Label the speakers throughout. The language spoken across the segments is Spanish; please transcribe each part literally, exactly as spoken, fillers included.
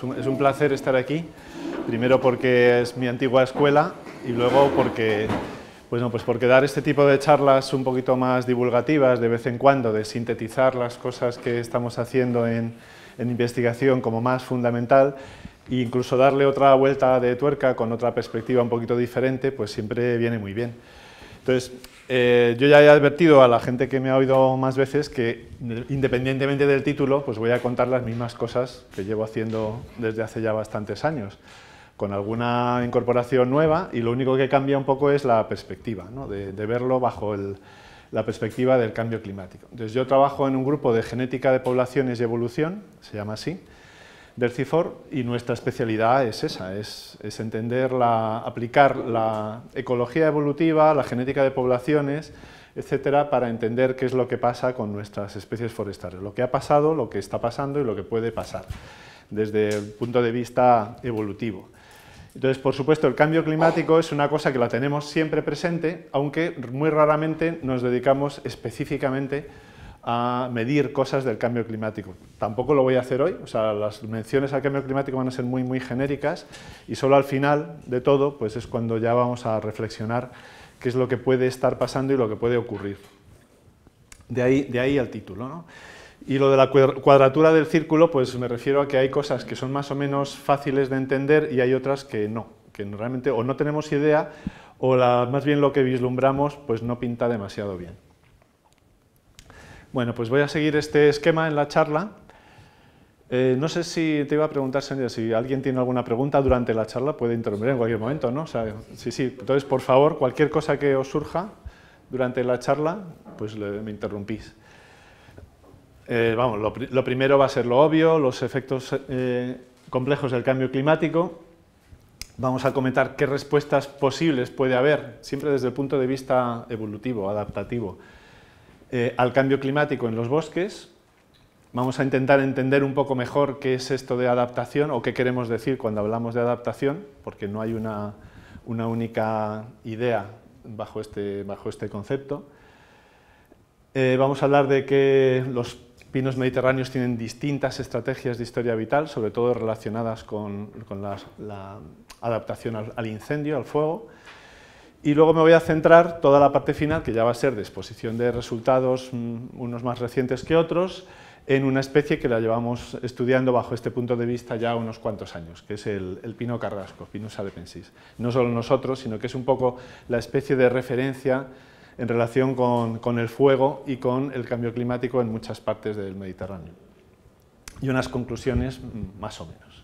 Speaker 1: es un, es un placer estar aquí, primero porque es mi antigua escuela y luego porque, bueno, pues porque dar este tipo de charlas un poquito más divulgativas de vez en cuando, de sintetizar las cosas que estamos haciendo en, en investigación como más fundamental e incluso darle otra vuelta de tuerca con otra perspectiva un poquito diferente, pues siempre viene muy bien. Entonces, eh, yo ya he advertido a la gente que me ha oído más veces que, independientemente del título, pues voy a contar las mismas cosas que llevo haciendo desde hace ya bastantes años, con alguna incorporación nueva, y lo único que cambia un poco es la perspectiva, ¿no? de, de verlo bajo el, la perspectiva del cambio climático. Entonces, yo trabajo en un grupo de genética de poblaciones y evolución, se llama así, del CIFOR, y nuestra especialidad es esa, es, es entender, la, aplicar la ecología evolutiva, la genética de poblaciones, etcétera, para entender qué es lo que pasa con nuestras especies forestales, lo que ha pasado, lo que está pasando y lo que puede pasar, desde el punto de vista evolutivo. Entonces, por supuesto, el cambio climático es una cosa que la tenemos siempre presente, aunque muy raramente nos dedicamos específicamente a medir cosas del cambio climático. Tampoco lo voy a hacer hoy, o sea, las menciones al cambio climático van a ser muy, muy genéricas y solo al final de todo, pues es cuando ya vamos a reflexionar qué es lo que puede estar pasando y lo que puede ocurrir. De ahí, de ahí el título, ¿no? Y lo de la cuadratura del círculo, pues me refiero a que hay cosas que son más o menos fáciles de entender y hay otras que no, que realmente o no tenemos idea o la, más bien lo que vislumbramos pues no pinta demasiado bien. Bueno, pues voy a seguir este esquema en la charla. Eh, no sé si te iba a preguntar, Sonia, si alguien tiene alguna pregunta durante la charla, puede interrumpir en cualquier momento, ¿no? O sea, sí, sí. Entonces, por favor, cualquier cosa que os surja durante la charla, pues le, me interrumpís. Eh, vamos, lo, lo primero va a ser lo obvio, los efectos eh, complejos del cambio climático. Vamos a comentar qué respuestas posibles puede haber, siempre desde el punto de vista evolutivo, adaptativo, Eh, al cambio climático en los bosques. Vamos a intentar entender un poco mejor qué es esto de adaptación o qué queremos decir cuando hablamos de adaptación, porque no hay una, una única idea bajo este, bajo este concepto. Eh, vamos a hablar de que los pinos mediterráneos tienen distintas estrategias de historia vital, sobre todo relacionadas con, con la, la adaptación al, al incendio, al fuego. Y luego me voy a centrar toda la parte final, que ya va a ser de exposición de resultados, unos más recientes que otros, en una especie que la llevamos estudiando bajo este punto de vista ya unos cuantos años, que es el, el pino carrasco, Pinus salepensis. No solo nosotros, sino que es un poco la especie de referencia en relación con, con el fuego y con el cambio climático en muchas partes del Mediterráneo. Y unas conclusiones más o menos.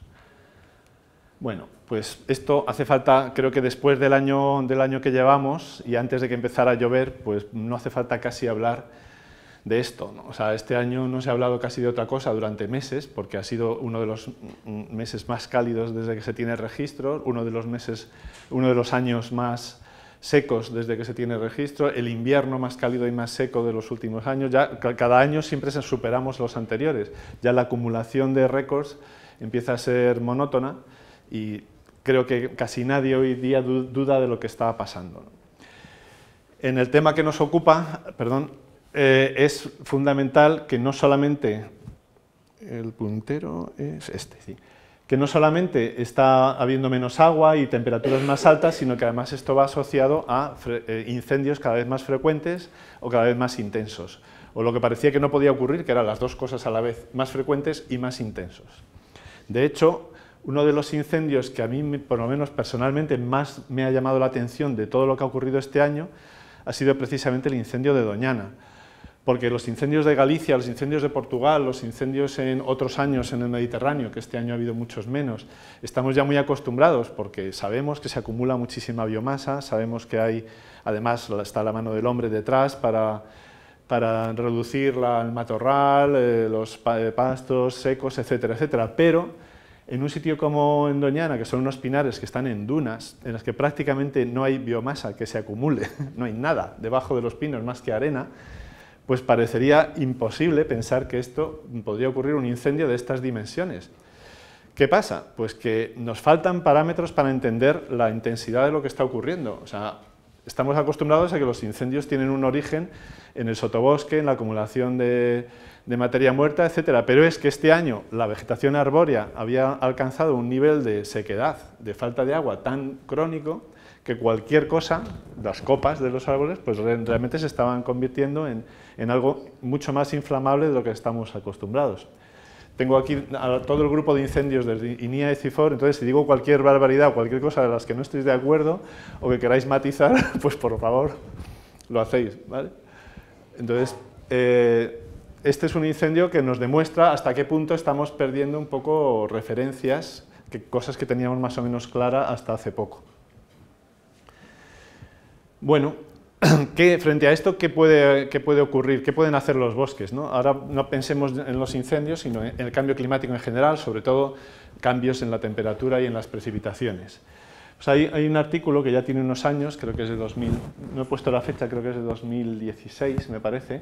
Speaker 1: Bueno, pues esto hace falta, creo que después del año, del año que llevamos y antes de que empezara a llover, pues no hace falta casi hablar de esto, ¿no? O sea, este año no se ha hablado casi de otra cosa durante meses, porque ha sido uno de los meses más cálidos desde que se tiene registro, uno de los meses, uno de los años más secos desde que se tiene registro, el invierno más cálido y más seco de los últimos años. Ya cada año siempre superamos los anteriores, ya la acumulación de récords empieza a ser monótona. Y creo que casi nadie hoy día duda de lo que está pasando. En el tema que nos ocupa, perdón, eh, es fundamental que no solamente, el puntero es este, sí, que no solamente está habiendo menos agua y temperaturas más altas, sino que además esto va asociado a eh, incendios cada vez más frecuentes o cada vez más intensos, o lo que parecía que no podía ocurrir, que eran las dos cosas a la vez, más frecuentes y más intensos. De hecho, uno de los incendios que a mí, por lo menos personalmente, más me ha llamado la atención de todo lo que ha ocurrido este año ha sido precisamente el incendio de Doñana, porque los incendios de Galicia, los incendios de Portugal, los incendios en otros años en el Mediterráneo, que este año ha habido muchos menos, estamos ya muy acostumbrados porque sabemos que se acumula muchísima biomasa, sabemos que hay, además está la mano del hombre detrás para, para reducir la, el matorral, eh, los pastos secos, etcétera, etcétera, pero en un sitio como en Doñana, que son unos pinares que están en dunas, en las que prácticamente no hay biomasa que se acumule, no hay nada debajo de los pinos más que arena, pues parecería imposible pensar que esto podría ocurrir un incendio de estas dimensiones. ¿Qué pasa? Pues que nos faltan parámetros para entender la intensidad de lo que está ocurriendo. O sea, estamos acostumbrados a que los incendios tienen un origen en el sotobosque, en la acumulación de, de materia muerta, etcétera. Pero es que este año la vegetación arbórea había alcanzado un nivel de sequedad, de falta de agua tan crónico, que cualquier cosa, las copas de los árboles, pues realmente se estaban convirtiendo en, en algo mucho más inflamable de lo que estamos acostumbrados. Tengo aquí a todo el grupo de incendios de I N I A y CIFOR, entonces si digo cualquier barbaridad o cualquier cosa de las que no estéis de acuerdo o que queráis matizar, pues por favor lo hacéis, ¿vale? Entonces, eh, este es un incendio que nos demuestra hasta qué punto estamos perdiendo un poco referencias, que, cosas que teníamos más o menos claras hasta hace poco. Bueno, ¿qué, frente a esto, ¿qué puede, qué puede ocurrir? ¿Qué pueden hacer los bosques, ¿no? Ahora no pensemos en los incendios, sino en el cambio climático en general, sobre todo cambios en la temperatura y en las precipitaciones. Pues hay, hay un artículo que ya tiene unos años, creo que es de dos mil, no he puesto la fecha, creo que es de dos mil dieciséis, me parece,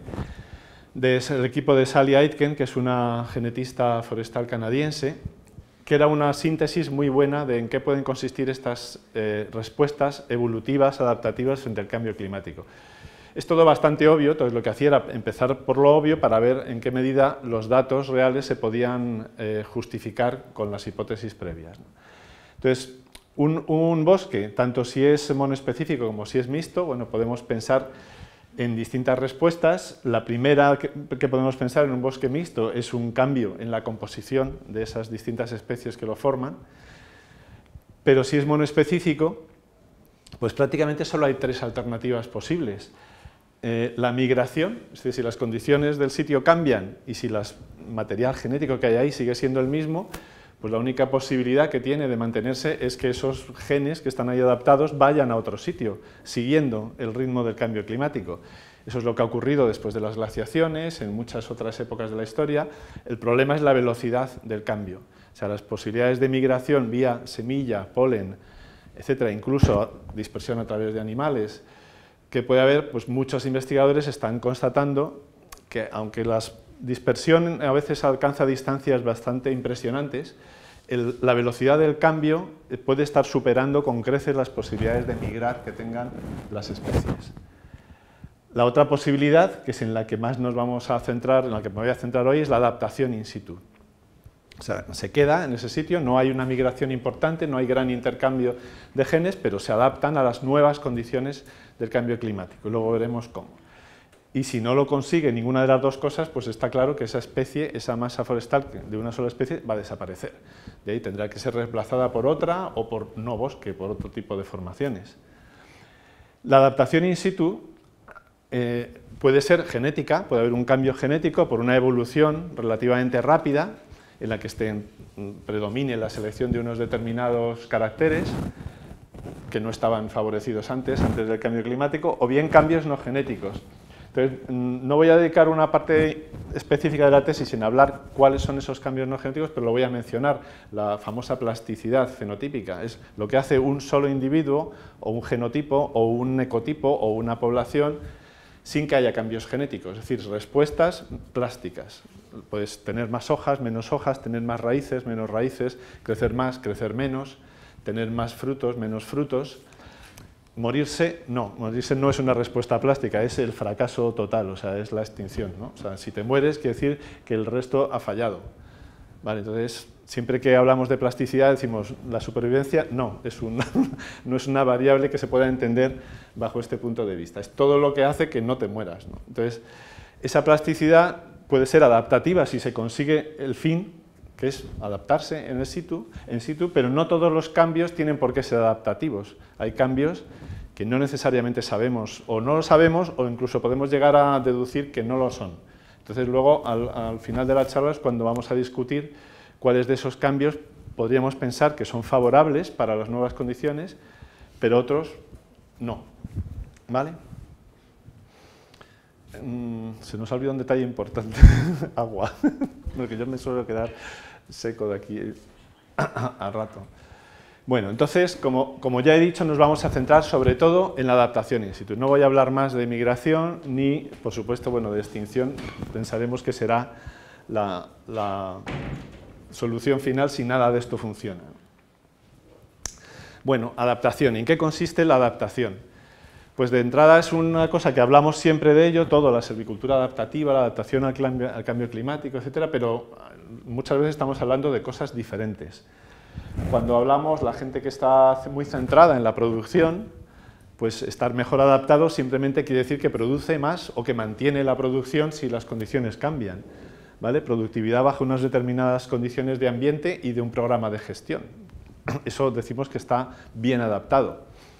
Speaker 1: del equipo de Sally Aitken, que es una genetista forestal canadiense, que era una síntesis muy buena de en qué pueden consistir estas eh, respuestas evolutivas, adaptativas frente al cambio climático. Es todo bastante obvio, entonces lo que hacía era empezar por lo obvio para ver en qué medida los datos reales se podían eh, justificar con las hipótesis previas, ¿no? Entonces, un, un bosque, tanto si es monoespecífico como si es mixto, bueno, podemos pensar en distintas respuestas. La primera que, que podemos pensar en un bosque mixto es un cambio en la composición de esas distintas especies que lo forman, pero si es monoespecífico, pues prácticamente solo hay tres alternativas posibles. Eh, la migración, es decir, si las condiciones del sitio cambian y si el material genético que hay ahí sigue siendo el mismo, pues la única posibilidad que tiene de mantenerse es que esos genes que están ahí adaptados vayan a otro sitio, siguiendo el ritmo del cambio climático. Eso es lo que ha ocurrido después de las glaciaciones, en muchas otras épocas de la historia. El problema es la velocidad del cambio. O sea, las posibilidades de migración vía semilla, polen, etcétera, incluso dispersión a través de animales, que puede haber, pues muchos investigadores están constatando que aunque la dispersión a veces alcanza distancias bastante impresionantes, el, la velocidad del cambio puede estar superando con creces las posibilidades de migrar que tengan las especies. La otra posibilidad, que es en la que más nos vamos a centrar, en la que me voy a centrar hoy, es la adaptación in situ. O sea, se queda en ese sitio, no hay una migración importante, no hay gran intercambio de genes, pero se adaptan a las nuevas condiciones del cambio climático. Y luego veremos cómo. Y si no lo consigue ninguna de las dos cosas, pues está claro que esa especie, esa masa forestal de una sola especie, va a desaparecer. De ahí tendrá que ser reemplazada por otra o por no bosque, por otro tipo de formaciones. La adaptación in situ eh, puede ser genética, puede haber un cambio genético por una evolución relativamente rápida, en la que esté, predomine la selección de unos determinados caracteres que no estaban favorecidos antes, antes del cambio climático, o bien cambios no genéticos. Entonces, no voy a dedicar una parte específica de la tesis en hablar cuáles son esos cambios no genéticos, pero lo voy a mencionar, la famosa plasticidad fenotípica. Es lo que hace un solo individuo, o un genotipo, o un ecotipo, o una población, sin que haya cambios genéticos, es decir, respuestas plásticas. Puedes tener más hojas, menos hojas, tener más raíces, menos raíces, crecer más, crecer menos, tener más frutos, menos frutos. Morirse, no, morirse no es una respuesta plástica, es el fracaso total, o sea, es la extinción, ¿no? O sea, si te mueres, quiere decir que el resto ha fallado. Vale, entonces, siempre que hablamos de plasticidad decimos, ¿la supervivencia? No, es una, no es una variable que se pueda entender bajo este punto de vista, es todo lo que hace que no te mueras, ¿no? Entonces, esa plasticidad puede ser adaptativa si se consigue el fin, que es adaptarse en el situ, en situ, pero no todos los cambios tienen por qué ser adaptativos. Hay cambios que no necesariamente sabemos, o no lo sabemos, o incluso podemos llegar a deducir que no lo son. Entonces luego, al, al final de la charla, es cuando vamos a discutir cuáles de esos cambios podríamos pensar que son favorables para las nuevas condiciones, pero otros no. ¿Vale? Se nos ha olvidado un detalle importante, agua, porque yo me suelo quedar seco de aquí a rato. Bueno, entonces, como, como ya he dicho, nos vamos a centrar sobre todo en la adaptación in situ. No voy a hablar más de migración ni, por supuesto, bueno, de extinción. Pensaremos que será la, la solución final si nada de esto funciona. Bueno, adaptación. ¿En qué consiste la adaptación? Pues de entrada es una cosa que hablamos siempre de ello, todo, la silvicultura adaptativa, la adaptación al cambio, al cambio climático, etcétera, pero muchas veces estamos hablando de cosas diferentes. Cuando hablamos, la gente que está muy centrada en la producción, pues estar mejor adaptado simplemente quiere decir que produce más o que mantiene la producción si las condiciones cambian, ¿vale? Productividad bajo unas determinadas condiciones de ambiente y de un programa de gestión. Eso decimos que está bien adaptado.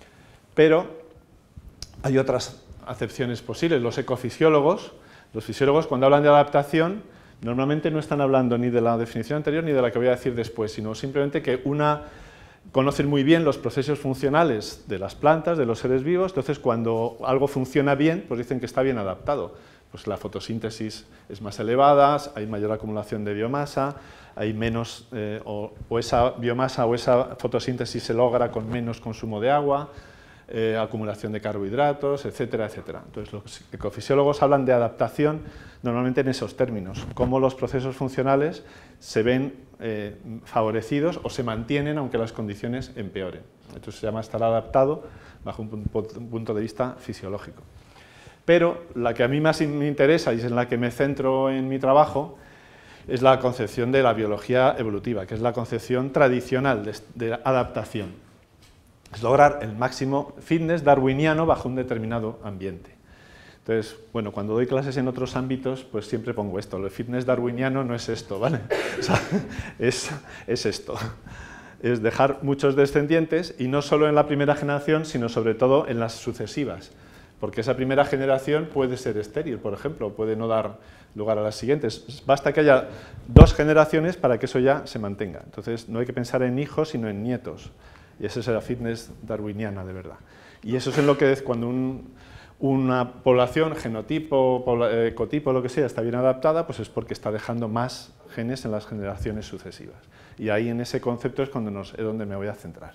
Speaker 1: Pero hay otras acepciones posibles. Los ecofisiólogos, los fisiólogos, cuando hablan de adaptación, normalmente no están hablando ni de la definición anterior ni de la que voy a decir después, sino simplemente que una conocen muy bien los procesos funcionales de las plantas, de los seres vivos, entonces cuando algo funciona bien, pues dicen que está bien adaptado. Pues la fotosíntesis es más elevada, hay mayor acumulación de biomasa, hay menos, eh, o, o esa biomasa o esa fotosíntesis se logra con menos consumo de agua, Eh, acumulación de carbohidratos, etcétera, etcétera. Entonces, los ecofisiólogos hablan de adaptación normalmente en esos términos, cómo los procesos funcionales se ven eh, favorecidos o se mantienen aunque las condiciones empeoren. Esto se llama estar adaptado bajo un, un punto de vista fisiológico. Pero la que a mí más me interesa y es en la que me centro en mi trabajo es la concepción de la biología evolutiva, que es la concepción tradicional de, de adaptación. Es lograr el máximo fitness darwiniano bajo un determinado ambiente. Entonces, bueno, cuando doy clases en otros ámbitos, pues siempre pongo esto, el fitness darwiniano no es esto, ¿vale? O sea, es, es esto, es dejar muchos descendientes, y no solo en la primera generación, sino sobre todo en las sucesivas, porque esa primera generación puede ser estéril, por ejemplo, puede no dar lugar a las siguientes. Basta que haya dos generaciones para que eso ya se mantenga. Entonces, no hay que pensar en hijos, sino en nietos. Y esa es la fitness darwiniana de verdad. Y eso es en lo que es cuando un, una población, genotipo, pobla, ecotipo, lo que sea, está bien adaptada, pues es porque está dejando más genes en las generaciones sucesivas. Y ahí en ese concepto es, cuando nos, es donde me voy a centrar.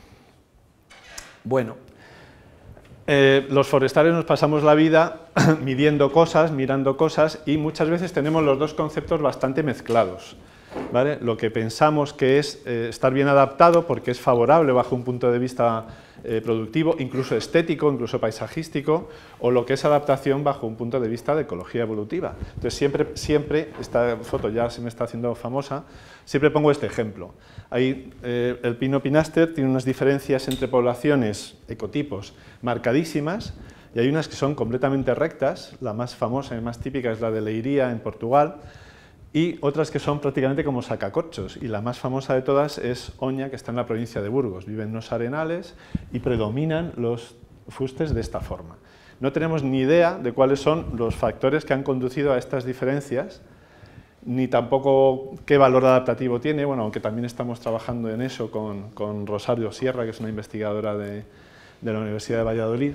Speaker 1: Bueno, eh, los forestales nos pasamos la vida midiendo cosas, mirando cosas, y muchas veces tenemos los dos conceptos bastante mezclados. ¿Vale? Lo que pensamos que es eh, estar bien adaptado porque es favorable bajo un punto de vista eh, productivo, incluso estético, incluso paisajístico, o lo que es adaptación bajo un punto de vista de ecología evolutiva. Entonces siempre, siempre, esta foto ya se me está haciendo famosa, siempre pongo este ejemplo. Ahí, eh, el pino pinaster tiene unas diferencias entre poblaciones, ecotipos, marcadísimas, y hay unas que son completamente rectas. La más famosa y más típica es la de Leiria en Portugal, y otras que son prácticamente como sacacorchos, y la más famosa de todas es Oña, que está en la provincia de Burgos. Viven en unos arenales y predominan los fustes de esta forma. No tenemos ni idea de cuáles son los factores que han conducido a estas diferencias, ni tampoco qué valor adaptativo tiene, bueno, aunque también estamos trabajando en eso con, con Rosario Sierra, que es una investigadora de, de la Universidad de Valladolid.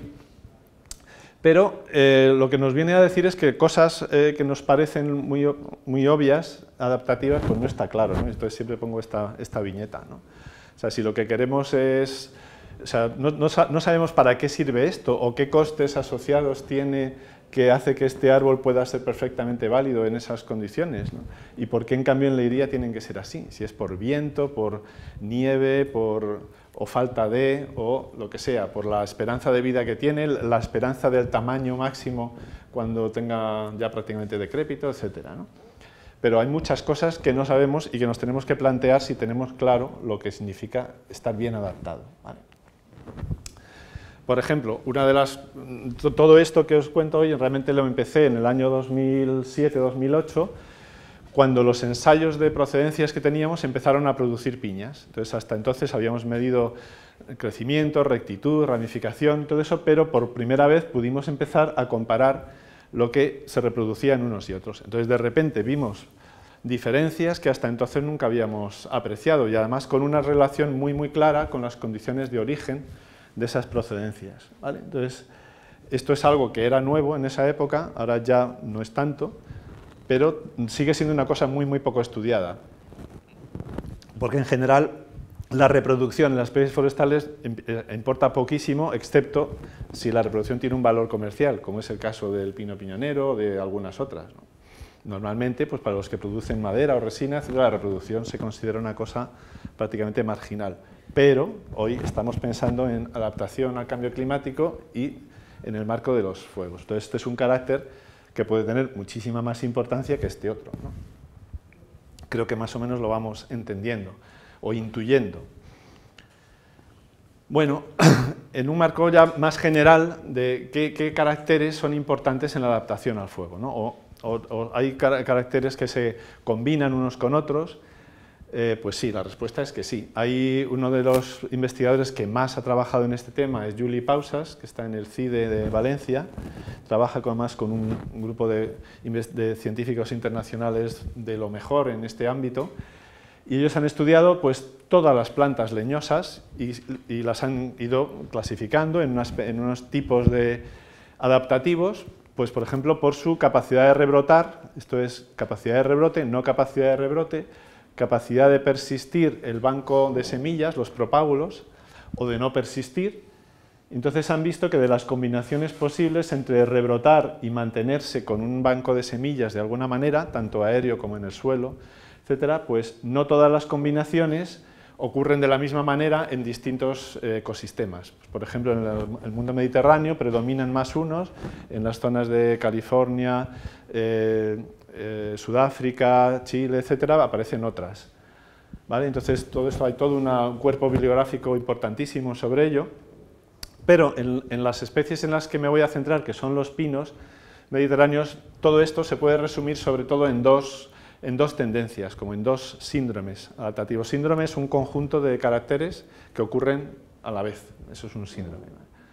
Speaker 1: Pero eh, lo que nos viene a decir es que cosas eh, que nos parecen muy, muy obvias, adaptativas, pues no está claro, ¿no? Entonces siempre pongo esta, esta viñeta, ¿no? O sea, si lo que queremos es... O sea, no, no, no sabemos para qué sirve esto o qué costes asociados tiene que hace que este árbol pueda ser perfectamente válido en esas condiciones, ¿no? Y por qué en cambio en Leiria tienen que ser así, si es por viento, por nieve, por... o falta de, o lo que sea, por la esperanza de vida que tiene, la esperanza del tamaño máximo cuando tenga ya prácticamente decrépito, etcétera, ¿no? Pero hay muchas cosas que no sabemos y que nos tenemos que plantear si tenemos claro lo que significa estar bien adaptado, ¿vale? Por ejemplo, una de las, todo esto que os cuento hoy realmente lo empecé en el año dos mil siete dos mil ocho, cuando los ensayos de procedencias que teníamos empezaron a producir piñas. Entonces, hasta entonces habíamos medido crecimiento, rectitud, ramificación, todo eso, pero por primera vez pudimos empezar a comparar lo que se reproducía en unos y otros. Entonces, de repente vimos diferencias que hasta entonces nunca habíamos apreciado, y además con una relación muy, muy clara con las condiciones de origen de esas procedencias, ¿vale? Entonces, esto es algo que era nuevo en esa época, ahora ya no es tanto, pero sigue siendo una cosa muy, muy poco estudiada, porque en general la reproducción en las especies forestales importa poquísimo, excepto si la reproducción tiene un valor comercial, como es el caso del pino piñonero o de algunas otras, ¿no? Normalmente, pues para los que producen madera o resina, la reproducción se considera una cosa prácticamente marginal, pero hoy estamos pensando en adaptación al cambio climático y en el marco de los fuegos. Entonces, este es un carácter que puede tener muchísima más importancia que este otro, ¿no? Creo que más o menos lo vamos entendiendo o intuyendo. Bueno, en un marco ya más general de qué, qué caracteres son importantes en la adaptación al fuego, ¿no? O, o, o hay car caracteres que se combinan unos con otros. Eh, pues sí, la respuesta es que sí. Hay uno de los investigadores que más ha trabajado en este tema, es Juli Pausas, que está en el C I D E de Valencia. Trabaja con, más con un, un grupo de, de científicos internacionales de lo mejor en este ámbito. Y ellos han estudiado pues, todas las plantas leñosas y, y las han ido clasificando en, unas, en unos tipos de adaptativos, pues por ejemplo por su capacidad de rebrotar, esto es capacidad de rebrote, no capacidad de rebrote, capacidad de persistir el banco de semillas, los propágulos, o de no persistir. Entonces han visto que de las combinaciones posibles entre rebrotar y mantenerse con un banco de semillas de alguna manera, tanto aéreo como en el suelo, etcétera, pues no todas las combinaciones ocurren de la misma manera en distintos eh, ecosistemas. Pues, por ejemplo, en el, el mundo mediterráneo predominan más unos, en las zonas de California, eh, eh, Sudáfrica, Chile, etcétera, aparecen otras. ¿Vale? Entonces, todo esto hay todo una, un cuerpo bibliográfico importantísimo sobre ello, pero en, en las especies en las que me voy a centrar, que son los pinos mediterráneos, todo esto se puede resumir sobre todo en dos en dos tendencias, como en dos síndromes adaptativos. Síndrome es un conjunto de caracteres que ocurren a la vez, eso es un síndrome.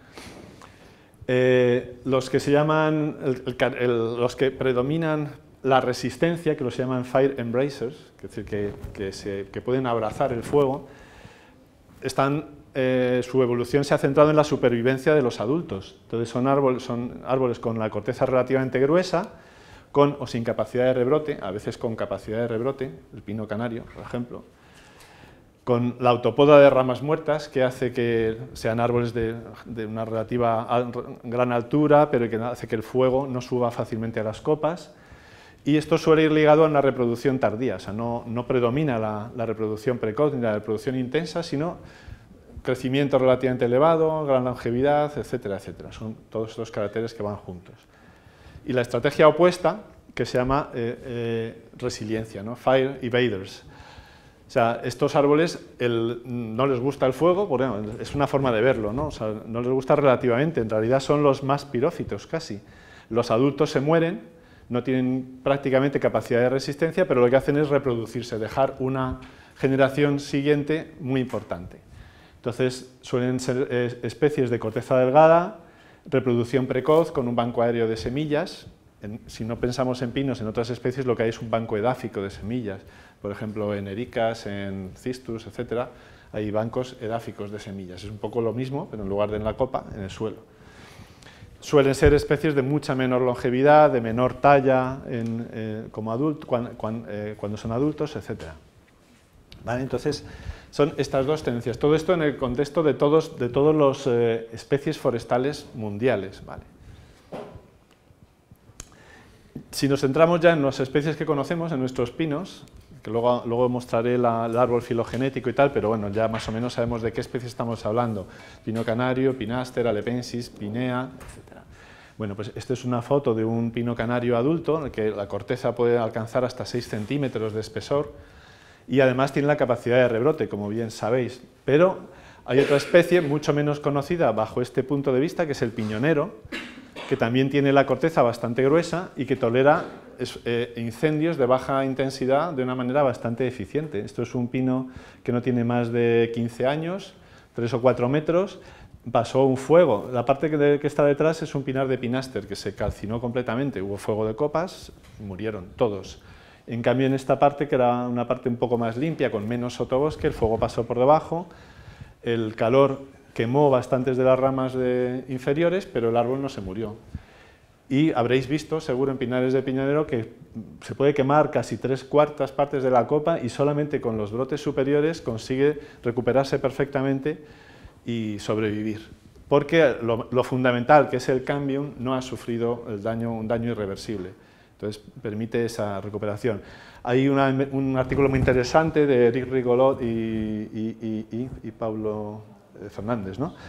Speaker 1: Eh, los que se llaman, el, el, el, los que predominan la resistencia, que los llaman fire embracers, es decir, que, que, se, que pueden abrazar el fuego, están, eh, su evolución se ha centrado en la supervivencia de los adultos. Entonces son árboles, son árboles con la corteza relativamente gruesa, con o sin capacidad de rebrote, a veces con capacidad de rebrote, el pino canario, por ejemplo, con la autopoda de ramas muertas, que hace que sean árboles de, de una relativa gran altura, pero que hace que el fuego no suba fácilmente a las copas, y esto suele ir ligado a una reproducción tardía, o sea, no, no predomina la, la reproducción precoz ni la reproducción intensa, sino crecimiento relativamente elevado, gran longevidad, etcétera, etcétera. Son todos estos caracteres que van juntos. Y la estrategia opuesta, que se llama eh, eh, resiliencia, ¿no? Fire evaders. O sea, estos árboles el, no les gusta el fuego, bueno, es una forma de verlo, ¿no? O sea, no les gusta relativamente, en realidad son los más pirófitos casi. Los adultos se mueren, no tienen prácticamente capacidad de resistencia, pero lo que hacen es reproducirse, dejar una generación siguiente muy importante. Entonces, suelen ser eh, especies de corteza delgada, reproducción precoz con un banco aéreo de semillas. En, si no pensamos en pinos, en otras especies lo que hay es un banco edáfico de semillas. Por ejemplo, en ericas, en cistus, etcétera, hay bancos edáficos de semillas. Es un poco lo mismo, pero en lugar de en la copa, en el suelo. Suelen ser especies de mucha menor longevidad, de menor talla en, eh, como adulto, cuando, cuando, eh, cuando son adultos, etcétera. ¿Vale? Entonces, son estas dos tendencias. Todo esto en el contexto de todas de todos los eh, especies forestales mundiales. ¿Vale? Si nos centramos ya en las especies que conocemos, en nuestros pinos, que luego, luego mostraré la, el árbol filogenético y tal, pero bueno, ya más o menos sabemos de qué especie estamos hablando. Pino canario, pinaster, alepensis, pinea, etcétera. Bueno, pues esta es una foto de un pino canario adulto, en el que la corteza puede alcanzar hasta seis centímetros de espesor, y además tiene la capacidad de rebrote, como bien sabéis. Pero hay otra especie mucho menos conocida bajo este punto de vista, que es el piñonero, que también tiene la corteza bastante gruesa y que tolera eh, incendios de baja intensidad de una manera bastante eficiente. Esto es un pino que no tiene más de quince años, tres o cuatro metros, pasó un fuego. La parte que, de, que está detrás es un pinar de pinaster que se calcinó completamente, hubo fuego de copas, murieron todos. En cambio, en esta parte, que era una parte un poco más limpia, con menos sotobosque, el fuego pasó por debajo, el calor quemó bastantes de las ramas de inferiores, pero el árbol no se murió. Y habréis visto, seguro, en pinares de piñonero, que se puede quemar casi tres cuartas partes de la copa y solamente con los brotes superiores consigue recuperarse perfectamente y sobrevivir. Porque lo, lo fundamental, que es el cambium, no ha sufrido el daño, un daño irreversible. Entonces, permite esa recuperación. Hay una, un artículo muy interesante de Eric Rigolot y, y, y, y, y Pablo Fernández, ¿no?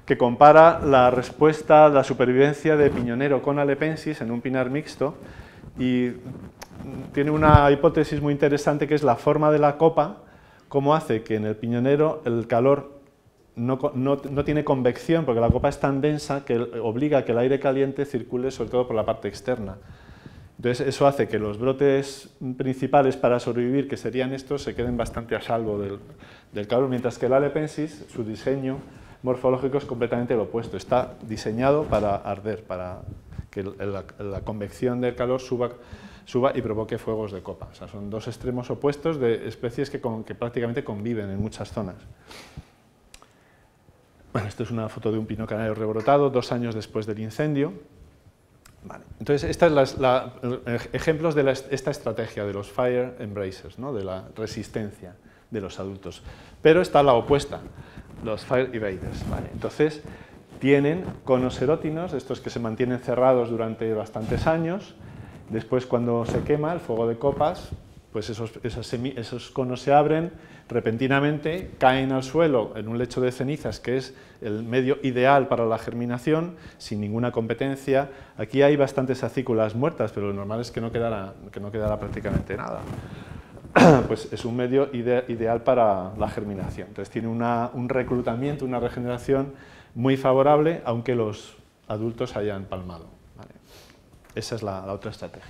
Speaker 1: que compara la respuesta, la supervivencia de piñonero con alepensis en un pinar mixto y tiene una hipótesis muy interesante que es la forma de la copa, cómo hace que en el piñonero el calor no, no, no tiene convección, porque la copa es tan densa que obliga a que el aire caliente circule sobre todo por la parte externa. Entonces eso hace que los brotes principales para sobrevivir, que serían estos, se queden bastante a salvo del, del calor, mientras que el alepensis, su diseño morfológico es completamente lo opuesto, está diseñado para arder, para que la, la convección del calor suba, suba y provoque fuegos de copa. O sea, son dos extremos opuestos de especies que, con, que prácticamente conviven en muchas zonas. Bueno, esto es una foto de un pino canario rebrotado dos años después del incendio. Vale. Entonces, estos son la, la, ejemplos de la, esta estrategia de los fire embracers, ¿no? De la resistencia de los adultos. Pero está la opuesta, los fire evaders. Vale. Entonces, tienen conos erótinos, estos que se mantienen cerrados durante bastantes años. Después, cuando se quema el fuego de copas, pues esos, esos, esos conos se abren repentinamente, caen al suelo en un lecho de cenizas, que es el medio ideal para la germinación, sin ninguna competencia. Aquí hay bastantes acículas muertas, pero lo normal es que no quedara, que no quedara prácticamente nada. Pues es un medio ide ideal para la germinación. Entonces tiene una, un reclutamiento, una regeneración muy favorable, aunque los adultos hayan palmado. ¿Vale? Esa es la, la otra estrategia.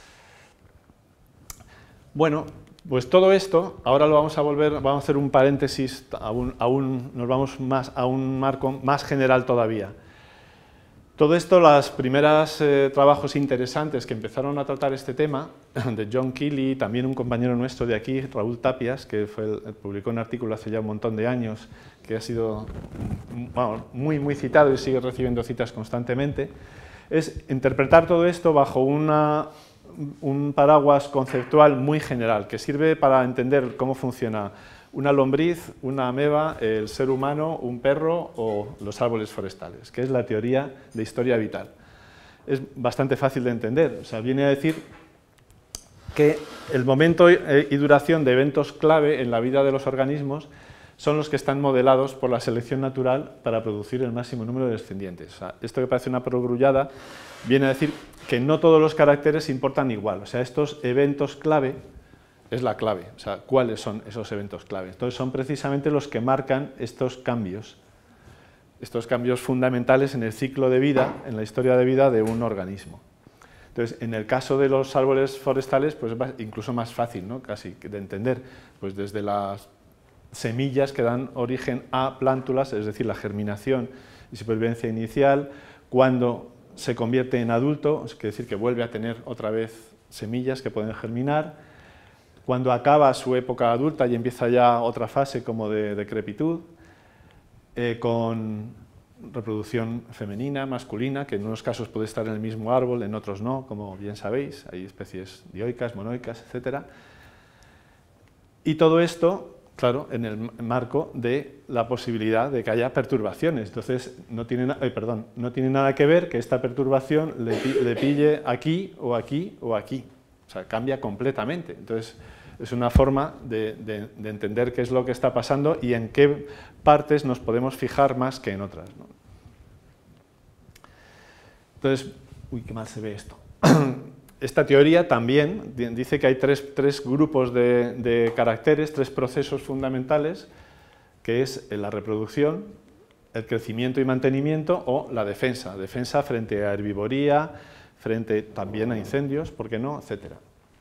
Speaker 1: Bueno, pues todo esto, ahora lo vamos a volver, vamos a hacer un paréntesis, aún, aún, nos vamos más a un marco más general todavía. Todo esto, los primeros eh, trabajos interesantes que empezaron a tratar este tema, de John Keeley, también un compañero nuestro de aquí, Raúl Tapias, que fue el, publicó un artículo hace ya un montón de años, que ha sido bueno, muy, muy citado y sigue recibiendo citas constantemente, es interpretar todo esto bajo una... un paraguas conceptual muy general, que sirve para entender cómo funciona una lombriz, una ameba, el ser humano, un perro o los árboles forestales, que es la teoría de historia vital. Es bastante fácil de entender, o sea, viene a decir que el momento y duración de eventos clave en la vida de los organismos son los que están modelados por la selección natural para producir el máximo número de descendientes. O sea, esto que parece una perogrullada viene a decir que no todos los caracteres importan igual. O sea, estos eventos clave es la clave. O sea, ¿cuáles son esos eventos clave? Entonces son precisamente los que marcan estos cambios, estos cambios fundamentales en el ciclo de vida, en la historia de vida de un organismo. Entonces, en el caso de los árboles forestales, pues es incluso más fácil, ¿no? Casi de entender, pues desde las semillas que dan origen a plántulas, es decir, la germinación y supervivencia inicial, cuando se convierte en adulto, es decir, que vuelve a tener otra vez semillas que pueden germinar, cuando acaba su época adulta y empieza ya otra fase como de decrepitud, eh, con reproducción femenina, masculina, que en unos casos puede estar en el mismo árbol, en otros no, como bien sabéis, hay especies dioicas, monoicas, etcétera. Y todo esto, claro, en el marco de la posibilidad de que haya perturbaciones. Entonces, no tiene, eh, perdón, no tiene nada que ver que esta perturbación le, le pille aquí o aquí o aquí. O sea, cambia completamente. Entonces, es una forma de, de, de entender qué es lo que está pasando y en qué partes nos podemos fijar más que en otras, ¿no? Entonces, uy, qué mal se ve esto. Esta teoría también dice que hay tres, tres grupos de, de caracteres, tres procesos fundamentales, que es la reproducción, el crecimiento y mantenimiento o la defensa. Defensa frente a herbivoría, frente también a incendios, ¿por qué no?, etcétera.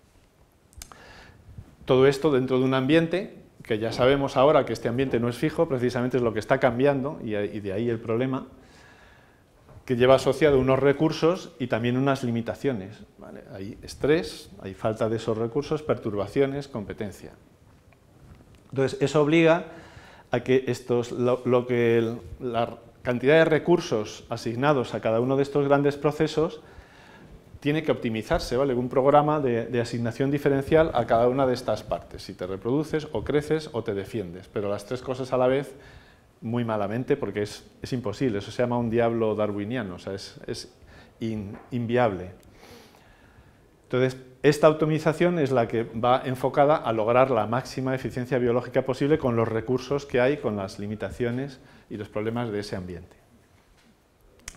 Speaker 1: Todo esto dentro de un ambiente, que ya sabemos ahora que este ambiente no es fijo, precisamente es lo que está cambiando, y de ahí el problema, que lleva asociado unos recursos y también unas limitaciones, ¿vale? Hay estrés, hay falta de esos recursos, perturbaciones, competencia. Entonces, eso obliga a que estos, lo, lo que el, la cantidad de recursos asignados a cada uno de estos grandes procesos tiene que optimizarse, ¿vale? Un programa de, de asignación diferencial a cada una de estas partes. Si te reproduces, o creces, o te defiendes, pero las tres cosas a la vez muy malamente, porque es, es imposible, eso se llama un diablo darwiniano, o sea, es, es in, inviable. Entonces, esta optimización es la que va enfocada a lograr la máxima eficiencia biológica posible con los recursos que hay, con las limitaciones y los problemas de ese ambiente.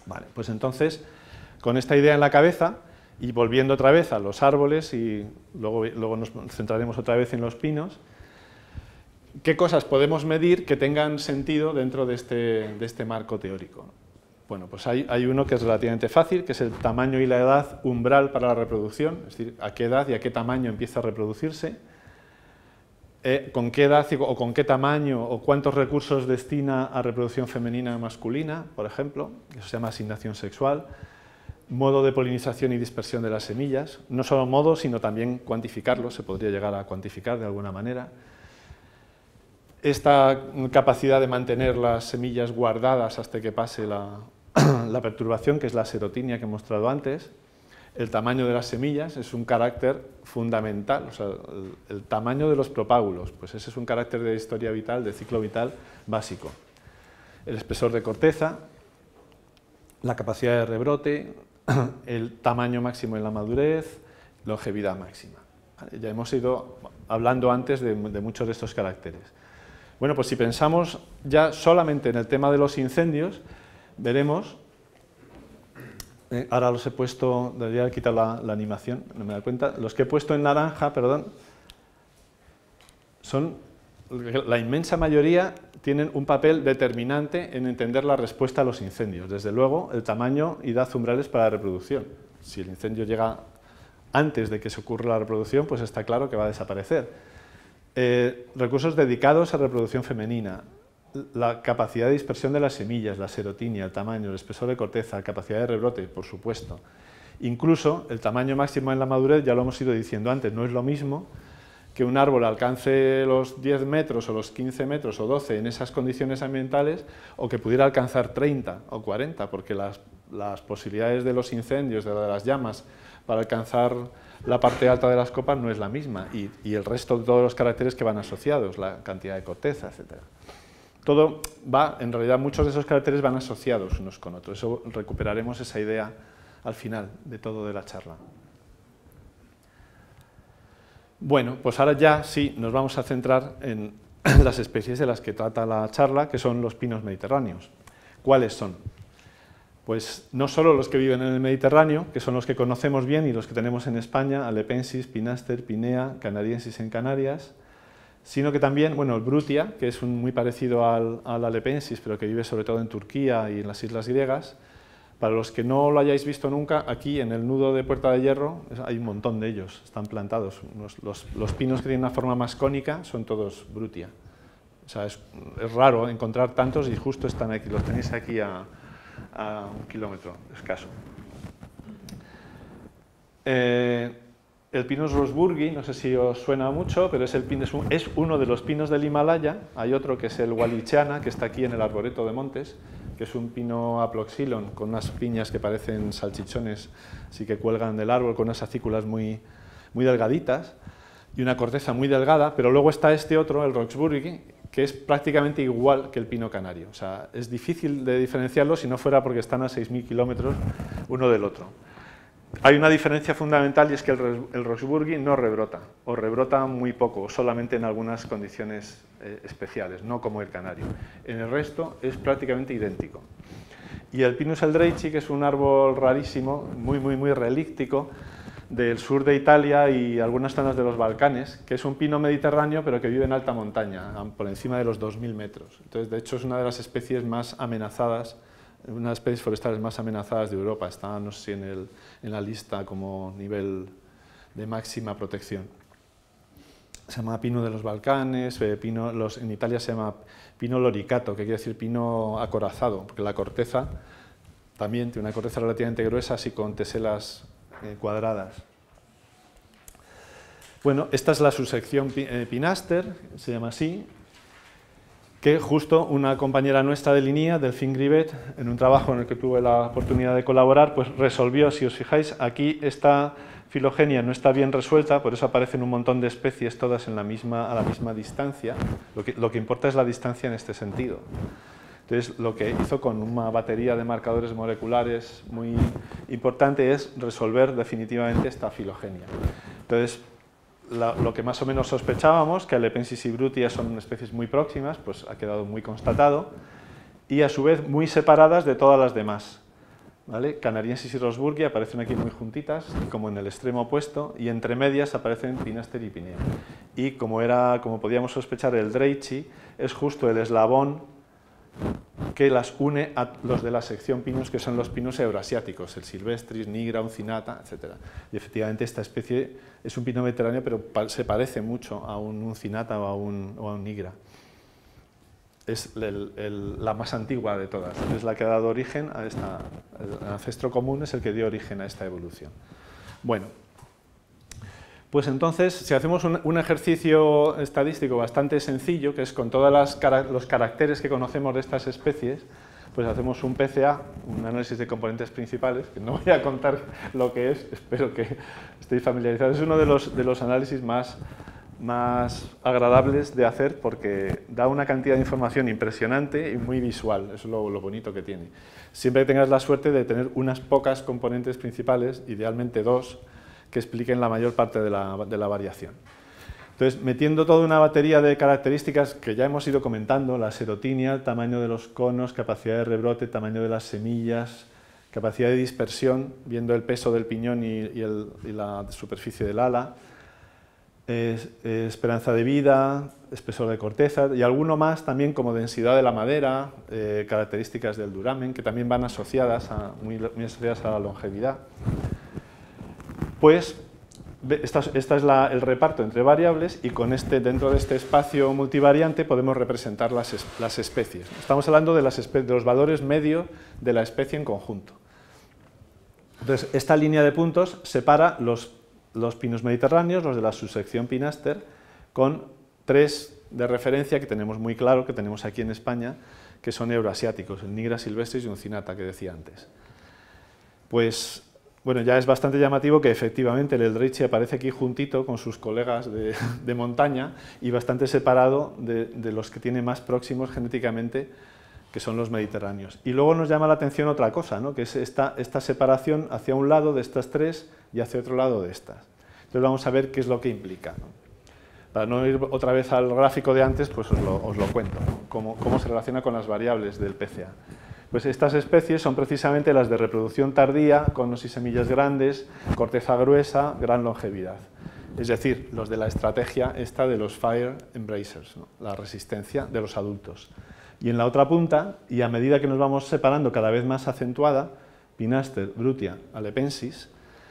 Speaker 1: Vale, pues entonces, con esta idea en la cabeza, y volviendo otra vez a los árboles, y luego, luego nos centraremos otra vez en los pinos, ¿qué cosas podemos medir que tengan sentido dentro de este, de este marco teórico? Bueno, pues hay, hay uno que es relativamente fácil, que es el tamaño y la edad umbral para la reproducción, es decir, a qué edad y a qué tamaño empieza a reproducirse, eh, con qué edad o con qué tamaño o cuántos recursos destina a reproducción femenina o masculina, por ejemplo, eso se llama asignación sexual, modo de polinización y dispersión de las semillas, no solo modo, sino también cuantificarlo, se podría llegar a cuantificar de alguna manera. Esta capacidad de mantener las semillas guardadas hasta que pase la, la perturbación, que es la serotinia que he mostrado antes. El tamaño de las semillas es un carácter fundamental, o sea, el, el tamaño de los propágulos, pues ese es un carácter de historia vital, de ciclo vital básico. El espesor de corteza, la capacidad de rebrote, el tamaño máximo en la madurez, longevidad máxima. Ya hemos ido hablando antes de, de muchos de estos caracteres. Bueno, pues si pensamos ya solamente en el tema de los incendios, veremos, eh, ahora los he puesto, debería quitar la, la animación, no me da cuenta, los que he puesto en naranja, perdón, son, la inmensa mayoría tienen un papel determinante en entender la respuesta a los incendios. Desde luego, el tamaño y edad umbrales para la reproducción. Si el incendio llega antes de que se ocurra la reproducción, pues está claro que va a desaparecer. Eh, recursos dedicados a reproducción femenina, la capacidad de dispersión de las semillas, la serotinia, el tamaño, el espesor de corteza, la capacidad de rebrote, por supuesto. Incluso el tamaño máximo en la madurez, ya lo hemos ido diciendo antes, no es lo mismo que un árbol alcance los diez metros o los quince metros o doce en esas condiciones ambientales o que pudiera alcanzar treinta o cuarenta, porque las, las posibilidades de los incendios, de las llamas, para alcanzar la parte alta de las copas no es la misma y, y el resto de todos los caracteres que van asociados, la cantidad de corteza, etcétera. Todo va, en realidad muchos de esos caracteres van asociados unos con otros, eso recuperaremos esa idea al final de todo de la charla. Bueno, pues ahora ya sí nos vamos a centrar en las especies de las que trata la charla, que son los pinos mediterráneos. ¿Cuáles son? Pues no solo los que viven en el Mediterráneo, que son los que conocemos bien y los que tenemos en España, Alepensis, Pinaster, Pinea, Canariensis en Canarias, sino que también, bueno, el Brutia, que es un, muy parecido al, al Alepensis, pero que vive sobre todo en Turquía y en las islas griegas. Para los que no lo hayáis visto nunca, aquí en el nudo de Puerta de Hierro hay un montón de ellos, están plantados. Los, los, los pinos que tienen una forma más cónica son todos Brutia. O sea, es, es raro encontrar tantos y justo están aquí, los tenéis aquí a, a un kilómetro escaso. Eh, el Pinus roseburgi, no sé si os suena mucho, pero es, el pin, es, un, es uno de los pinos del Himalaya. Hay otro que es el Wallichiana, que está aquí en el Arboreto de Montes, que es un pino aploxylon con unas piñas que parecen salchichones, así que cuelgan del árbol con unas acículas muy, muy delgaditas y una corteza muy delgada, pero luego está este otro, el roxburghi, que es prácticamente igual que el pino canario. O sea, es difícil de diferenciarlo si no fuera porque están a seis mil kilómetros uno del otro. Hay una diferencia fundamental y es que el, el roxburghi no rebrota, o rebrota muy poco, solamente en algunas condiciones eh, especiales, no como el canario. En el resto es prácticamente idéntico. Y el Pinus eldreichi, que es un árbol rarísimo, muy, muy, muy relíctico, del sur de Italia y algunas zonas de los Balcanes, que es un pino mediterráneo, pero que vive en alta montaña, por encima de los dos mil metros. Entonces, de hecho, es una de las especies más amenazadas, una de las especies forestales más amenazadas de Europa. Está, no sé si en, el, en la lista como nivel de máxima protección. Se llama pino de los Balcanes, eh, pino, los, en Italia se llama pino loricato, que quiere decir pino acorazado, porque la corteza también tiene una corteza relativamente gruesa, así con teselas eh, cuadradas. Bueno, esta es la subsección eh, Pinaster, se llama así, que justo una compañera nuestra de Linnea, Delphine Grivet, en un trabajo en el que tuve la oportunidad de colaborar, pues resolvió, si os fijáis, aquí esta filogenia no está bien resuelta, por eso aparecen un montón de especies todas en la misma, a la misma distancia. Lo que, lo que importa es la distancia en este sentido. Entonces, lo que hizo con una batería de marcadores moleculares muy importante es resolver definitivamente esta filogenia. Entonces, La, lo que más o menos sospechábamos, que Alepensis y Brutia son especies muy próximas, pues ha quedado muy constatado, y a su vez muy separadas de todas las demás. ¿vale? Canariensis y Roseburgia aparecen aquí muy juntitas, como en el extremo opuesto, y entre medias aparecen Pinaster y Pinea. Y como, era, como podíamos sospechar, el Dreichi es justo el eslabón que las une a los de la sección Pinus, que son los Pinus eurasiáticos, el Silvestris, Nigra, Uncinata, etcétera. Y efectivamente esta especie es un pino mediterráneo, pero se parece mucho a un Uncinata o a un, o a un Nigra. Es el, el, la más antigua de todas, es la que ha dado origen a esta, el ancestro común es el que dio origen a esta evolución. Bueno, pues entonces, si hacemos un, un ejercicio estadístico bastante sencillo, que es con todos los caracteres que conocemos de estas especies, pues hacemos un P C A, un análisis de componentes principales, que no voy a contar lo que es, espero que estéis familiarizados, es uno de los, de los análisis más... más agradables de hacer porque da una cantidad de información impresionante y muy visual, eso es lo, lo bonito que tiene. Siempre que tengas la suerte de tener unas pocas componentes principales, idealmente dos, que expliquen la mayor parte de la, de la variación. Entonces, metiendo toda una batería de características que ya hemos ido comentando, la serotinia, el tamaño de los conos, capacidad de rebrote, tamaño de las semillas, capacidad de dispersión, viendo el peso del piñón y, y, el, y la superficie del ala, Es, eh, esperanza de vida, espesor de corteza y alguno más también como densidad de la madera, eh, características del duramen que también van asociadas a, muy, muy asociadas a la longevidad. Pues esta, esta es la, el reparto entre variables y con este, dentro de este espacio multivariante podemos representar las, las especies. Estamos hablando de, las espe de los valores medios de la especie en conjunto. Entonces, esta línea de puntos separa los los pinos mediterráneos, los de la subsección Pinaster, con tres de referencia que tenemos muy claro, que tenemos aquí en España, que son euroasiáticos, el Nigra silvestris y Uncinata, que decía antes. Pues, bueno, ya es bastante llamativo que efectivamente el Eldreichi aparece aquí juntito con sus colegas de, de montaña y bastante separado de, de los que tiene más próximos genéticamente, que son los mediterráneos. Y luego nos llama la atención otra cosa, ¿no? Que es esta, esta separación hacia un lado de estas tres y hacia otro lado de estas. Entonces vamos a ver qué es lo que implica, ¿no? Para no ir otra vez al gráfico de antes, pues os lo, os lo cuento, ¿no? Cómo, cómo se relaciona con las variables del P C A. Pues estas especies son precisamente las de reproducción tardía, conos y semillas grandes, corteza gruesa, gran longevidad. Es decir, los de la estrategia esta de los fire embracers, ¿no? La resistencia de los adultos. Y en la otra punta, y a medida que nos vamos separando cada vez más acentuada, Pinaster, Brutia, Alepensis,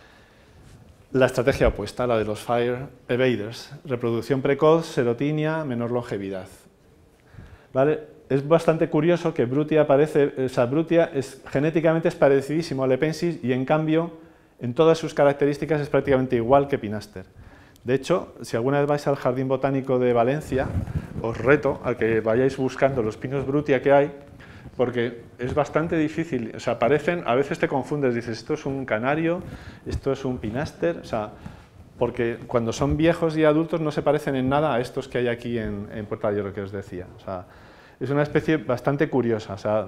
Speaker 1: la estrategia opuesta, la de los fire evaders, reproducción precoz, serotinia, menor longevidad. ¿Vale? Es bastante curioso que Brutia aparece, o sea, Brutia es, genéticamente es parecidísimo a Alepensis y en cambio en todas sus características es prácticamente igual que Pinaster. De hecho, si alguna vez vais al Jardín Botánico de Valencia, os reto a que vayáis buscando los pinos Brutia que hay, porque es bastante difícil, o sea, parecen, a veces te confundes, dices, esto es un canario, esto es un Pinaster, o sea, porque cuando son viejos y adultos no se parecen en nada a estos que hay aquí en, en Puerta de Hierro que os decía. O sea, es una especie bastante curiosa, o sea,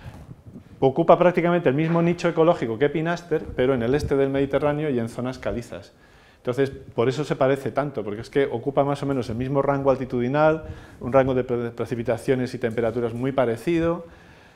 Speaker 1: ocupa prácticamente el mismo nicho ecológico que Pinaster, pero en el este del Mediterráneo y en zonas calizas. Entonces, por eso se parece tanto, porque es que ocupa más o menos el mismo rango altitudinal, un rango de precipitaciones y temperaturas muy parecido.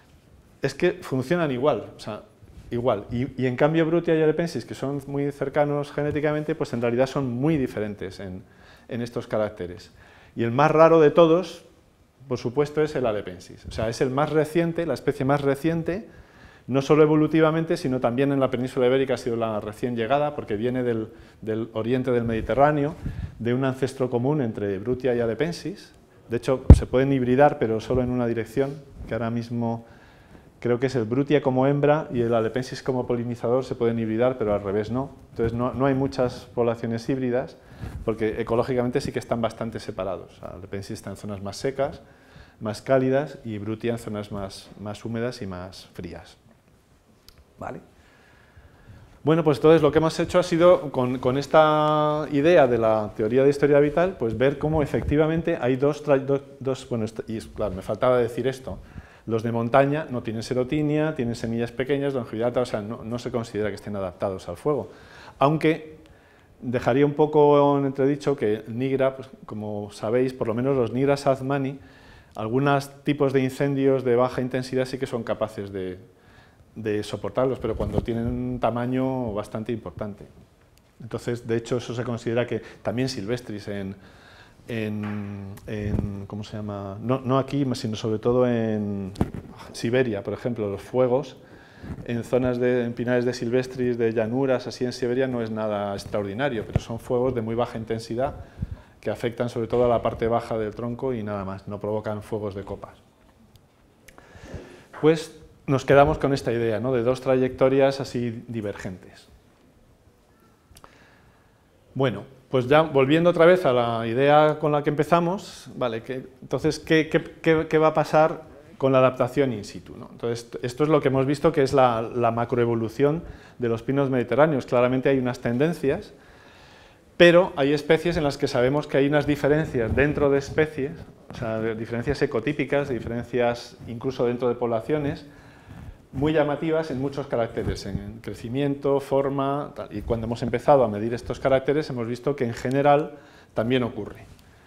Speaker 1: Es que funcionan igual, o sea, igual. Y, y en cambio Brutia y Alepensis, que son muy cercanos genéticamente, pues en realidad son muy diferentes en, en estos caracteres. Y el más raro de todos, por supuesto, es el Alepensis. O sea, es el más reciente, la especie más reciente, no solo evolutivamente, sino también en la península ibérica ha sido la recién llegada, porque viene del, del oriente del Mediterráneo, de un ancestro común entre Brutia y Alepensis. De hecho, se pueden hibridar, pero solo en una dirección, que ahora mismo creo que es el Brutia como hembra y el Alepensis como polinizador se pueden hibridar, pero al revés no. Entonces no, no hay muchas poblaciones híbridas, porque ecológicamente sí que están bastante separados. Alepensis está en zonas más secas, más cálidas, y Brutia en zonas más, más húmedas y más frías. ¿Vale? Bueno, pues entonces lo que hemos hecho ha sido, con, con esta idea de la teoría de historia vital, pues ver cómo efectivamente hay dos, dos, dos bueno, y claro, me faltaba decir esto, los de montaña no tienen serotinia, tienen semillas pequeñas, longevidad, o sea, no, no se considera que estén adaptados al fuego. Aunque dejaría un poco en entredicho que el Nigra, pues, como sabéis, por lo menos los Nigra Southmani, algunos tipos de incendios de baja intensidad sí que son capaces de, de soportarlos, pero cuando tienen un tamaño bastante importante. Entonces, de hecho, eso se considera que también silvestris en, en, en ¿cómo se llama? No, no aquí, sino sobre todo en Siberia, por ejemplo, los fuegos en zonas de en pinares de silvestris, de llanuras, así en Siberia no es nada extraordinario, pero son fuegos de muy baja intensidad que afectan sobre todo a la parte baja del tronco y nada más, no provocan fuegos de copas. Pues nos quedamos con esta idea, ¿no?, de dos trayectorias así divergentes. Bueno, pues ya volviendo otra vez a la idea con la que empezamos, vale, que, entonces, ¿qué, qué, qué, qué va a pasar con la adaptación in situ, ¿no? Entonces, esto es lo que hemos visto que es la, la macroevolución de los pinos mediterráneos. Claramente hay unas tendencias, pero hay especies en las que sabemos que hay unas diferencias dentro de especies, o sea, diferencias ecotípicas, diferencias incluso dentro de poblaciones, muy llamativas en muchos caracteres, en crecimiento, forma, tal. Y cuando hemos empezado a medir estos caracteres hemos visto que en general también ocurre.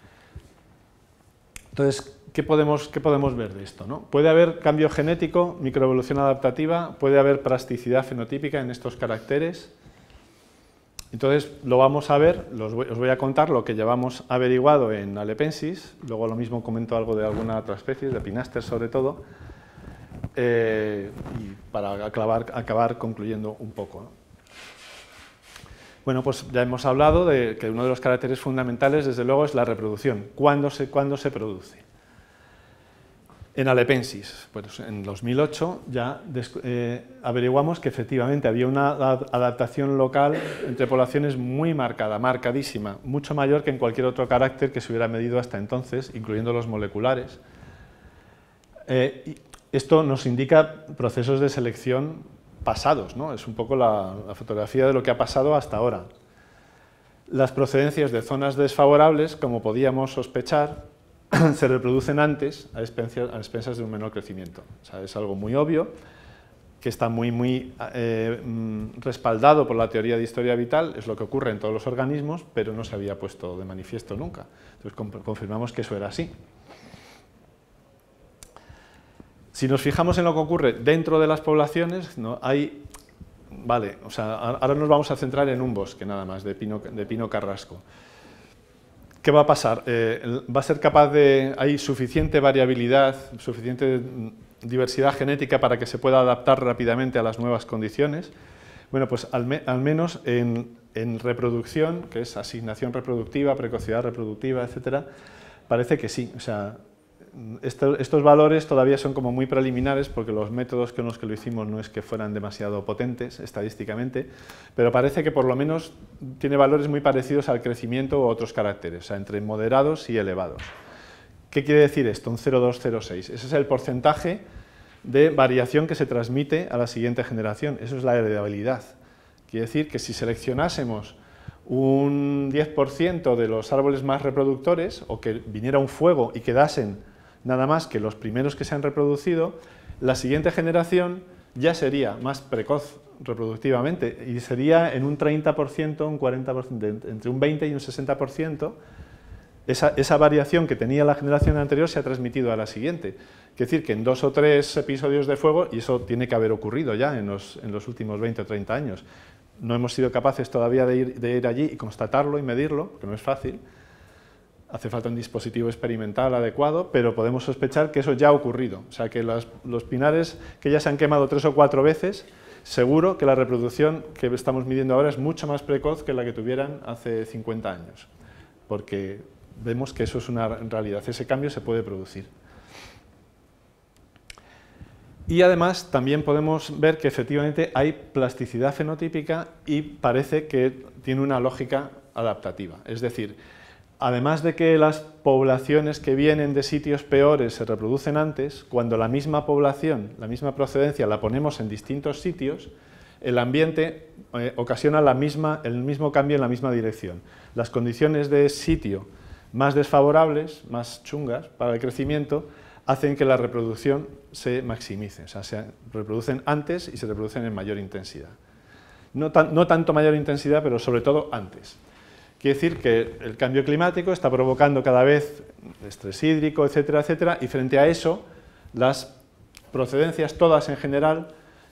Speaker 1: Entonces, ¿qué podemos, qué podemos ver de esto, ¿no? Puede haber cambio genético, microevolución adaptativa, puede haber plasticidad fenotípica en estos caracteres. Entonces, lo vamos a ver, los voy, os voy a contar lo que llevamos averiguado en Alepensis, luego lo mismo comento algo de alguna otra especie, de Pinaster sobre todo, eh, y para acabar, acabar concluyendo un poco, ¿no? Bueno, pues ya hemos hablado de que uno de los caracteres fundamentales, desde luego, es la reproducción. ¿Cuándo se, cuándo se produce? En Alepensis, pues en dos mil ocho ya eh, averiguamos que efectivamente había una adaptación local entre poblaciones muy marcada, marcadísima, mucho mayor que en cualquier otro carácter que se hubiera medido hasta entonces, incluyendo los moleculares. Eh, y esto nos indica procesos de selección pasados, ¿no? Es un poco la, la fotografía de lo que ha pasado hasta ahora. Las procedencias de zonas desfavorables, como podíamos sospechar, se reproducen antes a expensas, a expensas de un menor crecimiento. O sea, es algo muy obvio, que está muy, muy eh, respaldado por la teoría de historia vital, es lo que ocurre en todos los organismos, pero no se había puesto de manifiesto nunca. Entonces confirmamos que eso era así. Si nos fijamos en lo que ocurre dentro de las poblaciones, ¿no? Hay, vale, o sea, ahora nos vamos a centrar en un bosque nada más, de pino, de pino carrasco. ¿Qué va a pasar? Eh, ¿Va a ser capaz de... ¿Hay suficiente variabilidad, suficiente diversidad genética para que se pueda adaptar rápidamente a las nuevas condiciones? Bueno, pues al, me, al menos en, en reproducción, que es asignación reproductiva, precocidad reproductiva, etcétera, parece que sí. O sea, Esto, estos valores todavía son como muy preliminares porque los métodos con los que lo hicimos no es que fueran demasiado potentes estadísticamente, pero parece que por lo menos tiene valores muy parecidos al crecimiento u otros caracteres, o sea, entre moderados y elevados. ¿Qué quiere decir esto? Un cero coma dos cero seis. Ese es el porcentaje de variación que se transmite a la siguiente generación. Eso es la heredabilidad. Quiere decir que si seleccionásemos un diez por ciento de los árboles más reproductores o que viniera un fuego y quedasen nada más que los primeros que se han reproducido, la siguiente generación ya sería más precoz reproductivamente y sería en un treinta por ciento, un cuarenta por ciento, entre un veinte y un sesenta por ciento, esa, esa variación que tenía la generación anterior se ha transmitido a la siguiente. Quiere decir que en dos o tres episodios de fuego, y eso tiene que haber ocurrido ya en los, en los últimos veinte o treinta años, no hemos sido capaces todavía de ir, de ir allí y constatarlo y medirlo, que no es fácil. Hace falta un dispositivo experimental adecuado, pero podemos sospechar que eso ya ha ocurrido. O sea, que las, los pinares que ya se han quemado tres o cuatro veces, seguro que la reproducción que estamos midiendo ahora es mucho más precoz que la que tuvieran hace cincuenta años, porque vemos que eso es una realidad, ese cambio se puede producir. Y además también podemos ver que efectivamente hay plasticidad fenotípica y parece que tiene una lógica adaptativa, es decir, además de que las poblaciones que vienen de sitios peores se reproducen antes, cuando la misma población, la misma procedencia la ponemos en distintos sitios, el ambiente eh, ocasiona la misma, el mismo cambio en la misma dirección. Las condiciones de sitio más desfavorables, más chungas para el crecimiento, hacen que la reproducción se maximice, o sea, se reproducen antes y se reproducen en mayor intensidad. No, tan, no tanto mayor intensidad, pero sobre todo antes. Quiere decir que el cambio climático está provocando cada vez estrés hídrico, etcétera, etcétera, y frente a eso, las procedencias todas en general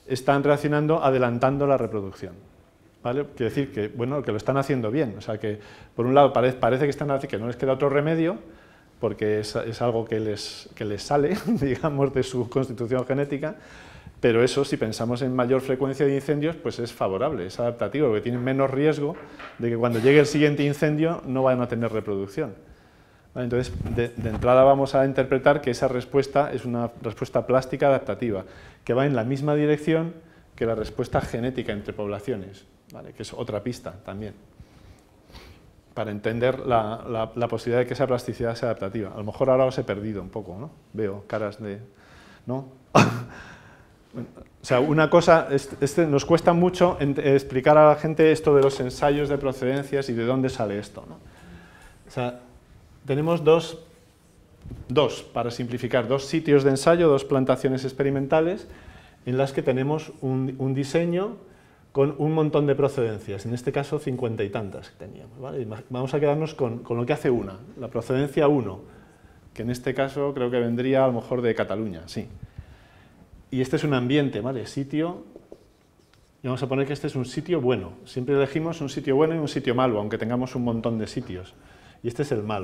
Speaker 1: están reaccionando adelantando la reproducción. ¿Vale? Quiere decir que, bueno, que lo están haciendo bien. O sea que, por un lado, parece, parece que, están, que no les queda otro remedio, porque es, es algo que les, que les sale, digamos, de su constitución genética, pero eso, si pensamos en mayor frecuencia de incendios, pues es favorable, es adaptativo, porque tienen menos riesgo de que cuando llegue el siguiente incendio no vayan a tener reproducción. ¿Vale? Entonces, de, de entrada vamos a interpretar que esa respuesta es una respuesta plástica adaptativa, que va en la misma dirección que la respuesta genética entre poblaciones, ¿vale? Que es otra pista también, para entender la, la, la posibilidad de que esa plasticidad sea adaptativa. A lo mejor ahora os he perdido un poco, ¿no? Veo caras de... ¿no? Bueno, o sea, una cosa, este, nos cuesta mucho en, explicar a la gente esto de los ensayos de procedencias y de dónde sale esto, ¿no? O sea, tenemos dos, dos, para simplificar, dos sitios de ensayo, dos plantaciones experimentales en las que tenemos un, un diseño con un montón de procedencias, en este caso cincuenta y tantas que teníamos, ¿vale? Vamos a quedarnos con, con lo que hace una, la procedencia uno, que en este caso creo que vendría a lo mejor de Cataluña, sí. Y este es un ambiente, ¿vale? Sitio, y vamos a poner que este es un sitio bueno. Siempre elegimos un sitio bueno y un sitio malo, aunque tengamos un montón de sitios. Y este es el malo.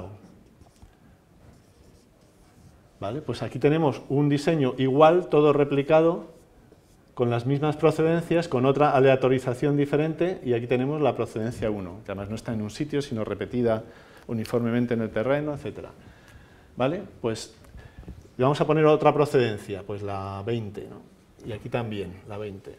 Speaker 1: ¿Vale? Pues aquí tenemos un diseño igual, todo replicado, con las mismas procedencias, con otra aleatorización diferente, y aquí tenemos la procedencia uno, que además no está en un sitio, sino repetida uniformemente en el terreno, etcétera. ¿Vale? Pues le vamos a poner otra procedencia, pues la veinte, ¿no? Y aquí también, la veinte.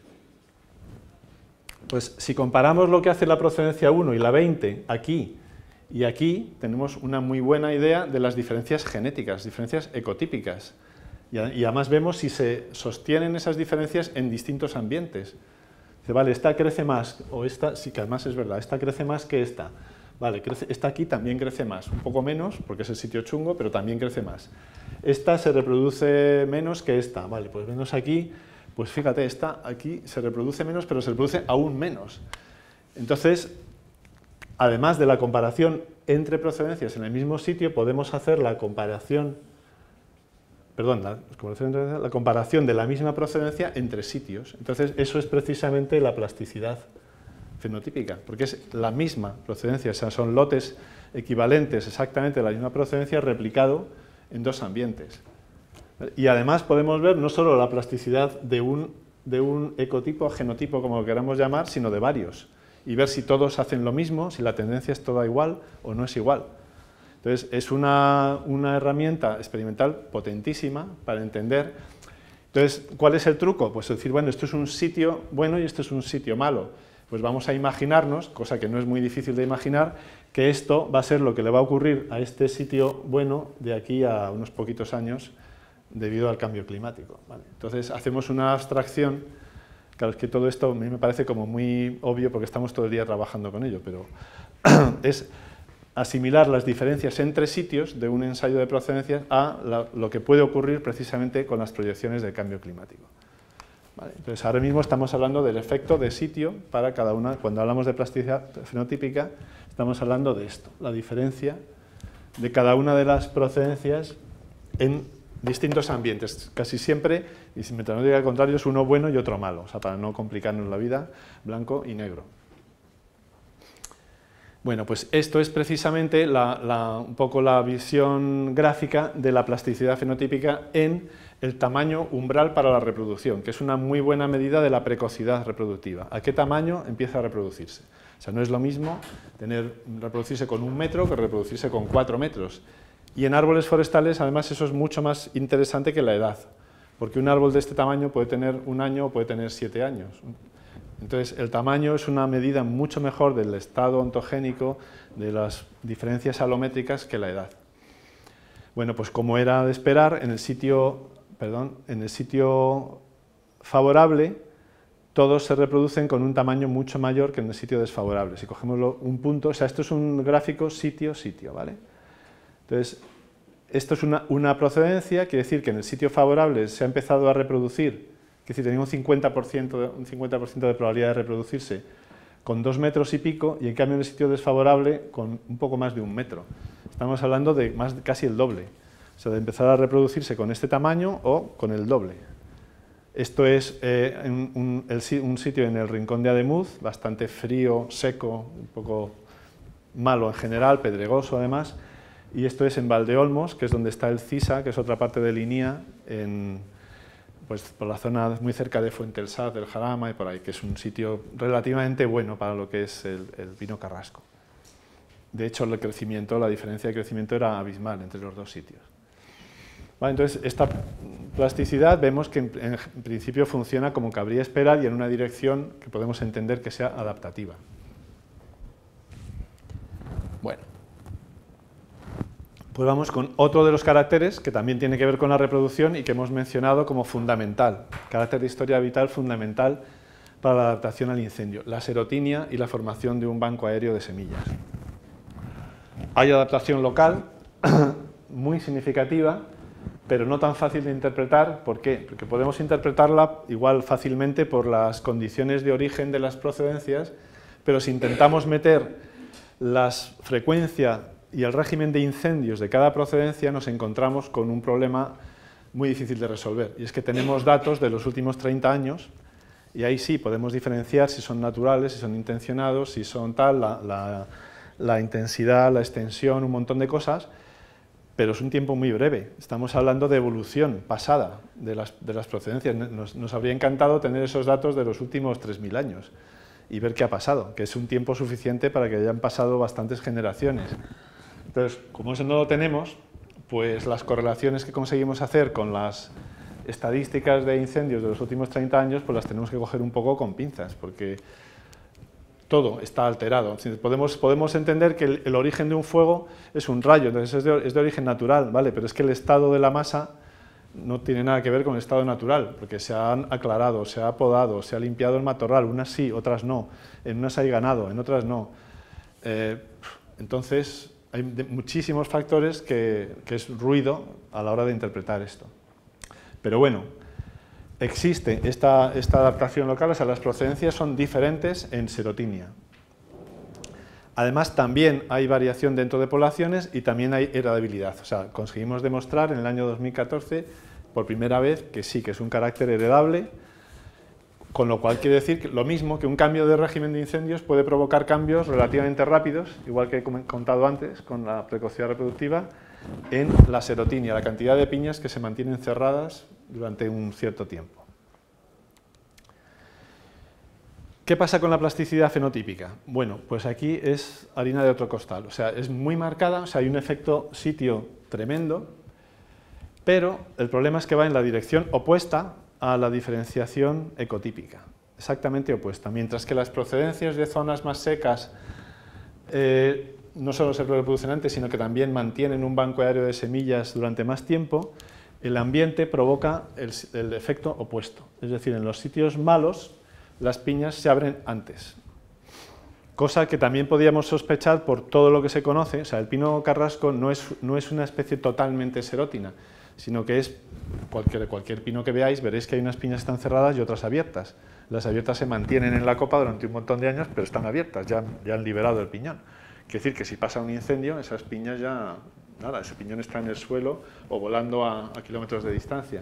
Speaker 1: Pues si comparamos lo que hace la procedencia uno y la veinte aquí y aquí, tenemos una muy buena idea de las diferencias genéticas, diferencias ecotípicas. Y, y además vemos si se sostienen esas diferencias en distintos ambientes. Dice, vale, esta crece más, o esta, sí que además es verdad, esta crece más que esta. Vale, crece, esta aquí también crece más, un poco menos, porque es el sitio chungo, pero también crece más. Esta se reproduce menos que esta, vale, pues menos aquí, pues fíjate, esta aquí se reproduce menos, pero se reproduce aún menos. Entonces, además de la comparación entre procedencias en el mismo sitio, podemos hacer la comparación, perdón, la comparación, la comparación de la misma procedencia entre sitios. Entonces, eso es precisamente la plasticidad fenotípica, porque es la misma procedencia, o sea, son lotes equivalentes exactamente de la misma procedencia replicado en dos ambientes. Y además podemos ver no solo la plasticidad de un, de un ecotipo o genotipo, como lo queramos llamar, sino de varios, y ver si todos hacen lo mismo, si la tendencia es toda igual o no es igual. Entonces, es una, una herramienta experimental potentísima para entender. Entonces, ¿cuál es el truco? Pues decir, bueno, esto es un sitio bueno y esto es un sitio malo. Pues vamos a imaginarnos, cosa que no es muy difícil de imaginar, que esto va a ser lo que le va a ocurrir a este sitio bueno de aquí a unos poquitos años debido al cambio climático, ¿vale? Entonces hacemos una abstracción, claro, es que todo esto a mí me parece como muy obvio porque estamos todo el día trabajando con ello, pero es asimilar las diferencias entre sitios de un ensayo de procedencias a la, lo que puede ocurrir precisamente con las proyecciones del cambio climático. Vale, entonces ahora mismo estamos hablando del efecto de sitio para cada una, cuando hablamos de plasticidad fenotípica, estamos hablando de esto, la diferencia de cada una de las procedencias en distintos ambientes, casi siempre, y si me no diga al contrario, es uno bueno y otro malo, o sea, para no complicarnos la vida, blanco y negro. Bueno, pues esto es precisamente la, la, un poco la visión gráfica de la plasticidad fenotípica en el tamaño umbral para la reproducción, que es una muy buena medida de la precocidad reproductiva. ¿A qué tamaño empieza a reproducirse? O sea, no es lo mismo tener, reproducirse con un metro que reproducirse con cuatro metros. Y en árboles forestales, además, eso es mucho más interesante que la edad, porque un árbol de este tamaño puede tener un año o puede tener siete años. Entonces, el tamaño es una medida mucho mejor del estado ontogénico, de las diferencias alométricas, que la edad. Bueno, pues como era de esperar, en el sitio, perdón, en el sitio favorable, todos se reproducen con un tamaño mucho mayor que en el sitio desfavorable. Si cogemos un punto, o sea, esto es un gráfico sitio-sitio, ¿vale? Entonces, esto es una, una procedencia, quiere decir que en el sitio favorable se ha empezado a reproducir, es decir, tenía un cincuenta por ciento, de, un cincuenta por ciento de probabilidad de reproducirse con dos metros y pico, y en cambio en el sitio desfavorable con un poco más de un metro. Estamos hablando de más, casi el doble, o sea, de empezar a reproducirse con este tamaño o con el doble. Esto es eh, un, un, el, un sitio en el rincón de Ademuz, bastante frío, seco, un poco malo en general, pedregoso además, y esto es en Valdeolmos, que es donde está el CISA, que es otra parte de Linía, en, pues, por la zona muy cerca de Fuente del Saz, del Jarama y por ahí, que es un sitio relativamente bueno para lo que es el, el vino carrasco. De hecho, el crecimiento, la diferencia de crecimiento era abismal entre los dos sitios. Vale, entonces, esta plasticidad vemos que en, en principio funciona como cabría esperar y en una dirección que podemos entender que sea adaptativa. Bueno, pues vamos con otro de los caracteres que también tiene que ver con la reproducción y que hemos mencionado como fundamental, carácter de historia vital fundamental para la adaptación al incendio, la serotinia y la formación de un banco aéreo de semillas. Hay adaptación local muy significativa, pero no tan fácil de interpretar. ¿Por qué? Porque podemos interpretarla igual fácilmente por las condiciones de origen de las procedencias, pero si intentamos meter la frecuencia y el régimen de incendios de cada procedencia, nos encontramos con un problema muy difícil de resolver. Y es que tenemos datos de los últimos treinta años, y ahí sí podemos diferenciar si son naturales, si son intencionados, si son tal, la, la, la intensidad, la extensión, un montón de cosas, pero es un tiempo muy breve. Estamos hablando de evolución pasada de las, de las procedencias. Nos, nos habría encantado tener esos datos de los últimos tres mil años y ver qué ha pasado, que es un tiempo suficiente para que hayan pasado bastantes generaciones. Entonces, como eso no lo tenemos, pues las correlaciones que conseguimos hacer con las estadísticas de incendios de los últimos treinta años, pues las tenemos que coger un poco con pinzas, porque todo está alterado. Podemos, podemos entender que el, el origen de un fuego es un rayo, entonces es de, es de origen natural, ¿vale? Pero es que el estado de la masa no tiene nada que ver con el estado natural, porque se han aclarado, se ha podado, se ha limpiado el matorral, unas sí, otras no, en unas hay ganado, en otras no. Eh, entonces, hay de, muchísimos factores que, que es ruido a la hora de interpretar esto. Pero bueno, existe esta, esta adaptación local, o sea, las procedencias son diferentes en serotinia. Además, también hay variación dentro de poblaciones y también hay heredabilidad. O sea, conseguimos demostrar en el año dos mil catorce, por primera vez, que sí, que es un carácter heredable, con lo cual quiere decir que lo mismo, que un cambio de régimen de incendios puede provocar cambios relativamente rápidos, igual que he contado antes con la precocidad reproductiva, en la serotinia, la cantidad de piñas que se mantienen cerradas durante un cierto tiempo. ¿Qué pasa con la plasticidad fenotípica? Bueno, pues aquí es harina de otro costal, o sea, es muy marcada, o sea, hay un efecto sitio tremendo, pero el problema es que va en la dirección opuesta a la diferenciación ecotípica, exactamente opuesta, mientras que las procedencias de zonas más secas eh, no solo se reproducen antes, sino que también mantienen un banco aéreo de semillas durante más tiempo, el ambiente provoca el, el efecto opuesto. Es decir, en los sitios malos, las piñas se abren antes. Cosa que también podíamos sospechar por todo lo que se conoce. O sea, el pino carrasco no es, no es una especie totalmente serótina, sino que es, cualquier, cualquier pino que veáis, veréis que hay unas piñas que están cerradas y otras abiertas. Las abiertas se mantienen en la copa durante un montón de años, pero están abiertas, ya, ya han liberado el piñón. Quiere decir que si pasa un incendio, esas piñas ya, nada, ese piñón está en el suelo o volando a, a kilómetros de distancia.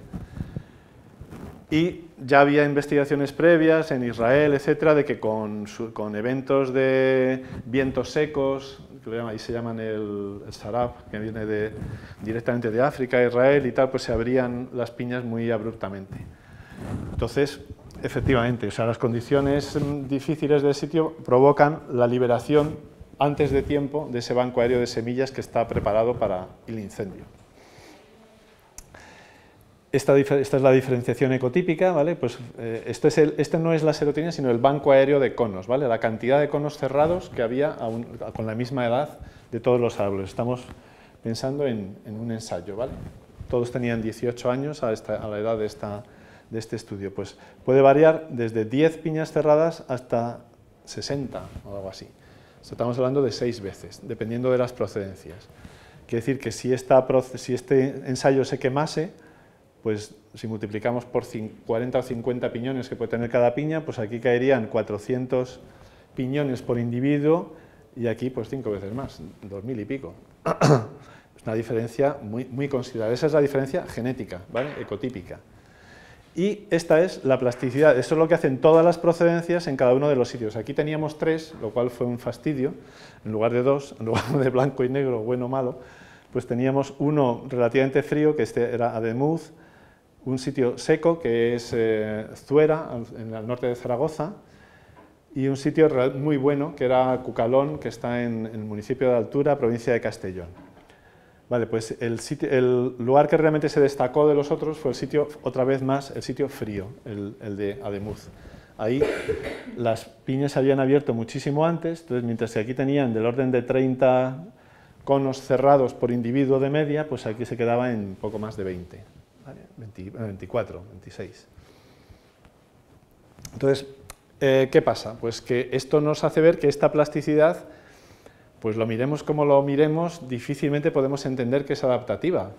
Speaker 1: Y ya había investigaciones previas en Israel, etcétera, de que con, su, con eventos de vientos secos, que lo llaman, ahí se llaman el, el sarab, que viene de, directamente de África, Israel y tal, pues se abrían las piñas muy abruptamente. Entonces, efectivamente, o sea, las condiciones difíciles del sitio provocan la liberación antes de tiempo de ese banco aéreo de semillas que está preparado para el incendio. Esta, esta es la diferenciación ecotípica, ¿vale? Pues, eh, este, es el, este no es la serotinia, sino el banco aéreo de conos, ¿vale? La cantidad de conos cerrados que había a un, a, con la misma edad de todos los árboles. Estamos pensando en, en un ensayo, ¿vale? Todos tenían dieciocho años a, esta, a la edad de, esta, de este estudio. Pues puede variar desde diez piñas cerradas hasta sesenta o algo así. Estamos hablando de seis veces, dependiendo de las procedencias. Quiere decir que si, esta, si este ensayo se quemase, pues si multiplicamos por cuarenta o cincuenta piñones que puede tener cada piña, pues aquí caerían cuatrocientos piñones por individuo y aquí pues cinco veces más, dos mil y pico. Es una diferencia muy, muy considerable. Esa es la diferencia genética, ¿vale? Ecotípica. Y esta es la plasticidad, eso es lo que hacen todas las procedencias en cada uno de los sitios. Aquí teníamos tres, lo cual fue un fastidio, en lugar de dos, en lugar de blanco y negro, bueno o malo, pues teníamos uno relativamente frío, que este era Ademuz, un sitio seco, que es eh, Zuera, en el norte de Zaragoza, y un sitio muy bueno, que era Cucalón, que está en, en el municipio de Altura, provincia de Castellón. Vale, pues el, sitio, el lugar que realmente se destacó de los otros fue el sitio, otra vez más, el sitio frío, el, el de Ademuz. Ahí las piñas se habían abierto muchísimo antes, entonces mientras que aquí tenían del orden de treinta conos cerrados por individuo de media, pues aquí se quedaba en poco más de veinte, ¿vale? veinte, veinticuatro, veintiséis. Entonces, eh, ¿qué pasa? Pues que esto nos hace ver que esta plasticidad, pues lo miremos como lo miremos, difícilmente podemos entender que es adaptativa.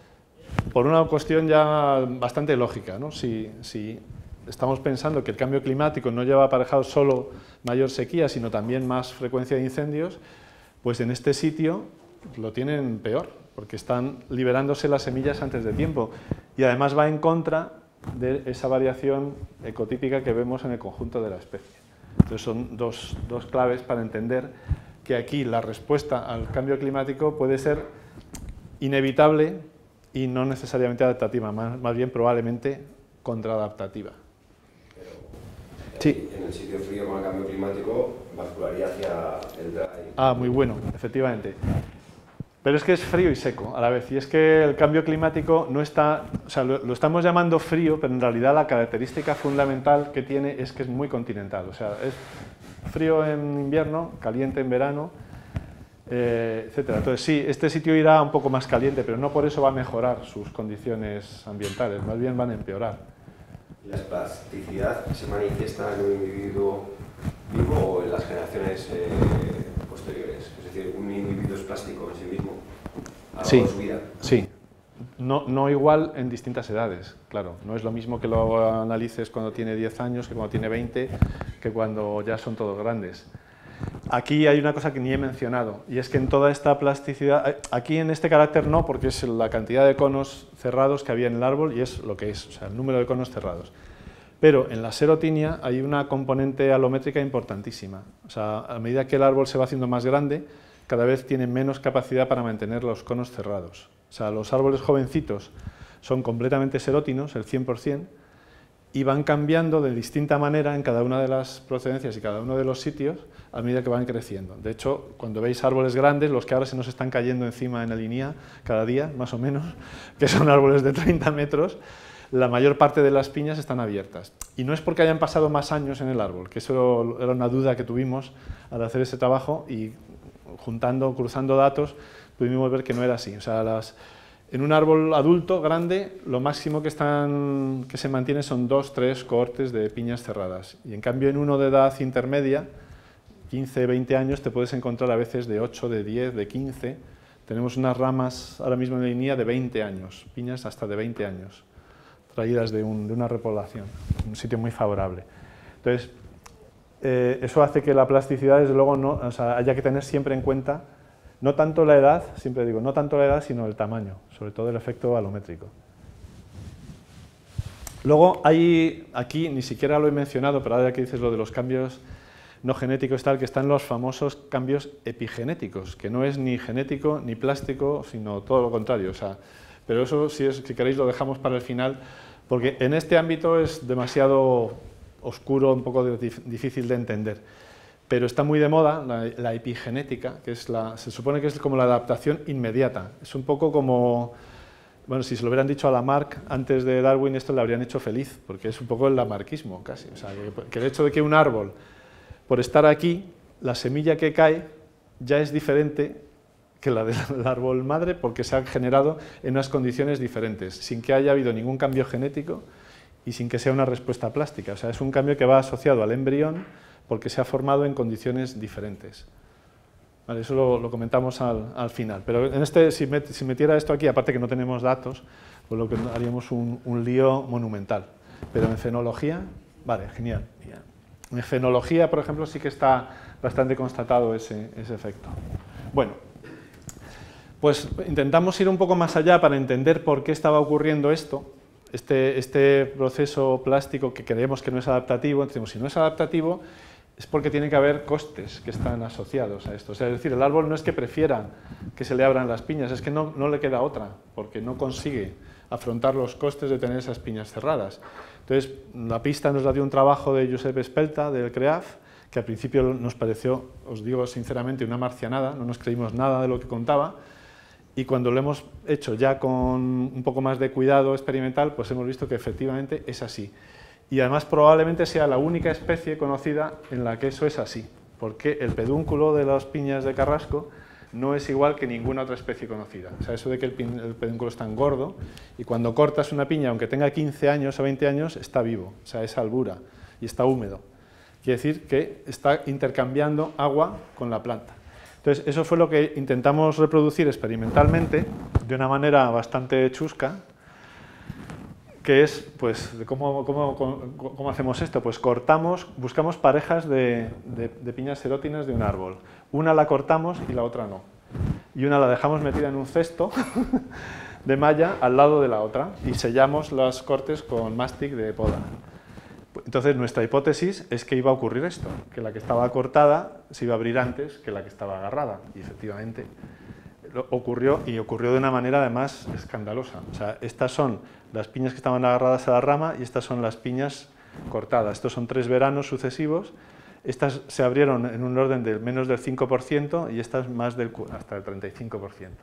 Speaker 1: Por una cuestión ya bastante lógica, ¿no? Si, si estamos pensando que el cambio climático no lleva aparejado solo mayor sequía, sino también más frecuencia de incendios, pues en este sitio lo tienen peor, porque están liberándose las semillas antes de tiempo. Y además va en contra de esa variación ecotípica que vemos en el conjunto de la especie. Entonces son dos, dos claves para entender que aquí la respuesta al cambio climático puede ser inevitable y no necesariamente adaptativa, más, más bien probablemente contraadaptativa.
Speaker 2: Pero,
Speaker 1: sí.
Speaker 2: En el sitio frío con el cambio climático bascularía hacia el dry.
Speaker 1: Ah, muy bueno, efectivamente. Pero es que es frío y seco a la vez, y es que el cambio climático no está, o sea, lo, lo estamos llamando frío, pero en realidad la característica fundamental que tiene es que es muy continental, o sea, es frío en invierno, caliente en verano, eh, etcétera. Entonces sí, este sitio irá un poco más caliente, pero no por eso va a mejorar sus condiciones ambientales, más bien van a empeorar.
Speaker 2: ¿La plasticidad se manifiesta en un individuo vivo o en las generaciones eh, posteriores? Es decir, un individuo es plástico en sí mismo a lo largo de su vida.
Speaker 1: Sí, no, no igual en distintas edades, claro. No es lo mismo que lo analices cuando tiene diez años, que cuando tiene veinte, que cuando ya son todos grandes. Aquí hay una cosa que ni he mencionado, y es que en toda esta plasticidad, aquí en este carácter no, porque es la cantidad de conos cerrados que había en el árbol y es lo que es, o sea, el número de conos cerrados. Pero en la serotinia hay una componente alométrica importantísima. O sea, a medida que el árbol se va haciendo más grande, cada vez tiene menos capacidad para mantener los conos cerrados. O sea, los árboles jovencitos son completamente serótinos, el cien por cien, y van cambiando de distinta manera en cada una de las procedencias y cada uno de los sitios a medida que van creciendo. De hecho, cuando veis árboles grandes, los que ahora se nos están cayendo encima en la línea cada día, más o menos, que son árboles de treinta metros, la mayor parte de las piñas están abiertas. Y no es porque hayan pasado más años en el árbol, que eso era una duda que tuvimos al hacer ese trabajo, y juntando, cruzando datos, pudimos ver que no era así. O sea, las, en un árbol adulto, grande, lo máximo que, están, que se mantiene son dos, tres cohortes de piñas cerradas. Y en cambio, en uno de edad intermedia, quince, veinte años, te puedes encontrar a veces de ocho, de diez, de quince. Tenemos unas ramas ahora mismo en la línea de veinte años, piñas hasta de veinte años, traídas de, un, de una repoblación, un sitio muy favorable. Entonces, eh, eso hace que la plasticidad, desde luego, no, o sea, haya que tener siempre en cuenta, no tanto la edad, siempre digo, no tanto la edad, sino el tamaño, sobre todo el efecto alométrico. Luego, hay, aquí ni siquiera lo he mencionado, pero ahora que dices lo de los cambios no genéticos, tal, que están los famosos cambios epigenéticos, que no es ni genético ni plástico, sino todo lo contrario. O sea, pero eso, si, es, si queréis, lo dejamos para el final, porque en este ámbito es demasiado oscuro, un poco de, difícil de entender. Pero está muy de moda la, la epigenética, que es la, se supone que es como la adaptación inmediata. Es un poco como, bueno, si se lo hubieran dicho a Lamarck antes de Darwin, esto le habrían hecho feliz, porque es un poco el lamarckismo casi. O sea, que, que el hecho de que un árbol, por estar aquí, la semilla que cae ya es diferente que la del árbol madre, porque se ha generado en unas condiciones diferentes, sin que haya habido ningún cambio genético y sin que sea una respuesta plástica. O sea, es un cambio que va asociado al embrión porque se ha formado en condiciones diferentes. Vale, eso lo, lo comentamos al, al final. Pero en este, si, met, si metiera esto aquí, aparte que no tenemos datos, pues lo que haríamos un, un lío monumental. Pero en fenología, vale, genial. En fenología, por ejemplo, sí que está bastante constatado ese, ese efecto. Bueno, pues intentamos ir un poco más allá para entender por qué estaba ocurriendo esto. este, este proceso plástico que creemos que no es adaptativo, decimos, si no es adaptativo, es porque tiene que haber costes que están asociados a esto. O sea, es decir, el árbol no es que prefiera que se le abran las piñas, es que no, no le queda otra, porque no consigue afrontar los costes de tener esas piñas cerradas. Entonces, la pista nos la dio un trabajo de Josep Espelta, del CREAF, que al principio nos pareció, os digo sinceramente, una marcianada, no nos creímos nada de lo que contaba, y cuando lo hemos hecho ya con un poco más de cuidado experimental, pues hemos visto que efectivamente es así. Y además probablemente sea la única especie conocida en la que eso es así, porque el pedúnculo de las piñas de carrasco no es igual que ninguna otra especie conocida. O sea, eso de que el, el pedúnculo es tan gordo, y cuando cortas una piña, aunque tenga quince años o veinte años, está vivo, o sea, es albura y está húmedo. Quiere decir que está intercambiando agua con la planta. Entonces, eso fue lo que intentamos reproducir experimentalmente, de una manera bastante chusca, que es, pues, ¿cómo, cómo, cómo, cómo hacemos esto? Pues cortamos, buscamos parejas de, de, de piñas serótinas de un árbol. Una la cortamos y la otra no. Y una la dejamos metida en un cesto de malla al lado de la otra y sellamos los cortes con mástic de poda. Entonces, nuestra hipótesis es que iba a ocurrir esto, que la que estaba cortada se iba a abrir antes que la que estaba agarrada. Y efectivamente ocurrió, y ocurrió de una manera además escandalosa. O sea, estas son las piñas que estaban agarradas a la rama y estas son las piñas cortadas. Estos son tres veranos sucesivos. Estas se abrieron en un orden del menos del cinco por ciento y estas más del, hasta el treinta y cinco por ciento.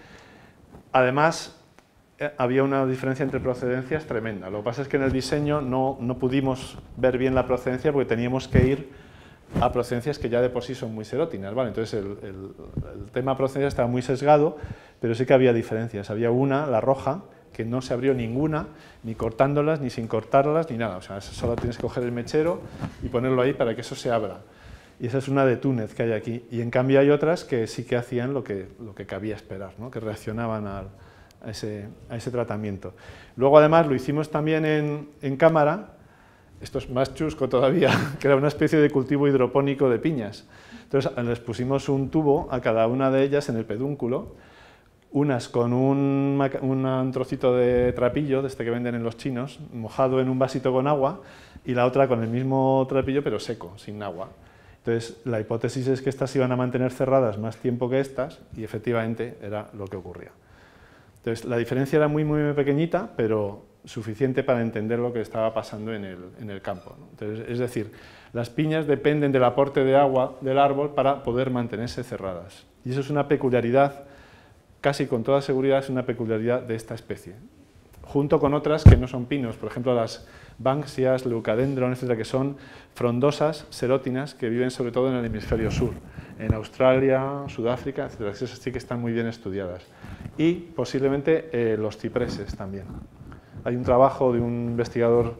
Speaker 1: Además, había una diferencia entre procedencias tremenda. Lo que pasa es que en el diseño no, no pudimos ver bien la procedencia porque teníamos que ir a procedencias que ya de por sí son muy serótinas, ¿vale? Entonces el, el, el tema procedencia estaba muy sesgado, pero sí que había diferencias. Había una, la roja, que no se abrió ninguna, ni cortándolas, ni sin cortarlas, ni nada. O sea, solo tienes que coger el mechero y ponerlo ahí para que eso se abra. Y esa es una de Túnez que hay aquí. Y en cambio hay otras que sí que hacían lo que, lo que cabía esperar, ¿no? Que reaccionaban al, a, ese, a ese tratamiento. Luego además lo hicimos también en, en cámara. Esto es más chusco todavía, que era una especie de cultivo hidropónico de piñas. Entonces les pusimos un tubo a cada una de ellas en el pedúnculo, unas con un, un trocito de trapillo, de este que venden en los chinos, mojado en un vasito con agua, y la otra con el mismo trapillo pero seco, sin agua. Entonces la hipótesis es que estas iban a mantener cerradas más tiempo que estas, y efectivamente era lo que ocurría. Entonces la diferencia era muy, muy pequeñita, pero suficiente para entender lo que estaba pasando en el, en el campo, ¿no? Entonces, es decir, las piñas dependen del aporte de agua del árbol para poder mantenerse cerradas. Y eso es una peculiaridad, casi con toda seguridad es una peculiaridad de esta especie, junto con otras que no son pinos, por ejemplo las banksias, leucadendron, etcétera, que son frondosas, serótinas, que viven sobre todo en el hemisferio sur, en Australia, Sudáfrica, etcétera. Esas sí que están muy bien estudiadas. Y posiblemente eh, los cipreses también. Hay un trabajo de un investigador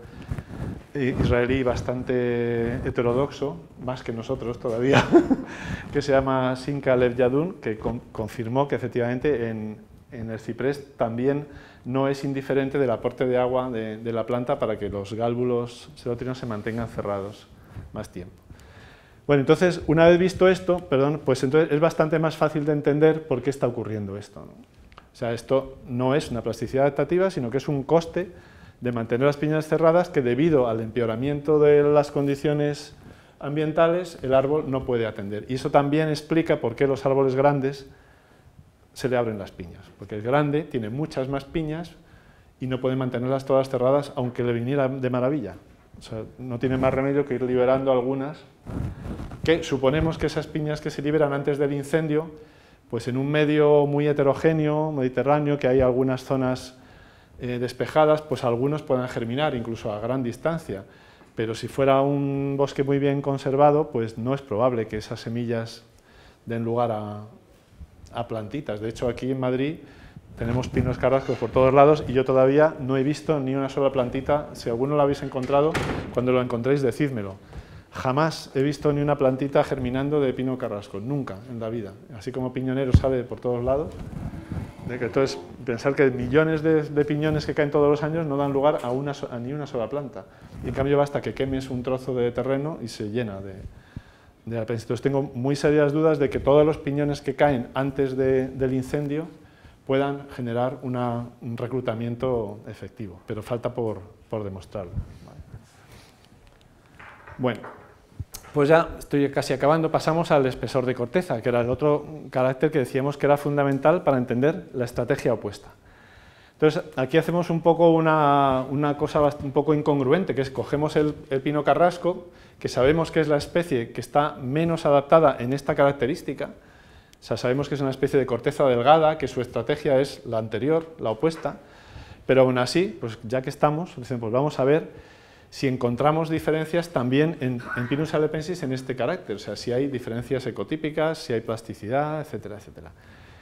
Speaker 1: israelí bastante heterodoxo, más que nosotros todavía, que se llama Simcha Lev Yadun, que con, confirmó que efectivamente en, en el ciprés también no es indiferente del aporte de agua de, de la planta para que los gálbulos serótinos se mantengan cerrados más tiempo. Bueno, entonces, una vez visto esto, perdón, pues entonces es bastante más fácil de entender por qué está ocurriendo esto, ¿no? O sea, esto no es una plasticidad adaptativa, sino que es un coste de mantener las piñas cerradas que debido al empeoramiento de las condiciones ambientales el árbol no puede atender. Y eso también explica por qué los árboles grandes se le abren las piñas, porque el grande tiene muchas más piñas y no puede mantenerlas todas cerradas aunque le viniera de maravilla. O sea, no tiene más remedio que ir liberando algunas, que suponemos que esas piñas que se liberan antes del incendio, pues en un medio muy heterogéneo, mediterráneo, que hay algunas zonas eh, despejadas, pues algunos puedan germinar, incluso a gran distancia. Pero si fuera un bosque muy bien conservado, pues no es probable que esas semillas den lugar a, a plantitas. De hecho, aquí en Madrid tenemos pinos carrascos por todos lados y yo todavía no he visto ni una sola plantita. Si alguno lo habéis encontrado, cuando lo encontréis, decídmelo. Jamás he visto ni una plantita germinando de pino carrasco, nunca en la vida. Así como piñonero sale por todos lados. De que, entonces, pensar que millones de, de piñones que caen todos los años no dan lugar a, una, a ni una sola planta. Y en cambio basta que quemes un trozo de terreno y se llena de, de alpes. Entonces tengo muy serias dudas de que todos los piñones que caen antes de, del incendio puedan generar una, un reclutamiento efectivo, pero falta por, por demostrarlo. Vale. Bueno, pues ya estoy casi acabando, pasamos al espesor de corteza, que era el otro carácter que decíamos que era fundamental para entender la estrategia opuesta. Entonces, aquí hacemos un poco una, una cosa un poco incongruente, que es cogemos el, el pino carrasco, que sabemos que es la especie que está menos adaptada en esta característica. O sea, sabemos que es una especie de corteza delgada, que su estrategia es la anterior, la opuesta, pero aún así, pues ya que estamos, pues vamos a ver si encontramos diferencias también en, en Pinus halepensis en este carácter, o sea, si hay diferencias ecotípicas, si hay plasticidad, etcétera, etcétera.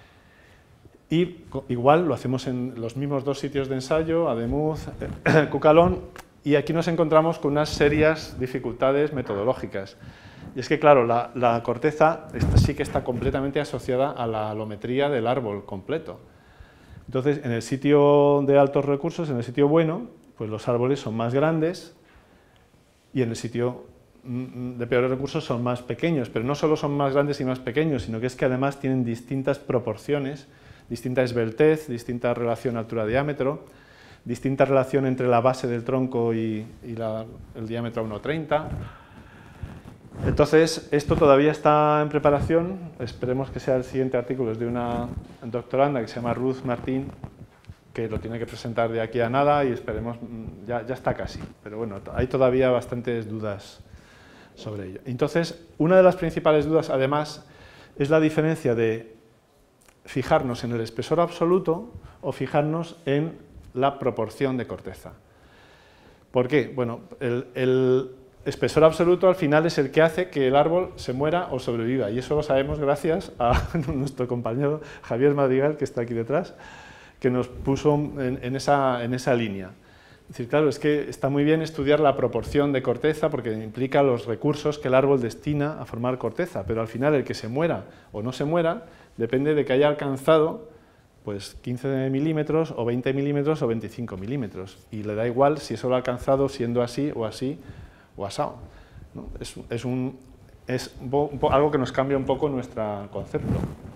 Speaker 1: Y igual lo hacemos en los mismos dos sitios de ensayo, Ademuz, Cucalón, y aquí nos encontramos con unas serias dificultades metodológicas. Y es que, claro, la, la corteza esta sí que está completamente asociada a la alometría del árbol completo. Entonces, en el sitio de altos recursos, en el sitio bueno, pues los árboles son más grandes y en el sitio de peores recursos son más pequeños, pero no solo son más grandes y más pequeños, sino que es que además tienen distintas proporciones, distinta esbeltez, distinta relación altura-diámetro, distinta relación entre la base del tronco y, y la, el diámetro a uno treinta. Entonces, esto todavía está en preparación, esperemos que sea el siguiente artículo, es de una doctoranda que se llama Ruth Martín, que lo tiene que presentar de aquí a nada y esperemos, ya, ya está casi, pero bueno, hay todavía bastantes dudas sobre ello. Entonces, una de las principales dudas, además, es la diferencia de fijarnos en el espesor absoluto o fijarnos en la proporción de corteza. ¿Por qué? Bueno, el, el espesor absoluto al final es el que hace que el árbol se muera o sobreviva, y eso lo sabemos gracias a nuestro compañero Javier Madrigal, que está aquí detrás, que nos puso en, en, esa, en esa línea. Es decir, claro, es que está muy bien estudiar la proporción de corteza porque implica los recursos que el árbol destina a formar corteza, pero al final el que se muera o no se muera depende de que haya alcanzado pues, quince milímetros o veinte milímetros o veinticinco milímetros, y le da igual si eso lo ha alcanzado siendo así o así o asado, ¿no? Es, es, un, es algo que nos cambia un poco nuestro concepto.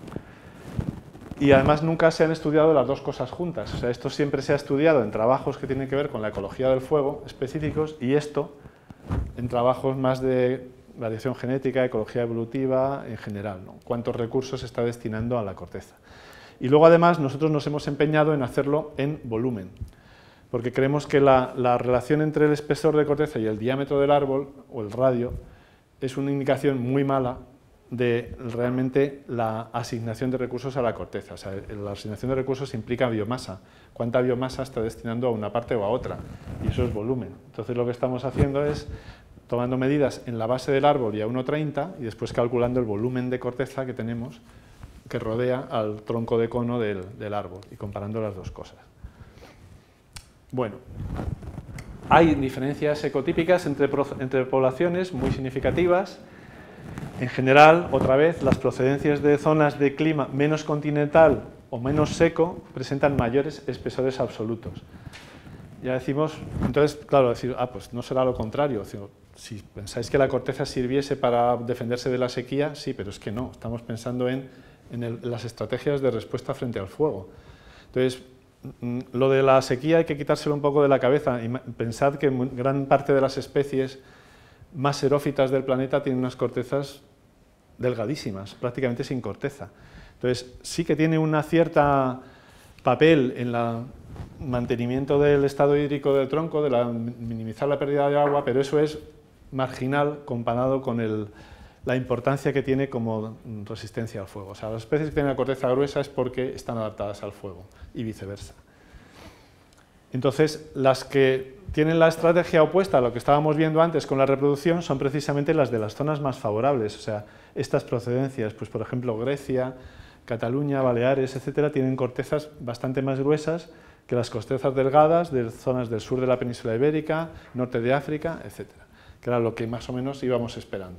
Speaker 1: Y además nunca se han estudiado las dos cosas juntas, o sea, esto siempre se ha estudiado en trabajos que tienen que ver con la ecología del fuego específicos, y esto en trabajos más de variación genética, ecología evolutiva en general, ¿no? Cuántos recursos se está destinando a la corteza. Y luego además nosotros nos hemos empeñado en hacerlo en volumen, porque creemos que la, la relación entre el espesor de corteza y el diámetro del árbol, o el radio, es una indicación muy mala de realmente la asignación de recursos a la corteza. O sea, la asignación de recursos implica biomasa. ¿Cuánta biomasa está destinando a una parte o a otra? Y eso es volumen. Entonces lo que estamos haciendo es tomando medidas en la base del árbol y a uno treinta y después calculando el volumen de corteza que tenemos que rodea al tronco de cono del, del árbol y comparando las dos cosas. Bueno, hay diferencias ecotípicas entre, entre poblaciones muy significativas. En general, otra vez, las procedencias de zonas de clima menos continental o menos seco presentan mayores espesores absolutos. Ya decimos, entonces, claro, decir, ah, pues no será lo contrario. Si pensáis que la corteza sirviese para defenderse de la sequía, sí, pero es que no, estamos pensando en, en, el, en las estrategias de respuesta frente al fuego. Entonces, lo de la sequía hay que quitárselo un poco de la cabeza y pensad que gran parte de las especies más xerófitas del planeta tienen unas cortezas delgadísimas, prácticamente sin corteza. Entonces, sí que tiene una cierta papel en el mantenimiento del estado hídrico del tronco, de la, minimizar la pérdida de agua, pero eso es marginal comparado con el, la importancia que tiene como resistencia al fuego. O sea, las especies que tienen la corteza gruesa es porque están adaptadas al fuego y viceversa. Entonces, las que tienen la estrategia opuesta a lo que estábamos viendo antes con la reproducción son precisamente las de las zonas más favorables. O sea, estas procedencias, pues por ejemplo Grecia, Cataluña, Baleares, etcétera, tienen cortezas bastante más gruesas que las cortezas delgadas de zonas del sur de la península ibérica, norte de África, etcétera, que era lo que más o menos íbamos esperando.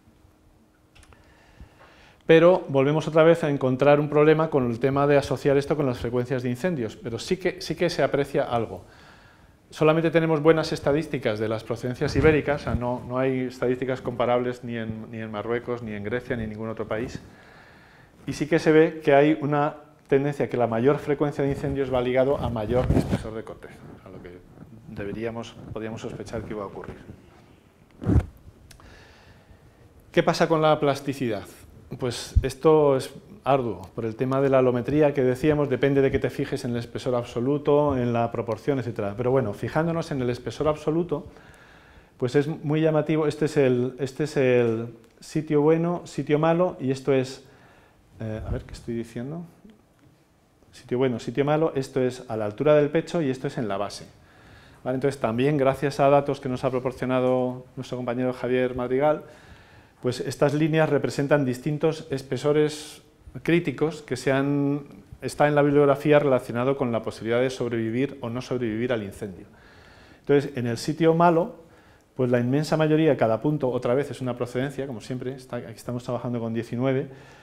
Speaker 1: Pero volvemos otra vez a encontrar un problema con el tema de asociar esto con las frecuencias de incendios, pero sí que, sí que se aprecia algo. Solamente tenemos buenas estadísticas de las procedencias ibéricas, o sea, no, no hay estadísticas comparables ni en, ni en Marruecos, ni en Grecia, ni en ningún otro país, y sí que se ve que hay una tendencia a que la mayor frecuencia de incendios va ligado a mayor espesor de corteza, a lo que deberíamos, podríamos sospechar que iba a ocurrir. ¿Qué pasa con la plasticidad? Pues esto es arduo, por el tema de la alometría que decíamos, depende de que te fijes en el espesor absoluto, en la proporción, etcétera. Pero bueno, fijándonos en el espesor absoluto, pues es muy llamativo, este es el, este es el sitio bueno, sitio malo, y esto es, eh, a ver qué estoy diciendo, sitio bueno, sitio malo, esto es a la altura del pecho y esto es en la base. ¿Vale? Entonces también gracias a datos que nos ha proporcionado nuestro compañero Javier Madrigal, pues estas líneas representan distintos espesores críticos que se han, está en la bibliografía relacionado con la posibilidad de sobrevivir o no sobrevivir al incendio. Entonces, en el sitio malo, pues la inmensa mayoría, cada punto, otra vez es una procedencia, como siempre, está, aquí estamos trabajando con diecinueve,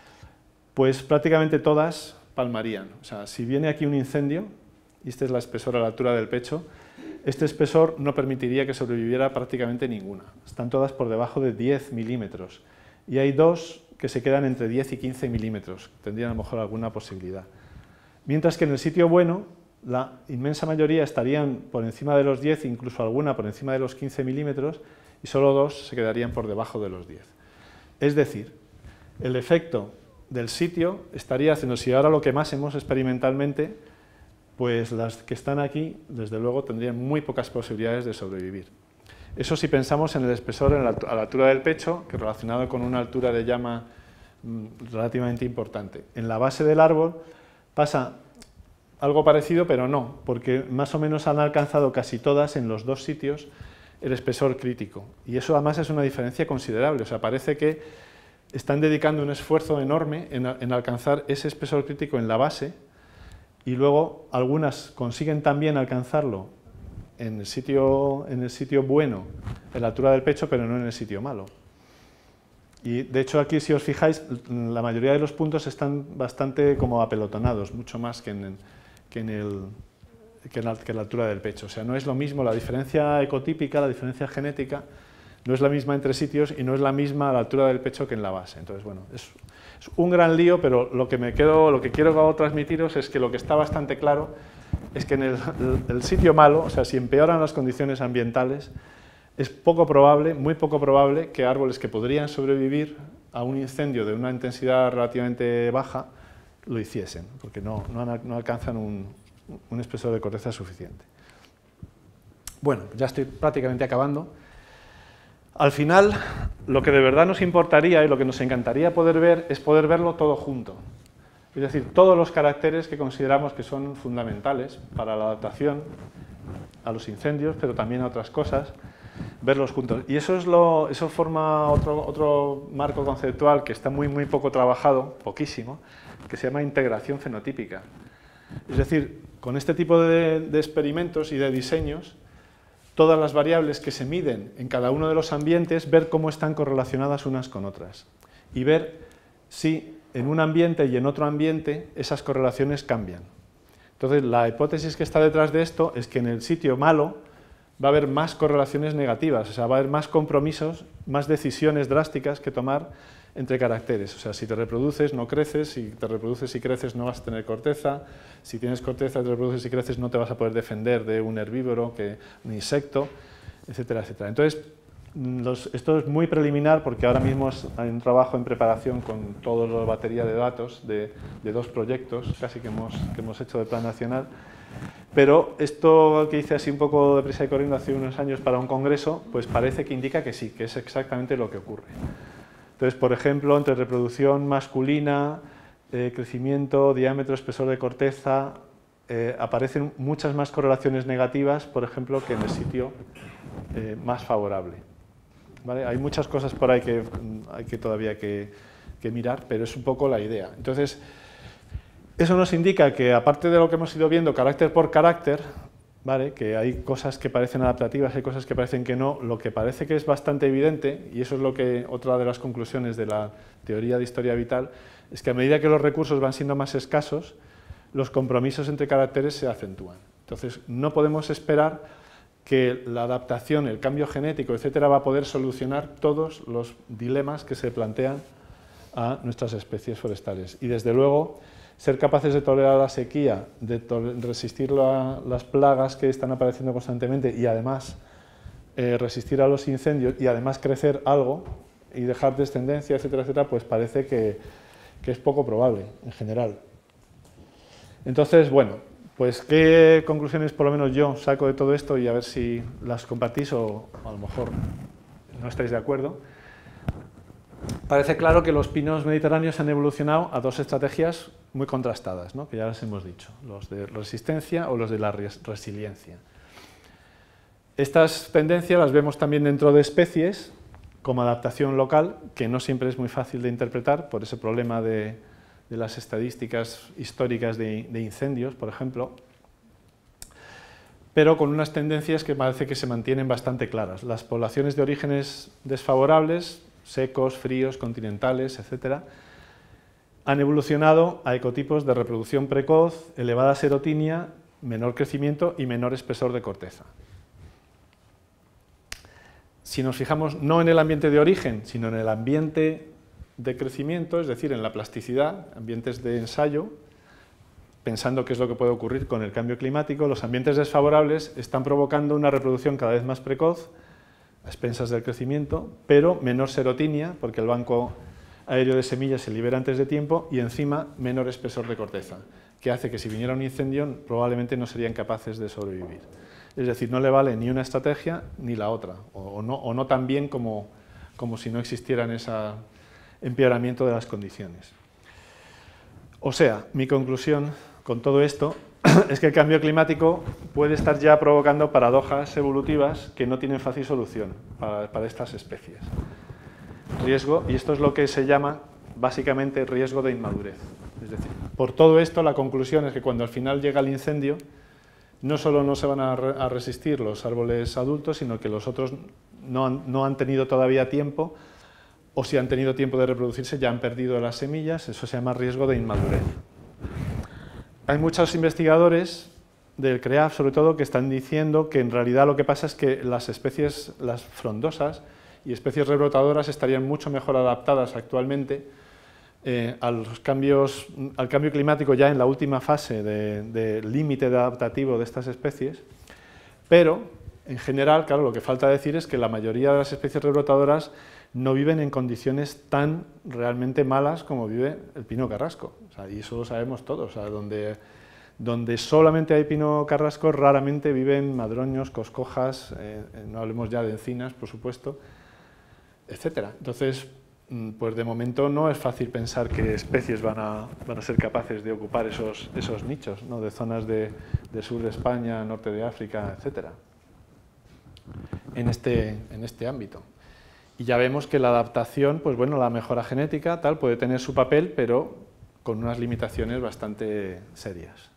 Speaker 1: pues prácticamente todas palmarían. O sea, si viene aquí un incendio, y este es la espesor a la altura del pecho, este espesor no permitiría que sobreviviera prácticamente ninguna. Están todas por debajo de diez milímetros. Y hay dos que se quedan entre diez y quince milímetros. Tendrían a lo mejor alguna posibilidad. Mientras que en el sitio bueno, la inmensa mayoría estarían por encima de los diez, incluso alguna por encima de los quince milímetros, y solo dos se quedarían por debajo de los diez. Es decir, el efecto del sitio estaría haciendo, si ahora lo quemásemos experimentalmente, pues las que están aquí, desde luego, tendrían muy pocas posibilidades de sobrevivir. Eso si pensamos en el espesor en la, a la altura del pecho, que relacionado con una altura de llama mmm, relativamente importante. En la base del árbol pasa algo parecido, pero no, porque más o menos han alcanzado casi todas en los dos sitios el espesor crítico. Y eso además es una diferencia considerable, o sea, parece que están dedicando un esfuerzo enorme en, en alcanzar ese espesor crítico en la base, y luego algunas consiguen también alcanzarlo en el sitio, en el sitio bueno, en la altura del pecho, pero no en el sitio malo. Y de hecho aquí, si os fijáis, la mayoría de los puntos están bastante como apelotonados, mucho más que en, que en, el, que en, la, que en la altura del pecho. O sea, no es lo mismo, la diferencia ecotípica, la diferencia genética, no es la misma entre sitios y no es la misma a la altura del pecho que en la base. Entonces, bueno, es, es un gran lío, pero lo que me quedo, lo que quiero transmitiros es que lo que está bastante claro es que en el, el, el sitio malo, o sea, si empeoran las condiciones ambientales, es poco probable, muy poco probable, que árboles que podrían sobrevivir a un incendio de una intensidad relativamente baja lo hiciesen, porque no, no, no alcanzan un, un espesor de corteza suficiente. Bueno, ya estoy prácticamente acabando. Al final, lo que de verdad nos importaría y lo que nos encantaría poder ver es poder verlo todo junto. Es decir, todos los caracteres que consideramos que son fundamentales para la adaptación a los incendios, pero también a otras cosas, verlos juntos. Y eso, es lo, eso forma otro, otro marco conceptual que está muy, muy poco trabajado, poquísimo, que se llama integración fenotípica. Es decir, con este tipo de, de experimentos y de diseños, todas las variables que se miden en cada uno de los ambientes, ver cómo están correlacionadas unas con otras y ver si en un ambiente y en otro ambiente esas correlaciones cambian. Entonces, la hipótesis que está detrás de esto es que en el sitio malo va a haber más correlaciones negativas, o sea, va a haber más compromisos, más decisiones drásticas que tomar entre caracteres. O sea, si te reproduces, no creces, si te reproduces y creces, no vas a tener corteza, si tienes corteza, te reproduces y creces, no te vas a poder defender de un herbívoro, que, un insecto, etcétera, etcétera. Entonces, los, esto es muy preliminar porque ahora mismo hay un trabajo en preparación con toda la batería de datos de, de dos proyectos, casi que hemos, que hemos hecho de plan nacional. Pero esto que hice así un poco deprisa y corriendo hace unos años para un congreso, pues parece que indica que sí, que es exactamente lo que ocurre. Entonces, por ejemplo, entre reproducción masculina, eh, crecimiento, diámetro, espesor de corteza, eh, aparecen muchas más correlaciones negativas, por ejemplo, que en el sitio eh, más favorable. ¿Vale? Hay muchas cosas por ahí que hay que todavía que, que mirar, pero es un poco la idea. Entonces, eso nos indica que, aparte de lo que hemos ido viendo carácter por carácter, ¿vale?, que hay cosas que parecen adaptativas, hay cosas que parecen que no, lo que parece que es bastante evidente, y eso es lo que otra de las conclusiones de la teoría de historia vital, es que a medida que los recursos van siendo más escasos, los compromisos entre caracteres se acentúan. Entonces, no podemos esperar que la adaptación, el cambio genético, etcétera, va a poder solucionar todos los dilemas que se plantean a nuestras especies forestales. Y desde luego, ser capaces de tolerar la sequía, de resistir la, las plagas que están apareciendo constantemente y además eh, resistir a los incendios y además crecer algo y dejar descendencia, etcétera, etcétera, pues parece que, que es poco probable en general. Entonces, bueno, pues qué conclusiones por lo menos yo saco de todo esto y a ver si las compartís o a lo mejor no estáis de acuerdo. Parece claro que los pinos mediterráneos han evolucionado a dos estrategias muy contrastadas, ¿no? Que ya las hemos dicho, los de resistencia o los de la res resiliencia. Estas tendencias las vemos también dentro de especies como adaptación local, que no siempre es muy fácil de interpretar por ese problema de, de las estadísticas históricas de, de incendios, por ejemplo, pero con unas tendencias que parece que se mantienen bastante claras. Las poblaciones de orígenes desfavorables, secos, fríos, continentales, etcétera, han evolucionado a ecotipos de reproducción precoz, elevada serotinia, menor crecimiento y menor espesor de corteza. Si nos fijamos no en el ambiente de origen, sino en el ambiente de crecimiento, es decir, en la plasticidad, ambientes de ensayo, pensando qué es lo que puede ocurrir con el cambio climático, los ambientes desfavorables están provocando una reproducción cada vez más precoz, a expensas del crecimiento, pero menor serotinia, porque el banco aéreo de semillas se libera antes de tiempo, y encima menor espesor de corteza, que hace que si viniera un incendio probablemente no serían capaces de sobrevivir. Es decir, no le vale ni una estrategia ni la otra, o, o, no, o no tan bien como, como si no existieran ese empeoramiento de las condiciones. O sea, mi conclusión con todo esto es que el cambio climático puede estar ya provocando paradojas evolutivas que no tienen fácil solución para, para estas especies. Riesgo, y esto es lo que se llama básicamente riesgo de inmadurez. Es decir, por todo esto la conclusión es que cuando al final llega el incendio, no solo no se van a, re a resistir los árboles adultos, sino que los otros no han, no han tenido todavía tiempo, o si han tenido tiempo de reproducirse ya han perdido las semillas, eso se llama riesgo de inmadurez. Hay muchos investigadores del CREAF, sobre todo, que están diciendo que en realidad lo que pasa es que las especies, las frondosas y especies rebrotadoras estarían mucho mejor adaptadas actualmente eh, a los cambios, al cambio climático ya en la última fase de, de límite adaptativo de estas especies, pero en general, claro, lo que falta decir es que la mayoría de las especies rebrotadoras no viven en condiciones tan realmente malas como vive el pino carrasco. O sea, y eso lo sabemos todos. O sea, donde, donde solamente hay pino carrasco, raramente viven madroños, coscojas, eh, no hablemos ya de encinas, por supuesto, etcétera. Entonces, pues de momento no es fácil pensar que especies van a, van a ser capaces de ocupar esos, esos nichos, ¿no? De zonas de, de sur de España, norte de África, etcétera, en este, en este ámbito. Y ya vemos que la adaptación, pues bueno, la mejora genética tal, puede tener su papel, pero con unas limitaciones bastante serias.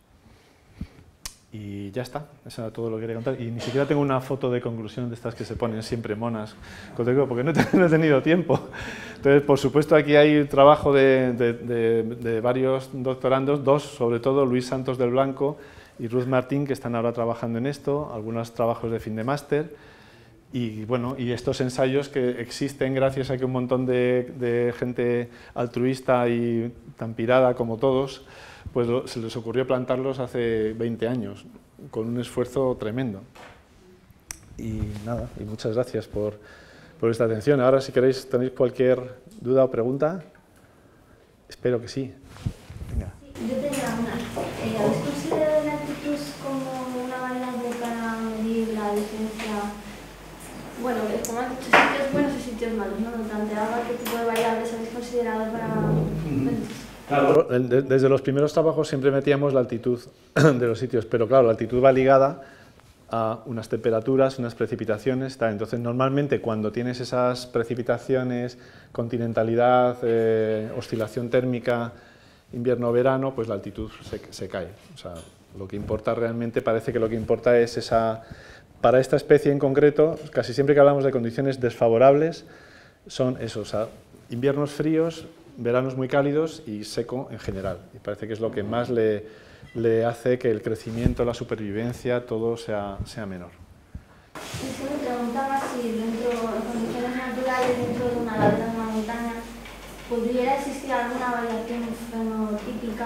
Speaker 1: Y ya está, eso era todo lo que quería contar. Y ni siquiera tengo una foto de conclusión de estas que se ponen siempre monas, porque no he tenido tiempo. Entonces, por supuesto, aquí hay trabajo de, de, de, de varios doctorandos, dos, sobre todo Luis Santos del Blanco y Ruth Martín, que están ahora trabajando en esto, algunos trabajos de fin de máster. Y bueno, y estos ensayos que existen gracias a que un montón de, de gente altruista y tan pirada como todos, pues lo, se les ocurrió plantarlos hace veinte años, con un esfuerzo tremendo. Y nada, y muchas gracias por, por esta atención. Ahora, si queréis, tenéis cualquier duda o pregunta, espero que sí. Venga.
Speaker 3: Yo tenía una. Eh, ¿Habéis considerado la altitud como una variable para medir la diferencia? Bueno, como han dicho, sitios buenos y sitios malos, ¿no? ¿Me planteaba qué tipo de variables habéis considerado para...?
Speaker 1: Claro, desde los primeros trabajos siempre metíamos la altitud de los sitios, pero claro, la altitud va ligada a unas temperaturas, unas precipitaciones, tal. Entonces normalmente cuando tienes esas precipitaciones, continentalidad, eh, oscilación térmica, invierno-verano, pues la altitud se, se cae. O sea, lo que importa realmente, parece que lo que importa es esa... Para esta especie en concreto, casi siempre que hablamos de condiciones desfavorables, son esos, o sea, inviernos fríos, veranos muy cálidos y seco en general. Y parece que es lo que más le, le hace que el crecimiento, la supervivencia, todo sea, sea menor.
Speaker 3: Y se me preguntaba si dentro de las condiciones naturales, dentro de una ladera de una montaña, ¿podría existir alguna variación fenotípica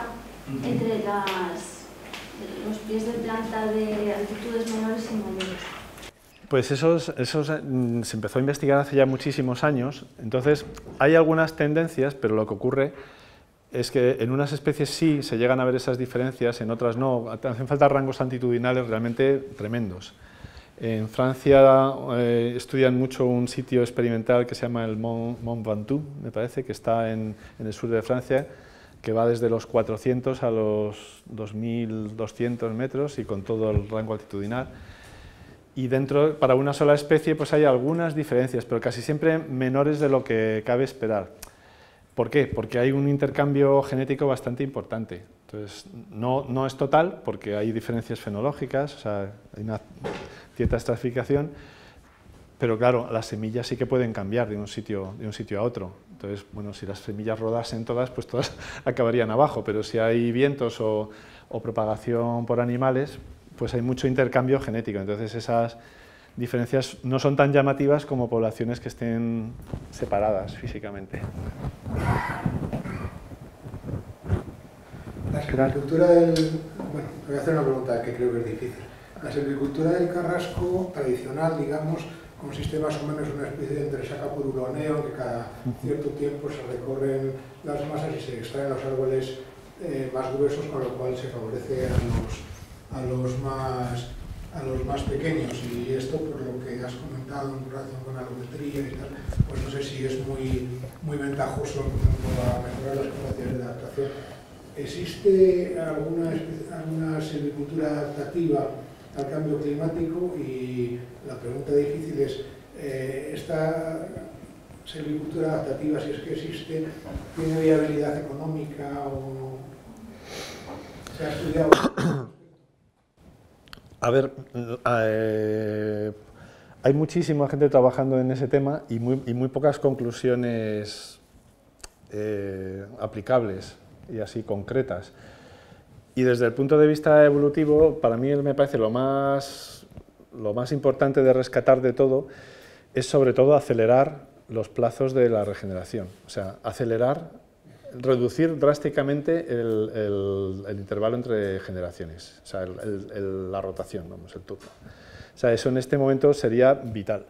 Speaker 3: entre las, los pies de planta de altitudes menores y mayores?
Speaker 1: Pues eso, eso se empezó a investigar hace ya muchísimos años. Entonces, hay algunas tendencias, pero lo que ocurre es que en unas especies sí se llegan a ver esas diferencias, en otras no. Hacen falta rangos altitudinales realmente tremendos. En Francia eh, estudian mucho un sitio experimental que se llama el Mont, Mont Ventoux, me parece, que está en, en el sur de Francia, que va desde los cuatrocientos a los dos mil doscientos metros y con todo el rango altitudinal. Y dentro, para una sola especie, pues hay algunas diferencias, pero casi siempre menores de lo que cabe esperar. ¿Por qué? Porque hay un intercambio genético bastante importante. Entonces, no, no es total, porque hay diferencias fenológicas, o sea, hay una cierta estratificación, pero claro, las semillas sí que pueden cambiar de un sitio, de un sitio a otro. Entonces, bueno, si las semillas rodasen todas, pues todas acabarían abajo, pero si hay vientos o, o propagación por animales, pues hay mucho intercambio genético. Entonces, esas diferencias no son tan llamativas como poblaciones que estén separadas físicamente.
Speaker 4: La silvicultura del... Bueno, voy a hacer una pregunta que creo que es difícil. La silvicultura del carrasco tradicional, digamos, consiste más o menos en una especie de entresaca por uroneo, que cada cierto tiempo se recorren las masas y se extraen los árboles eh, más gruesos, con lo cual se favorece a los, a los más... a los más pequeños, y esto por lo que has comentado en relación con la algometría y tal, pues no sé si es muy, muy ventajoso para mejorar las capacidades de adaptación. ¿Existe alguna, alguna silvicultura adaptativa al cambio climático? Y la pregunta difícil es, eh, ¿esta silvicultura adaptativa, si es que existe, tiene viabilidad económica o se ha estudiado?
Speaker 1: A ver, eh, hay muchísima gente trabajando en ese tema y muy, y muy pocas conclusiones eh, aplicables y así concretas. Y desde el punto de vista evolutivo, para mí me parece lo más, lo más importante de rescatar de todo es sobre todo acelerar los plazos de la regeneración, o sea, acelerar, reducir drásticamente el, el, el intervalo entre generaciones, o sea, el, el, el, la rotación, vamos, el turno. O sea, eso en este momento sería vital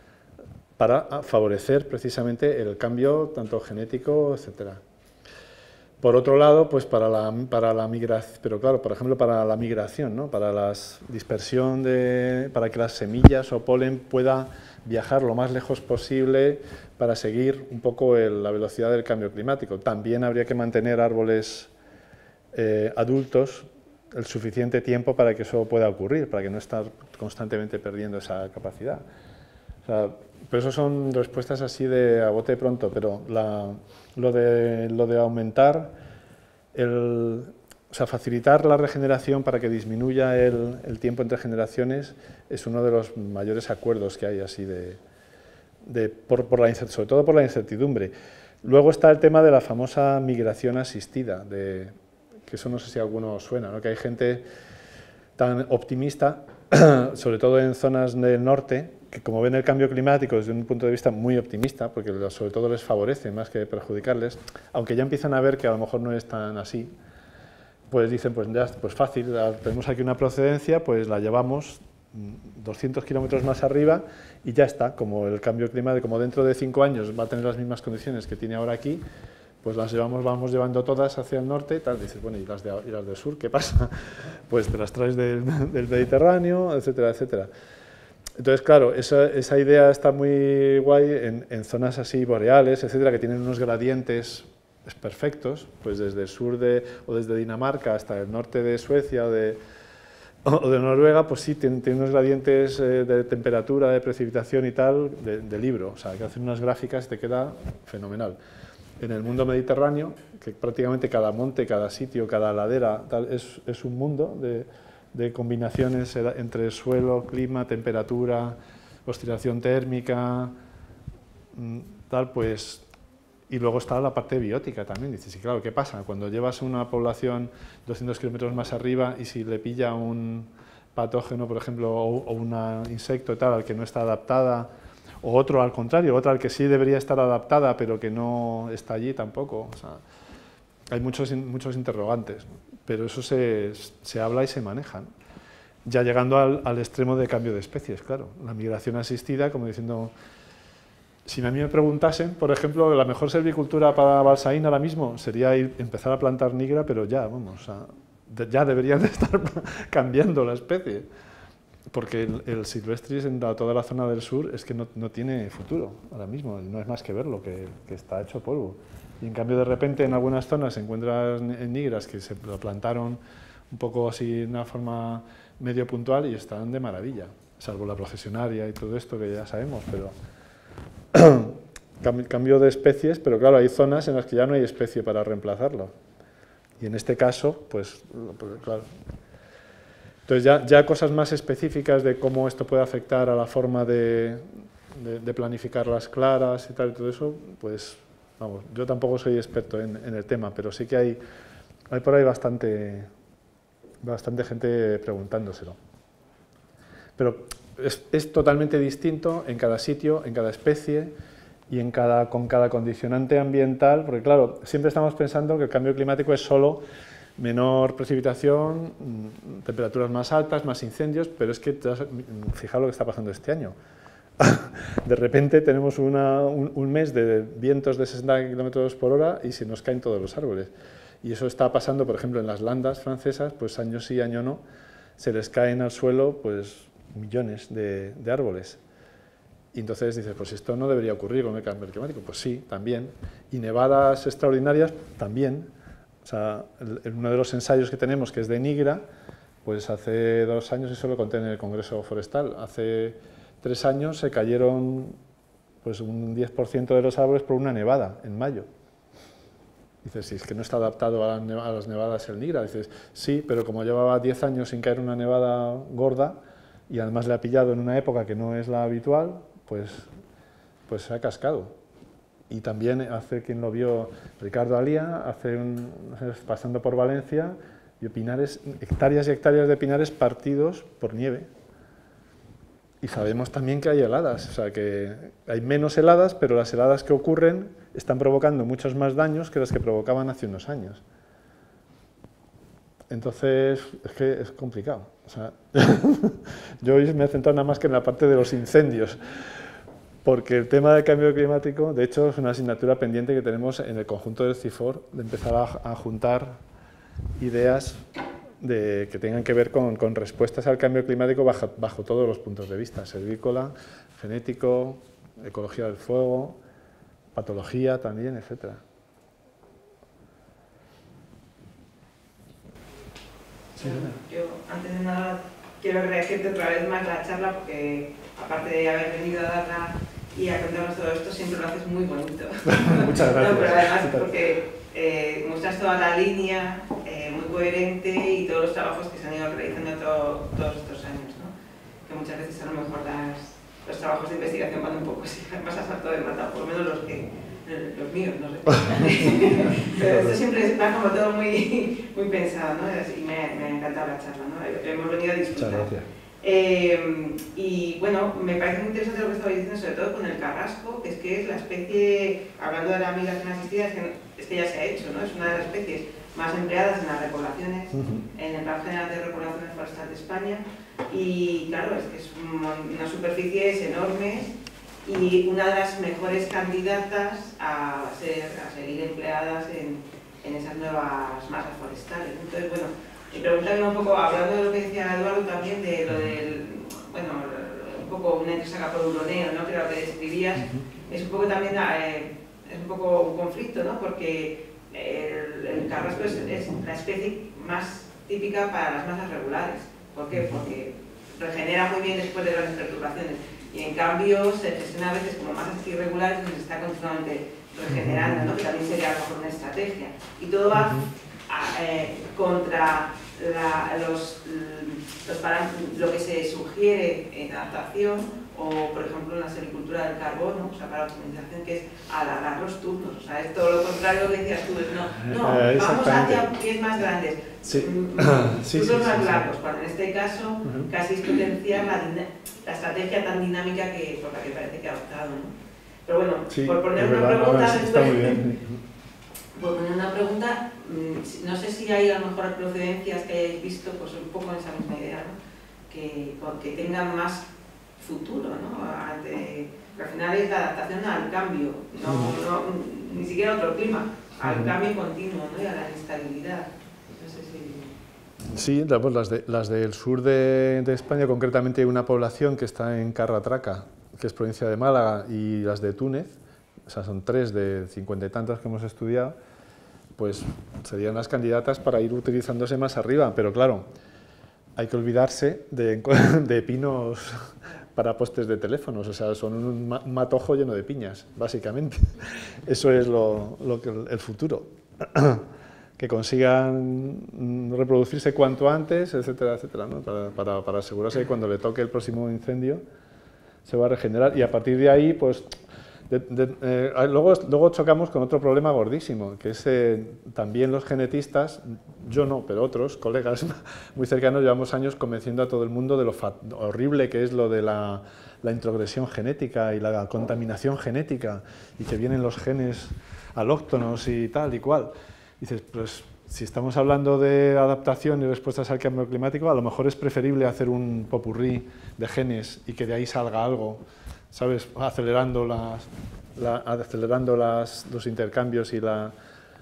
Speaker 1: para favorecer precisamente el cambio tanto genético, etcétera. Por otro lado, pues para la, para la migración, pero claro, por ejemplo, para la migración, ¿no? Para la dispersión, de, para que las semillas o polen pueda viajar lo más lejos posible para seguir un poco el, la velocidad del cambio climático. También habría que mantener árboles eh, adultos el suficiente tiempo para que eso pueda ocurrir, para que no estar constantemente perdiendo esa capacidad. O sea, pero eso son respuestas así de a bote pronto, pero la, lo, de, lo de aumentar, el, o sea, facilitar la regeneración para que disminuya el, el tiempo entre generaciones es uno de los mayores acuerdos que hay así de, de por, por la, sobre todo por la incertidumbre. Luego está el tema de la famosa migración asistida, de, que eso no sé si a alguno os suena, ¿no? Que hay gente tan optimista, sobre todo en zonas del norte, que como ven el cambio climático desde un punto de vista muy optimista, porque sobre todo les favorece más que perjudicarles, aunque ya empiezan a ver que a lo mejor no es tan así, pues dicen, pues ya, pues fácil, tenemos aquí una procedencia, pues la llevamos doscientos kilómetros más arriba y ya está, como el cambio climático, como dentro de cinco años va a tener las mismas condiciones que tiene ahora aquí, pues las llevamos, vamos llevando todas hacia el norte, tal, dices, bueno, ¿y las, de, y las del sur qué pasa? Pues te las traes del, del Mediterráneo, etcétera, etcétera. Entonces, claro, esa, esa idea está muy guay en, en zonas así boreales, etcétera, que tienen unos gradientes perfectos, pues desde el sur de, o desde Dinamarca hasta el norte de Suecia o de, o de Noruega, pues sí, tienen, tienen unos gradientes eh, de temperatura, de precipitación y tal, de, de libro, o sea, que hacen unas gráficas y te queda fenomenal. En el mundo mediterráneo, que prácticamente cada monte, cada sitio, cada ladera, tal, es, es un mundo de, de combinaciones entre suelo, clima, temperatura, oscilación térmica, tal, pues... Y luego está la parte biótica también, dices, y claro, ¿qué pasa? Cuando llevas una población doscientos kilómetros más arriba y si le pilla un patógeno, por ejemplo, o, o un insecto tal al que no está adaptada, o otro al contrario, otra al que sí debería estar adaptada, pero que no está allí tampoco. O sea, hay muchos, muchos interrogantes, pero eso se, se habla y se maneja, ¿no? Ya llegando al, al extremo de cambio de especies, claro. La migración asistida, como diciendo... Si a mí me preguntasen, por ejemplo, la mejor silvicultura para Balsaín ahora mismo sería ir, empezar a plantar nigra, pero ya, vamos, a, de, ya deberían de estar cambiando la especie. Porque el, el silvestris en la, toda la zona del sur es que no, no tiene futuro ahora mismo, no es más que verlo, que, que está hecho polvo. Y en cambio, de repente, en algunas zonas se encuentran nigras que se lo plantaron un poco así de una forma medio puntual y están de maravilla, salvo la procesionaria y todo esto que ya sabemos, pero... cambio de especies, pero claro, hay zonas en las que ya no hay especie para reemplazarlo. Y en este caso, pues, pues claro. Entonces ya, ya cosas más específicas de cómo esto puede afectar a la forma de, de, de planificar las claras y tal y todo eso, pues, vamos, yo tampoco soy experto en, en el tema, pero sí que hay, hay por ahí bastante, bastante gente preguntándoselo. Pero es, es totalmente distinto en cada sitio, en cada especie y en cada, con cada condicionante ambiental, porque claro, siempre estamos pensando que el cambio climático es solo menor precipitación, temperaturas más altas, más incendios, pero es que, fijaos lo que está pasando este año. De repente tenemos una, un, un mes de vientos de sesenta kilómetros por hora y se nos caen todos los árboles. Y eso está pasando, por ejemplo, en las landas francesas, pues año sí, año no, se les caen al suelo pues millones de, de árboles. Y entonces dices, pues esto no debería ocurrir con el cambio climático. Pues sí, también. Y nevadas extraordinarias, también. O sea, el, el, uno de los ensayos que tenemos, que es de Nigra, pues hace dos años, eso lo conté en el Congreso Forestal, hace tres años se cayeron pues un diez por ciento de los árboles por una nevada en mayo. Dices, si es que no está adaptado a, la, a las nevadas el Nigra. Dices, sí, pero como llevaba diez años sin caer una nevada gorda, y además le ha pillado en una época que no es la habitual, pues, pues se ha cascado. Y también hace, quien lo vio, Ricardo Alía, hace un, pasando por Valencia, vio pinares, hectáreas y hectáreas de pinares partidos por nieve. Y sabemos también que hay heladas, o sea que hay menos heladas, pero las heladas que ocurren están provocando muchos más daños que las que provocaban hace unos años. Entonces, es que es complicado. O sea, yo hoy me he centrado nada más que en la parte de los incendios, porque el tema del cambio climático, de hecho, es una asignatura pendiente que tenemos en el conjunto del CIFOR, de empezar a, a juntar ideas de, que tengan que ver con, con respuestas al cambio climático bajo, bajo todos los puntos de vista, silvícola, genético, ecología del fuego, patología también, etcétera.
Speaker 5: Sí, yo, antes de nada, quiero agradecerte otra vez más la charla, porque aparte de haber venido a darla y a contarnos todo esto, siempre lo haces muy bonito.
Speaker 1: Muchas gracias.
Speaker 5: No, pero además porque eh, muestras toda la línea, eh, muy coherente, y todos los trabajos que se han ido realizando todo, todos estos años, ¿no? Que muchas veces a lo mejor las, los trabajos de investigación van un poco así, más a salto de mata, por lo menos los que... los míos, no sé. Pero esto siempre está como todo muy, muy pensado, ¿no? Y me, me ha encantado la charla, ¿no? Hemos venido a disfrutar.
Speaker 1: Muchas gracias.
Speaker 5: Eh, y bueno, me parece muy interesante lo que estaba diciendo, sobre todo con el carrasco, que es que es la especie, hablando de la migración asistida, es que, es que ya se ha hecho, ¿no? Es una de las especies más empleadas en las repoblaciones, uh-huh. en el Plan General de Repoblaciones Forestal de España, y claro, es que es unas superficies enormes y una de las mejores candidatas a, ser, a seguir empleadas en, en esas nuevas masas forestales. Entonces, bueno, y preguntarme un poco, hablando de lo que decía Eduardo también, de lo del, bueno, un poco un enterosacapoduroneo, ¿no? Que era lo que describías, es un poco también, eh, es un poco un conflicto, ¿no? Porque el, el carrasco es, es la especie más típica para las masas regulares. ¿Por qué? Porque regenera muy bien después de grandes perturbaciones. Y en cambio se gestiona a veces como masas irregulares donde se está continuamente regenerando, ¿no? Que también sería a lo mejor una estrategia. Y todo va a, eh, contra la, los, los lo que se sugiere en adaptación, o por ejemplo en la silvicultura del carbono, o sea, para la optimización, que es alargar los turnos. O sea, es todo lo contrario que decías tú, no, no,
Speaker 1: eh,
Speaker 5: vamos hacia pies más grandes,
Speaker 1: sí.
Speaker 5: turnos
Speaker 1: sí, sí,
Speaker 5: más
Speaker 1: sí,
Speaker 5: largos,
Speaker 1: sí.
Speaker 5: cuando en este caso uh-huh. casi es potenciar la, la estrategia tan dinámica que, por la que parece que ha optado, ¿no? Pero bueno,
Speaker 1: sí,
Speaker 5: por poner una
Speaker 1: verdad,
Speaker 5: pregunta,
Speaker 1: no, está muy bien.
Speaker 5: por poner una pregunta, no sé si hay a lo mejor procedencias que hayáis visto, pues un poco en esa misma idea, ¿no? que, que tengan más futuro, ¿no? Ante, al final es la adaptación al cambio, no, no, ni siquiera a otro clima, al cambio continuo, ¿no? Y a la inestabilidad. No sé si...
Speaker 1: Sí, pues las, de, las del sur de, de España, concretamente hay una población que está en Carratraca, que es provincia de Málaga, y las de Túnez, o sea, son tres de cincuenta y tantas que hemos estudiado, pues serían las candidatas para ir utilizándose más arriba, pero claro, hay que olvidarse de, de pinos para postes de teléfonos, o sea, son un matojo lleno de piñas, básicamente. Eso es lo, lo que, el futuro, que consigan reproducirse cuanto antes, etcétera, etcétera, ¿no? para, para, para asegurarse que cuando le toque el próximo incendio se va a regenerar, y a partir de ahí, pues, de, de, eh, luego, luego chocamos con otro problema gordísimo, que es eh, también los genetistas, yo no, pero otros colegas muy cercanos, llevamos años convenciendo a todo el mundo de lo horrible que es lo de la, la introgresión genética y la contaminación genética, y que vienen los genes alóctonos y tal y cual. Y dices, pues si estamos hablando de adaptación y respuestas al cambio climático, a lo mejor es preferible hacer un popurrí de genes y que de ahí salga algo, ¿sabes? Acelerando, las, la, acelerando las, los intercambios y la,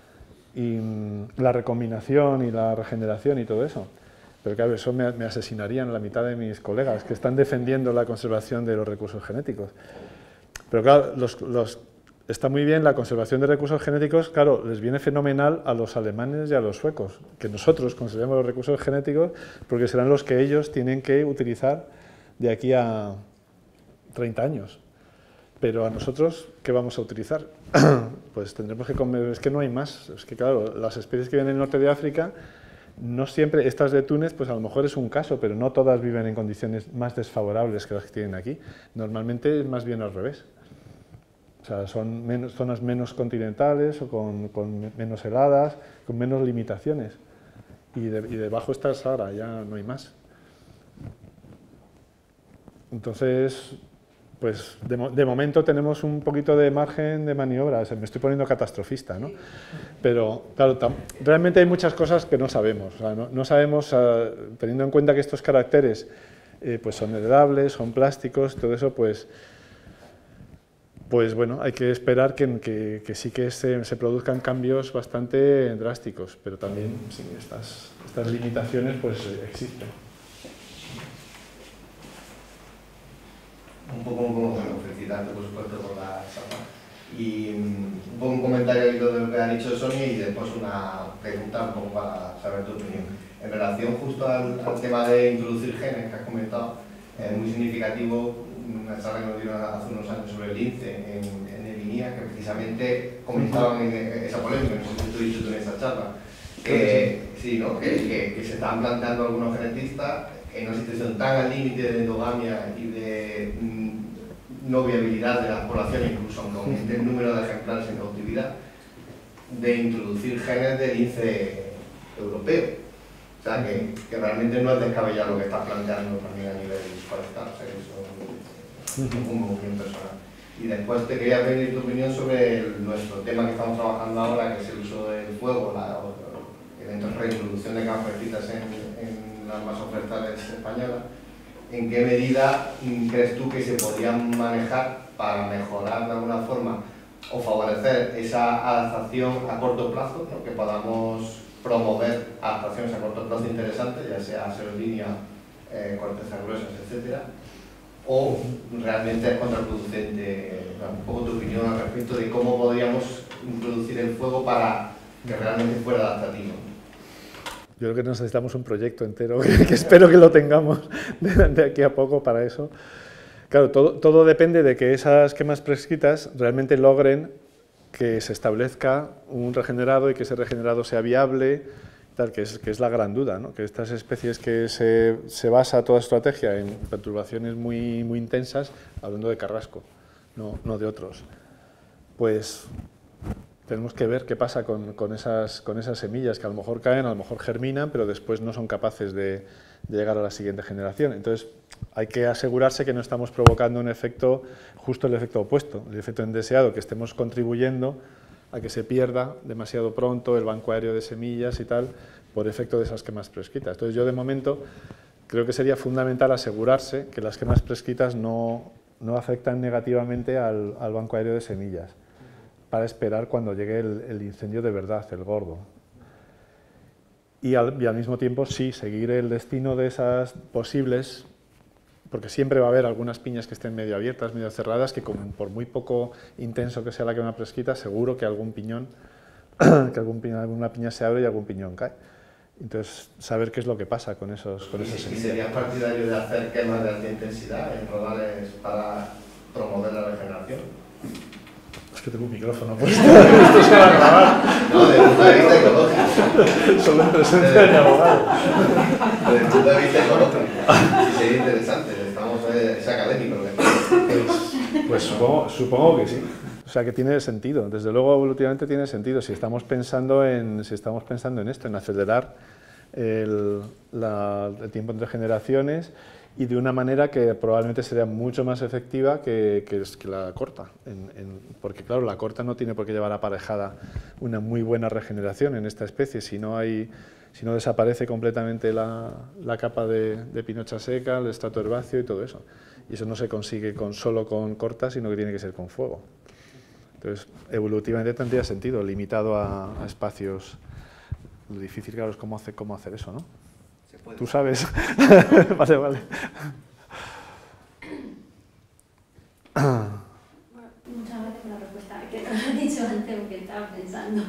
Speaker 1: y la recombinación y la regeneración y todo eso. Pero claro, eso me, me asesinarían la mitad de mis colegas que están defendiendo la conservación de los recursos genéticos. Pero claro, los, los, está muy bien la conservación de recursos genéticos, claro, les viene fenomenal a los alemanes y a los suecos, que nosotros conservemos los recursos genéticos porque serán los que ellos tienen que utilizar de aquí a treinta años. Pero a nosotros, ¿qué vamos a utilizar? Pues tendremos que comer, es que no hay más, es que claro, las especies que viven en el norte de África, no siempre, estas de Túnez, pues a lo mejor es un caso, pero no todas viven en condiciones más desfavorables que las que tienen aquí. Normalmente es más bien al revés. O sea, son menos, zonas menos continentales o con, con menos heladas, con menos limitaciones. Y, de, y debajo está el Sahara, ya no hay más. Entonces, pues de, de momento tenemos un poquito de margen de maniobra. O sea, me estoy poniendo catastrofista, ¿no? Pero, claro, realmente hay muchas cosas que no sabemos. O sea, no, no sabemos, uh, teniendo en cuenta que estos caracteres eh, pues son heredables, son plásticos, todo eso, pues... Pues bueno, hay que esperar que, que, que sí que se, se produzcan cambios bastante drásticos, pero también sí, estas, estas limitaciones pues existen.
Speaker 6: Un poco como felicitarte por supuesto por la charla y un poco un comentario de lo que ha dicho Sonia y después una pregunta un poco para saber tu opinión. En relación justo al, al tema de introducir genes que has comentado, es muy significativo una charla que nos dieron hace unos años sobre el lince en, en el I N I A, que precisamente comentaban en esa polémica, no sé si tú has dicho tú en esa charla, que, sí, ¿no? que, que, que se están planteando algunos genetistas en una situación tan al límite de endogamia y de mm, no viabilidad de las poblaciones, incluso aunque aumente el número de ejemplares en cautividad, de introducir genes de lince europeo. O sea, que, que realmente no es descabellado lo que estás planteando también a nivel forestal, o sea, eso es un movimiento personal. Y después te quería pedir tu opinión sobre el, nuestro tema que estamos trabajando ahora, que es el uso del fuego, la, la reintroducción de campesitas en, en las masas forestales españolas. ¿En qué medida crees tú que se podrían manejar para mejorar de alguna forma o favorecer esa adaptación a corto plazo, ¿no? Que podamos promover adaptaciones a corto plazo interesantes, ya sea aerolínea, eh, cortezas gruesas, etcétera, o realmente es contraproducente? Un poco tu opinión al respecto de cómo podríamos introducir el fuego para que realmente fuera adaptativo.
Speaker 1: Yo creo que necesitamos un proyecto entero, que, que espero que lo tengamos de, de aquí a poco para eso. Claro, todo, todo depende de que esas quemas prescritas realmente logren que se establezca un regenerado y que ese regenerado sea viable, tal, que, es, que es la gran duda, ¿no? Que estas especies que se, se basa toda estrategia en perturbaciones muy, muy intensas, hablando de carrasco, no, no de otros, pues tenemos que ver qué pasa con, con, esas, con esas semillas que a lo mejor caen, a lo mejor germinan, pero después no son capaces de, de llegar a la siguiente generación. Entonces hay que asegurarse que no estamos provocando un efecto, justo el efecto opuesto, el efecto indeseado, que estemos contribuyendo a que se pierda demasiado pronto el banco aéreo de semillas y tal, por efecto de esas quemas prescritas. Entonces yo de momento creo que sería fundamental asegurarse que las quemas prescritas no, no afectan negativamente al, al banco aéreo de semillas, para esperar cuando llegue el, el incendio de verdad, el gordo. Y al, y al mismo tiempo sí, seguir el destino de esas posibles, porque siempre va a haber algunas piñas que estén medio abiertas, medio cerradas, que con, por muy poco intenso que sea la quema prescrita, seguro que algún piñón, que algún piñón, alguna piña se abre y algún piñón cae. Entonces, saber qué es lo que pasa con esos con esas semillas.
Speaker 6: ¿Y serías partidario de hacer quemas de alta intensidad en rodales para promover la regeneración?
Speaker 1: Es que tengo un micrófono puesto, esto se va a grabar.
Speaker 6: No, desde el punto de vista ecológico.
Speaker 1: Solo en presencia de mi abogado.
Speaker 6: Desde el punto de vista ecológico. Sí, sería interesante, estamos, eh, es académico.
Speaker 1: Pues, pues supongo, supongo que sí. O sea, que tiene sentido, desde luego evolutivamente tiene sentido, si estamos pensando en, si estamos pensando en esto, en acelerar el, la, el tiempo entre generaciones y de una manera que probablemente sería mucho más efectiva que, que, que la corta, en, en, porque claro, la corta no tiene por qué llevar aparejada una muy buena regeneración en esta especie, si no, hay, si no desaparece completamente la, la capa de, de pinocha seca, el estrato herbáceo y todo eso. Y eso no se consigue con, solo con corta, sino que tiene que ser con fuego. Entonces, evolutivamente tendría sentido, limitado a, a espacios. Lo difícil, claro, es cómo, hace, cómo hacer eso, ¿no?
Speaker 6: Se puede.
Speaker 1: Tú sabes. Vale, vale.
Speaker 3: Bueno, muchas gracias por la respuesta. Que te lo he dicho antes porque estaba pensando.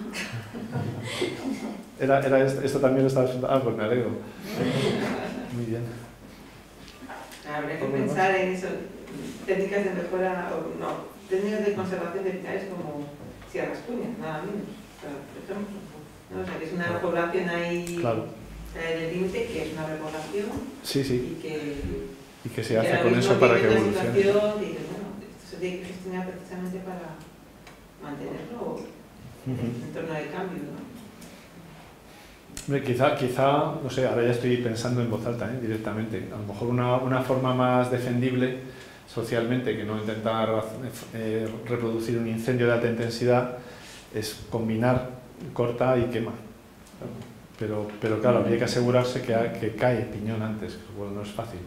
Speaker 1: Era, era esto, esto también lo estabas... Ah, pues me alegro. Muy bien.
Speaker 5: Habría que pensar en eso, técnicas de mejora, o no, técnicas de conservación de pinares como sierras cuñas, nada menos, por ejemplo. ¿No? O sea, que es una población ahí
Speaker 1: Claro.
Speaker 5: en el límite, que es una repoblación.
Speaker 1: Sí, sí.
Speaker 5: Y que,
Speaker 1: Y que se
Speaker 5: y
Speaker 1: hace
Speaker 5: ahora
Speaker 1: con
Speaker 5: mismo
Speaker 1: eso para que
Speaker 5: tiene una
Speaker 1: evolucione.
Speaker 5: situación y que, bueno, esto se tiene que gestionar precisamente para mantenerlo
Speaker 1: Uh-huh.
Speaker 5: en torno al cambio, ¿no?
Speaker 1: Hombre, quizá, quizá, no sé, ahora ya estoy pensando en voz alta, ¿eh? Directamente. A lo mejor una, una forma más defendible socialmente que no intentar eh, reproducir un incendio de alta intensidad es combinar corta y quema. Pero, pero claro, habría que asegurarse que, que cae piñón antes, que bueno, no es fácil.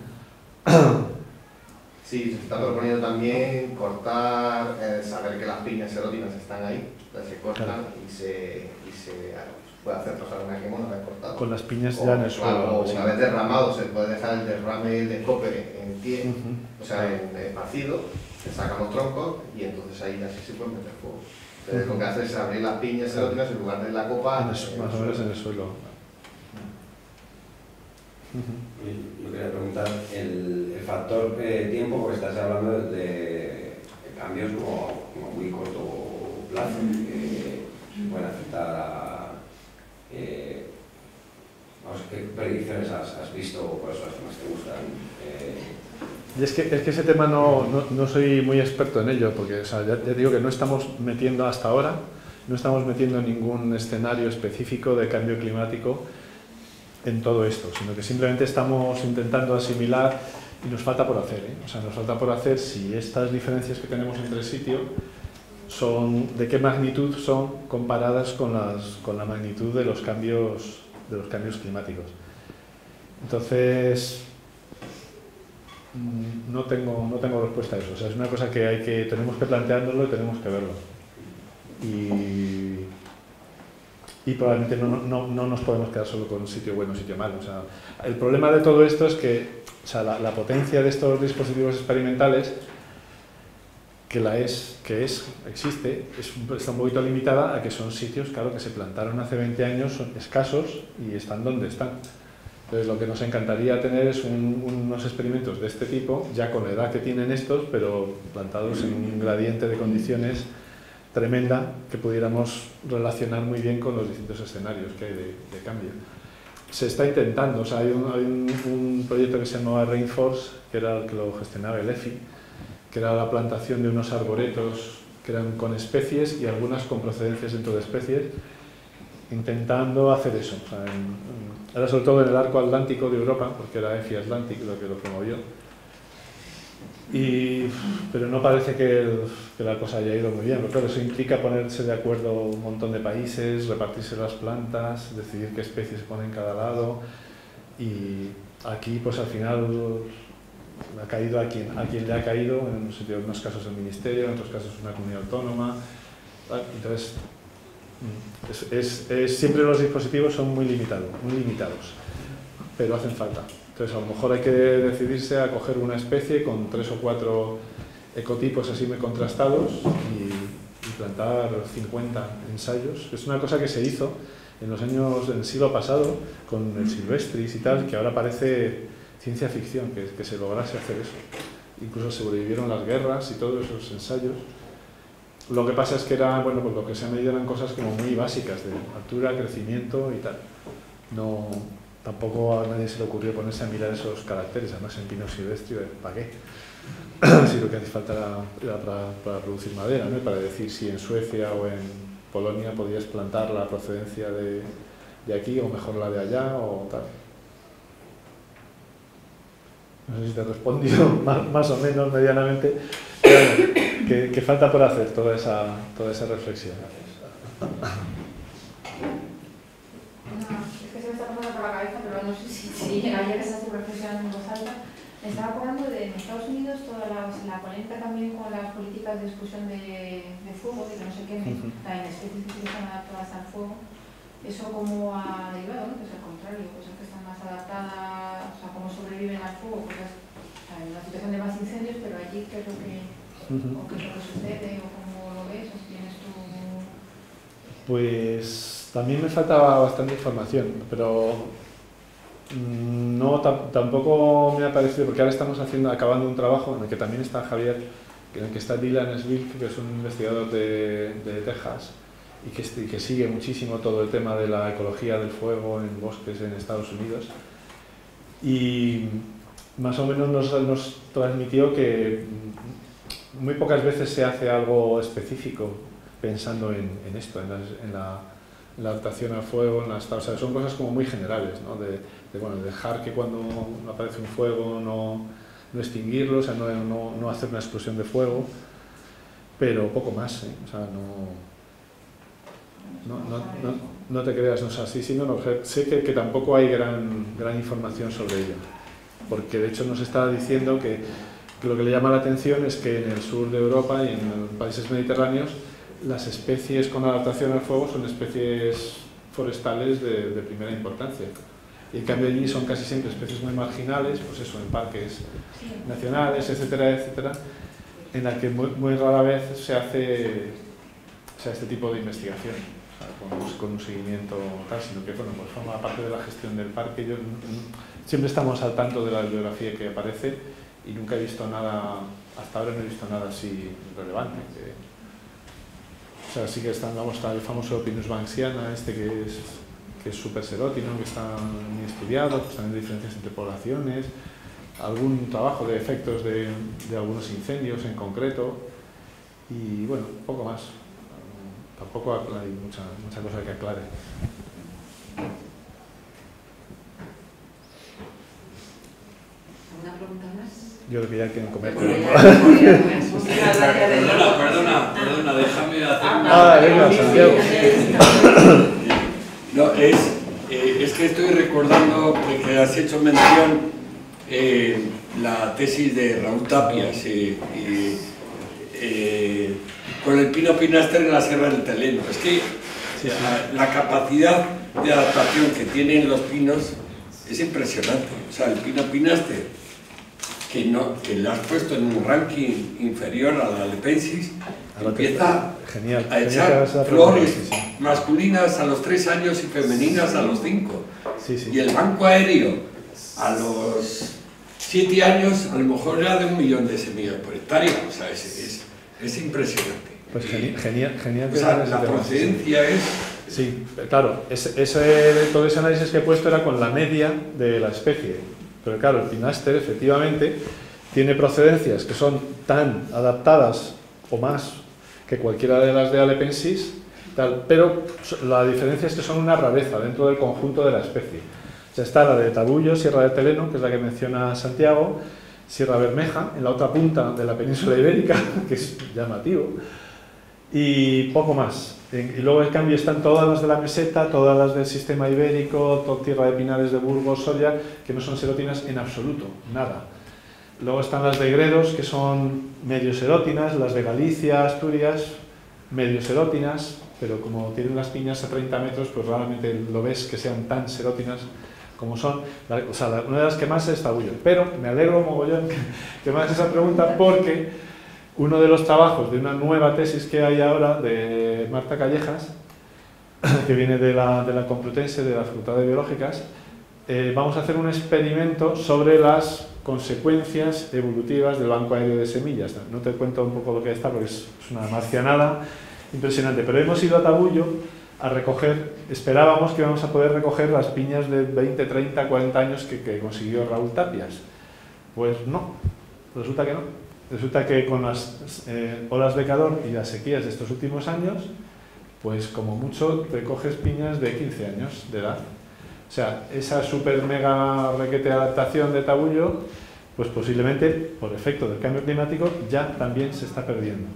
Speaker 6: Sí, se está proponiendo también cortar, eh, saber que las piñas eróticas están ahí, entonces se cortan
Speaker 1: Claro.
Speaker 6: y se, y se puede hacer pasar una quema una vez cortada.
Speaker 1: Con las piñas
Speaker 6: O,
Speaker 1: ya en el suelo.
Speaker 6: claro, o
Speaker 1: sí.
Speaker 6: una vez derramado se puede dejar el derrame de cobre en pie,
Speaker 1: Uh-huh.
Speaker 6: o sea, en esparcido, le sacamos troncos y entonces ahí así se puede meter fuego. Entonces lo que hace es abrir las piñas eróticas en lugar de la copa.
Speaker 1: En el su- más o menos en el suelo.
Speaker 2: Y Yo quería preguntar el, el factor eh, tiempo, porque estás hablando de, de cambios como, como muy corto plazo, que pueden afectar a... Eh, vamos, ¿qué predicciones has, has visto, por eso las que más te gustan? Eh,
Speaker 1: Y es que, es que ese tema no, no, no soy muy experto en ello, porque o sea, ya, ya digo que no estamos metiendo hasta ahora, no estamos metiendo ningún escenario específico de cambio climático en todo esto, sino que simplemente estamos intentando asimilar y nos falta por hacer, ¿eh? O sea, nos falta por hacer si estas diferencias que tenemos entre sitios son, de qué magnitud son comparadas con, las, con la magnitud de los cambios, de los cambios climáticos. Entonces, no tengo, no tengo respuesta a eso, o sea, es una cosa que, hay que tenemos que planteárnoslo y tenemos que verlo. Y, y probablemente no, no, no nos podemos quedar solo con un sitio bueno o sitio malo. O sea, el problema de todo esto es que o sea, la, la potencia de estos dispositivos experimentales, que la es, que es, existe, es, está un poquito limitada a que son sitios, claro, que se plantaron hace veinte años, son escasos y están donde están. Entonces lo que nos encantaría tener es un, unos experimentos de este tipo, ya con la edad que tienen estos, pero plantados en un gradiente de condiciones tremenda que pudiéramos relacionar muy bien con los distintos escenarios que hay de, de cambio. Se está intentando, o sea, hay, un, hay un, un proyecto que se llamaba Rainforce, que era el que lo gestionaba el E F I, que era la plantación de unos arboretos que eran con especies y algunas con procedencias dentro de especies, intentando hacer eso. O sea, en, en, era sobre todo en el arco atlántico de Europa, porque era E F I Atlantic lo que lo promovió. Y, pero no parece que, el, que la cosa haya ido muy bien, pero claro, eso implica ponerse de acuerdo un montón de países, repartirse las plantas, decidir qué especies se pone en cada lado, y aquí pues al final ha caído a quien, a quien le ha caído, en unos casos el ministerio, en otros casos una comunidad autónoma. Entonces es, es, es, siempre los dispositivos son muy limitados, muy limitados, pero hacen falta. Entonces a lo mejor hay que decidirse a coger una especie con tres o cuatro ecotipos así muy contrastados y, y plantar cincuenta ensayos. Es una cosa que se hizo en los años del siglo pasado con el silvestris y tal, que ahora parece ciencia ficción que, que se lograse hacer eso. Incluso sobrevivieron las guerras y todos esos ensayos. Lo que pasa es que era, bueno, pues lo que se ha medido eran cosas como muy básicas de altura, crecimiento y tal. No, tampoco a nadie se le ocurrió ponerse a mirar esos caracteres, además en pino silvestre, ¿para qué? Si lo que hace falta era, era para, para producir madera, ¿no? Para decir si en Suecia o en Polonia podías plantar la procedencia de, de aquí o mejor la de allá o tal. No sé si te he respondido más, más o menos medianamente, pero bueno, que, que falta por hacer toda esa, toda esa reflexión.
Speaker 7: No sé si, si llegaría a esas reflexiones en voz alta. Me estaba acordando de en Estados Unidos toda la, la polémica también con las políticas de exclusión de, de fuego, de que no se quemen, uh-huh. en especies que están adaptadas al fuego. Eso como ha derivado, ¿no? Pues al contrario, cosas que están más adaptadas, o sea, cómo sobreviven al fuego, pues en una situación de más incendios, pero allí qué es lo que, uh-huh. o qué es lo que sucede, o cómo lo ves, o si tienes tú...
Speaker 1: Pues también me faltaba bastante información, pero no, tampoco me ha parecido, porque ahora estamos haciendo, acabando un trabajo en el que también está Javier, en el que está Dylan Svilk, que es un investigador de, de Texas y que, y que sigue muchísimo todo el tema de la ecología del fuego en bosques en Estados Unidos, y más o menos nos, nos transmitió que muy pocas veces se hace algo específico pensando en, en esto, en la, en la la adaptación al fuego, en las, o sea, son cosas como muy generales, ¿no? de, de bueno, dejar que cuando aparece un fuego no, no extinguirlo, o sea, no, no, no hacer una explosión de fuego, pero poco más, ¿eh? O sea, no, no, no, no, no te creas, o sea, sí, sí, no, no, sé que, que tampoco hay gran, gran información sobre ello, porque de hecho nos está diciendo que, que lo que le llama la atención es que en el sur de Europa y en los países mediterráneos las especies con adaptación al fuego son especies forestales de, de primera importancia. Y en cambio allí son casi siempre especies muy marginales, pues eso, en parques nacionales, etcétera, etcétera, en la que muy, muy rara vez se hace, o sea, este tipo de investigación, o sea, con, con un seguimiento tal, sino que bueno, pues forma parte de la gestión del parque. Yo, siempre estamos al tanto de la bibliografía que aparece y nunca he visto nada, hasta ahora no he visto nada así relevante. Que, o sea, sí que están, vamos, está el famoso Pinus banksiana, este que es que es súper serótino, que está muy estudiado, pues también hay diferencias entre poblaciones, algún trabajo de efectos de, de algunos incendios en concreto, y bueno, poco más. Tampoco hay mucha, mucha cosa que aclare.
Speaker 7: ¿Alguna pregunta más?
Speaker 1: Yo creo que ya quieren comer.
Speaker 8: Perdona, perdona, perdona, déjame hacer una...
Speaker 1: Ah, venga, Santiago.
Speaker 8: No, es, eh, es que estoy recordando que has hecho mención eh, la tesis de Raúl Tapias eh, eh, eh, con el pino pinaster en la Sierra del Teleno. Es que la, la capacidad de adaptación que tienen los pinos es impresionante. O sea, el pino pinaster, que, no, que lo has puesto en un ranking inferior a la Alepensis, empieza
Speaker 1: genial,
Speaker 8: a echar
Speaker 1: genial
Speaker 8: flores
Speaker 1: sí, sí.
Speaker 8: masculinas a los tres años y femeninas a los cinco.
Speaker 1: Sí, sí.
Speaker 8: Y el banco aéreo a los siete años a lo mejor era de un millón de semillas por hectárea. O sea, es, es, es impresionante.
Speaker 1: Pues genial, genial, genial.
Speaker 8: O sea, la procedencia es...
Speaker 1: Sí, claro, ese, ese, todo ese análisis que he puesto era con la media de la especie. Pero claro, el pinaster efectivamente tiene procedencias que son tan adaptadas o más que cualquiera de las de Alepensis, tal, pero la diferencia es que son una rareza dentro del conjunto de la especie. O sea, está la de Tabullo, Sierra de Teleno, que es la que menciona Santiago, Sierra Bermeja, en la otra punta de la península ibérica, que es llamativo, y poco más. Y luego, en cambio, están todas las de la meseta, todas las del sistema ibérico, toda tierra de pinares de Burgos, Soria, que no son serótinas en absoluto, nada. Luego están las de Gredos, que son medio serótinas, las de Galicia, Asturias, medio serótinas, pero como tienen las piñas a treinta metros, pues raramente lo ves que sean tan serótinas como son. La, o sea, la, una de las que más es Tabullo. Pero me alegro mogollón que, que me hagas esa pregunta, porque uno de los trabajos de una nueva tesis que hay ahora de Marta Callejas, que viene de la, de la Complutense, de la Facultad de Biológicas, eh, vamos a hacer un experimento sobre las consecuencias evolutivas del banco aéreo de semillas. No te cuento un poco lo que está, porque es, es una marcianada impresionante, pero hemos ido a Tabullo a recoger, esperábamos que íbamos a poder recoger las piñas de veinte, treinta, cuarenta años que, que consiguió Raúl Tapias. Pues no, resulta que no. Resulta que con las eh, olas de calor y las sequías de estos últimos años, pues como mucho recoges piñas de quince años de edad. O sea, esa super mega requete adaptación de Tabullo, pues posiblemente por efecto del cambio climático ya también se está perdiendo.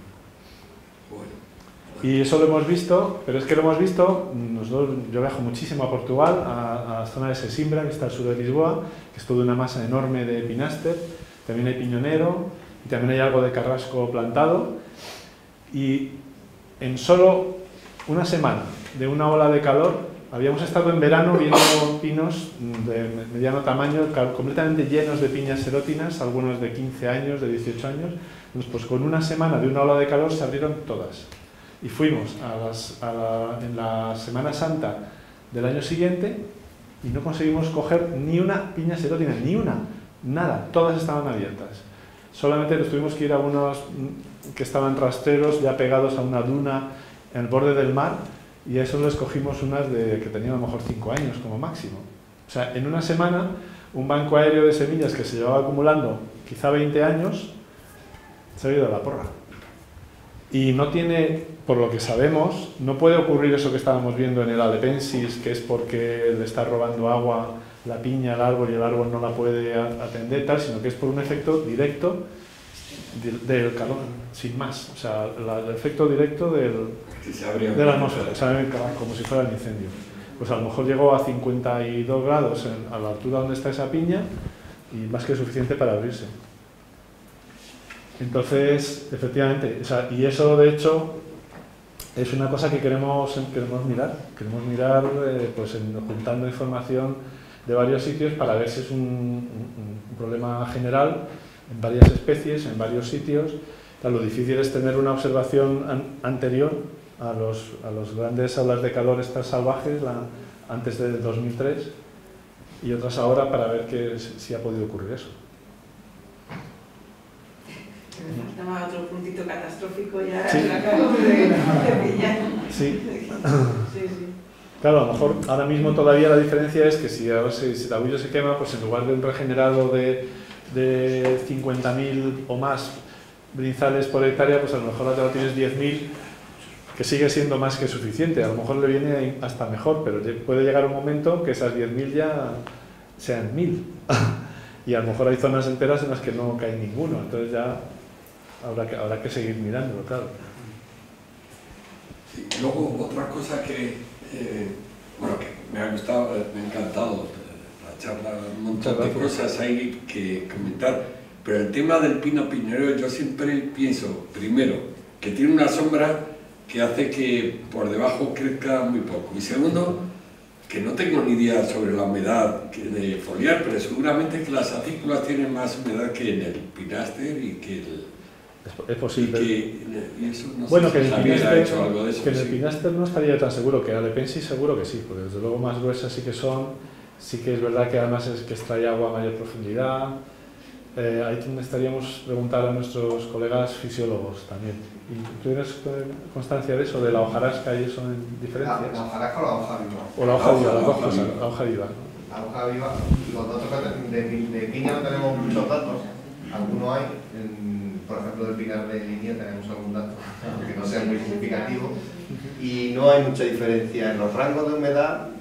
Speaker 1: Y eso lo hemos visto, pero es que lo hemos visto, nosotros, yo viajo muchísimo a Portugal, a, a la zona de Sesimbra, que está al sur de Lisboa, que es toda una masa enorme de pinaster, también hay piñonero, y también hay algo de carrasco plantado, y en solo una semana de una ola de calor, habíamos estado en verano viendo pinos de mediano tamaño, completamente llenos de piñas serótinas, algunos de quince años, de dieciocho años, pues con una semana de una ola de calor se abrieron todas. Y fuimos a las, a la, en la Semana Santa del año siguiente y no conseguimos coger ni una piña serótina, ni una, nada, todas estaban abiertas. Solamente nos tuvimos que ir a unos que estaban rastreros ya pegados a una duna en el borde del mar, y a esos les cogimos unas de, que tenían a lo mejor cinco años como máximo. O sea, en una semana, un banco aéreo de semillas que se llevaba acumulando quizá veinte años, se ha ido a la porra. Y no tiene, por lo que sabemos, no puede ocurrir eso que estábamos viendo en el Alepensis, que es porque le está robando agua la piña al árbol y el árbol no la puede atender, tal, sino que es por un efecto directo del calor, sin más. O sea, la, el efecto directo del, de la atmósfera, se abre como si fuera el incendio. Pues a lo mejor llegó a cincuenta y dos grados en, a la altura donde está esa piña, y más que suficiente para abrirse. Entonces, efectivamente, o sea, y eso de hecho es una cosa que queremos, queremos mirar, queremos mirar eh, pues en, juntando información de varios sitios para ver si es un, un, un problema general en varias especies, en varios sitios. O sea, lo difícil es tener una observación an, anterior a los, a los grandes olas de calor estas salvajes, la, antes del dos mil tres, y otras ahora para ver que, si ha podido ocurrir eso.
Speaker 5: Me faltaba otro puntito catastrófico ya, sí. La acabo de, de pillar.
Speaker 1: Sí.
Speaker 5: Sí, sí.
Speaker 1: Claro, a lo mejor ahora mismo todavía la diferencia es que si, ahora si, si Tabullo se quema, pues en lugar de un regenerado de, de cincuenta mil o más brinzales por hectárea, pues a lo mejor ahora tienes diez mil, que sigue siendo más que suficiente. A lo mejor le viene hasta mejor, pero puede llegar un momento que esas diez mil ya sean mil. Y a lo mejor hay zonas enteras en las que no cae ninguno, entonces ya habrá que, habrá que seguir mirándolo, claro.
Speaker 8: Sí, luego, otra cosa que, eh, bueno, que me ha gustado, me ha encantado la charla, un montón de cosas hay que comentar, pero el tema del pino piñonero yo siempre pienso, primero, que tiene una sombra que hace que por debajo crezca muy poco, y segundo, que no tengo ni idea sobre la humedad de foliar, pero seguramente que las acículas tienen más humedad que en el pinaster y que el...
Speaker 1: Es posible.
Speaker 8: Y que, y eso no
Speaker 1: bueno,
Speaker 8: sé
Speaker 1: que,
Speaker 8: si
Speaker 1: en el pinaster,
Speaker 8: hecho algo de eso,
Speaker 1: que en el
Speaker 8: sí.
Speaker 1: Pinaster no estaría tan seguro, que en Alepensis seguro que sí, porque desde luego más gruesas sí que son, sí que es verdad que además es que extrae agua a mayor profundidad. Eh, ahí estaríamos preguntar a nuestros colegas fisiólogos también. ¿Y tú tienes constancia de eso, de la hojarasca y eso en diferencias?
Speaker 6: La, la hojarasca o la hoja viva.
Speaker 1: O la hoja viva, las dos cosas, la hoja viva.
Speaker 6: La hoja viva, los datos de, de, de piña no tenemos muchos datos, algunos hay, en, por ejemplo del pinar de línea tenemos algún dato, aunque no sea muy significativo, y no hay mucha diferencia en los rangos de humedad,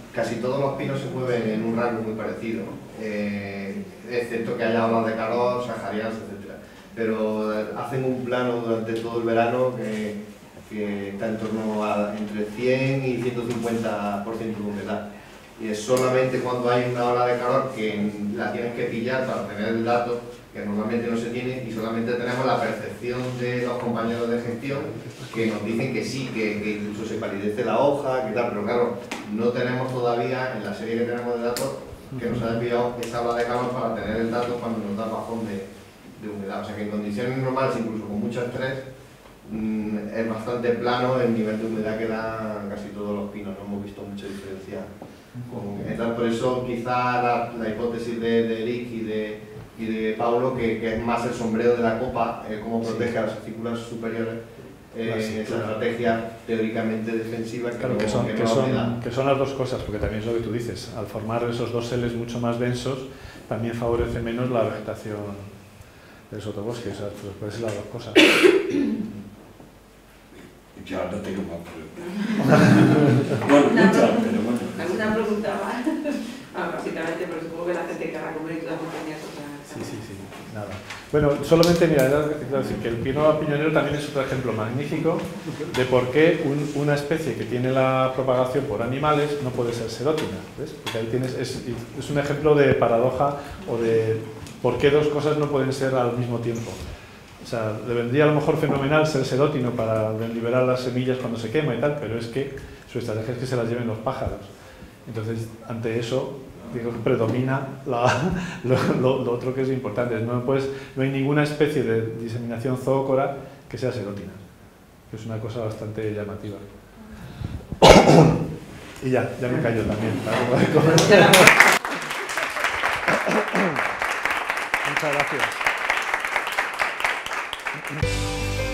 Speaker 6: casi todos los pinos se mueven en un rango muy parecido, eh, excepto que haya olas de calor, saharianas, etcétera. Pero hacen un plano durante todo el verano que, que está en torno a entre cien y ciento cincuenta por ciento de humedad. Y es solamente cuando hay una ola de calor que la tienes que pillar para tener el dato, que normalmente no se tiene, y solamente tenemos la percepción de los compañeros de gestión que nos dicen que sí, que, que incluso se palidece la hoja, que tal, pero claro, no tenemos todavía en la serie que tenemos de datos que nos haya pillado esa ola de calor para tener el dato cuando nos da bajón de, de humedad. O sea que en condiciones normales, incluso con mucho estrés, mmm, es bastante plano el nivel de humedad que dan casi todos los pinos, no hemos visto mucha diferencia. Con, entonces, por eso quizá la, la hipótesis de, de Eric y de, y de Paulo, que, que es más el sombrero de la copa, eh, cómo protege sí. a las artículas superiores, eh, esa estrategia teóricamente defensiva que,
Speaker 1: claro,
Speaker 6: no,
Speaker 1: que, son,
Speaker 6: que,
Speaker 1: que,
Speaker 6: no
Speaker 1: son, que son las dos cosas, porque también es lo que tú dices, al formar esos doseles mucho más densos, también favorece menos la vegetación del sotobosque, o sea, pues puede ser las dos cosas.
Speaker 8: Yo no tengo más preguntas. Bueno, muchas, pero bueno.
Speaker 5: ¿Alguna pregunta más? Ah, básicamente, pero supongo que la gente querrá comer y todas las cosas.
Speaker 1: Sí, sí, sí, nada. Bueno, solamente, mira, era decir que el pino piñonero también es otro ejemplo magnífico de por qué un, una especie que tiene la propagación por animales no puede ser serótina, ¿ves? Porque ahí tienes, es, es un ejemplo de paradoja o de por qué dos cosas no pueden ser al mismo tiempo. O sea, le vendría a lo mejor fenomenal ser serótino para liberar las semillas cuando se quema y tal, pero es que su estrategia es que se las lleven los pájaros. Entonces, ante eso, digo que predomina la, lo, lo, lo otro que es importante. No, puedes, no hay ninguna especie de diseminación zoócora que sea serótina, que es una cosa bastante llamativa. Y ya, ya me callo también. Muchas gracias.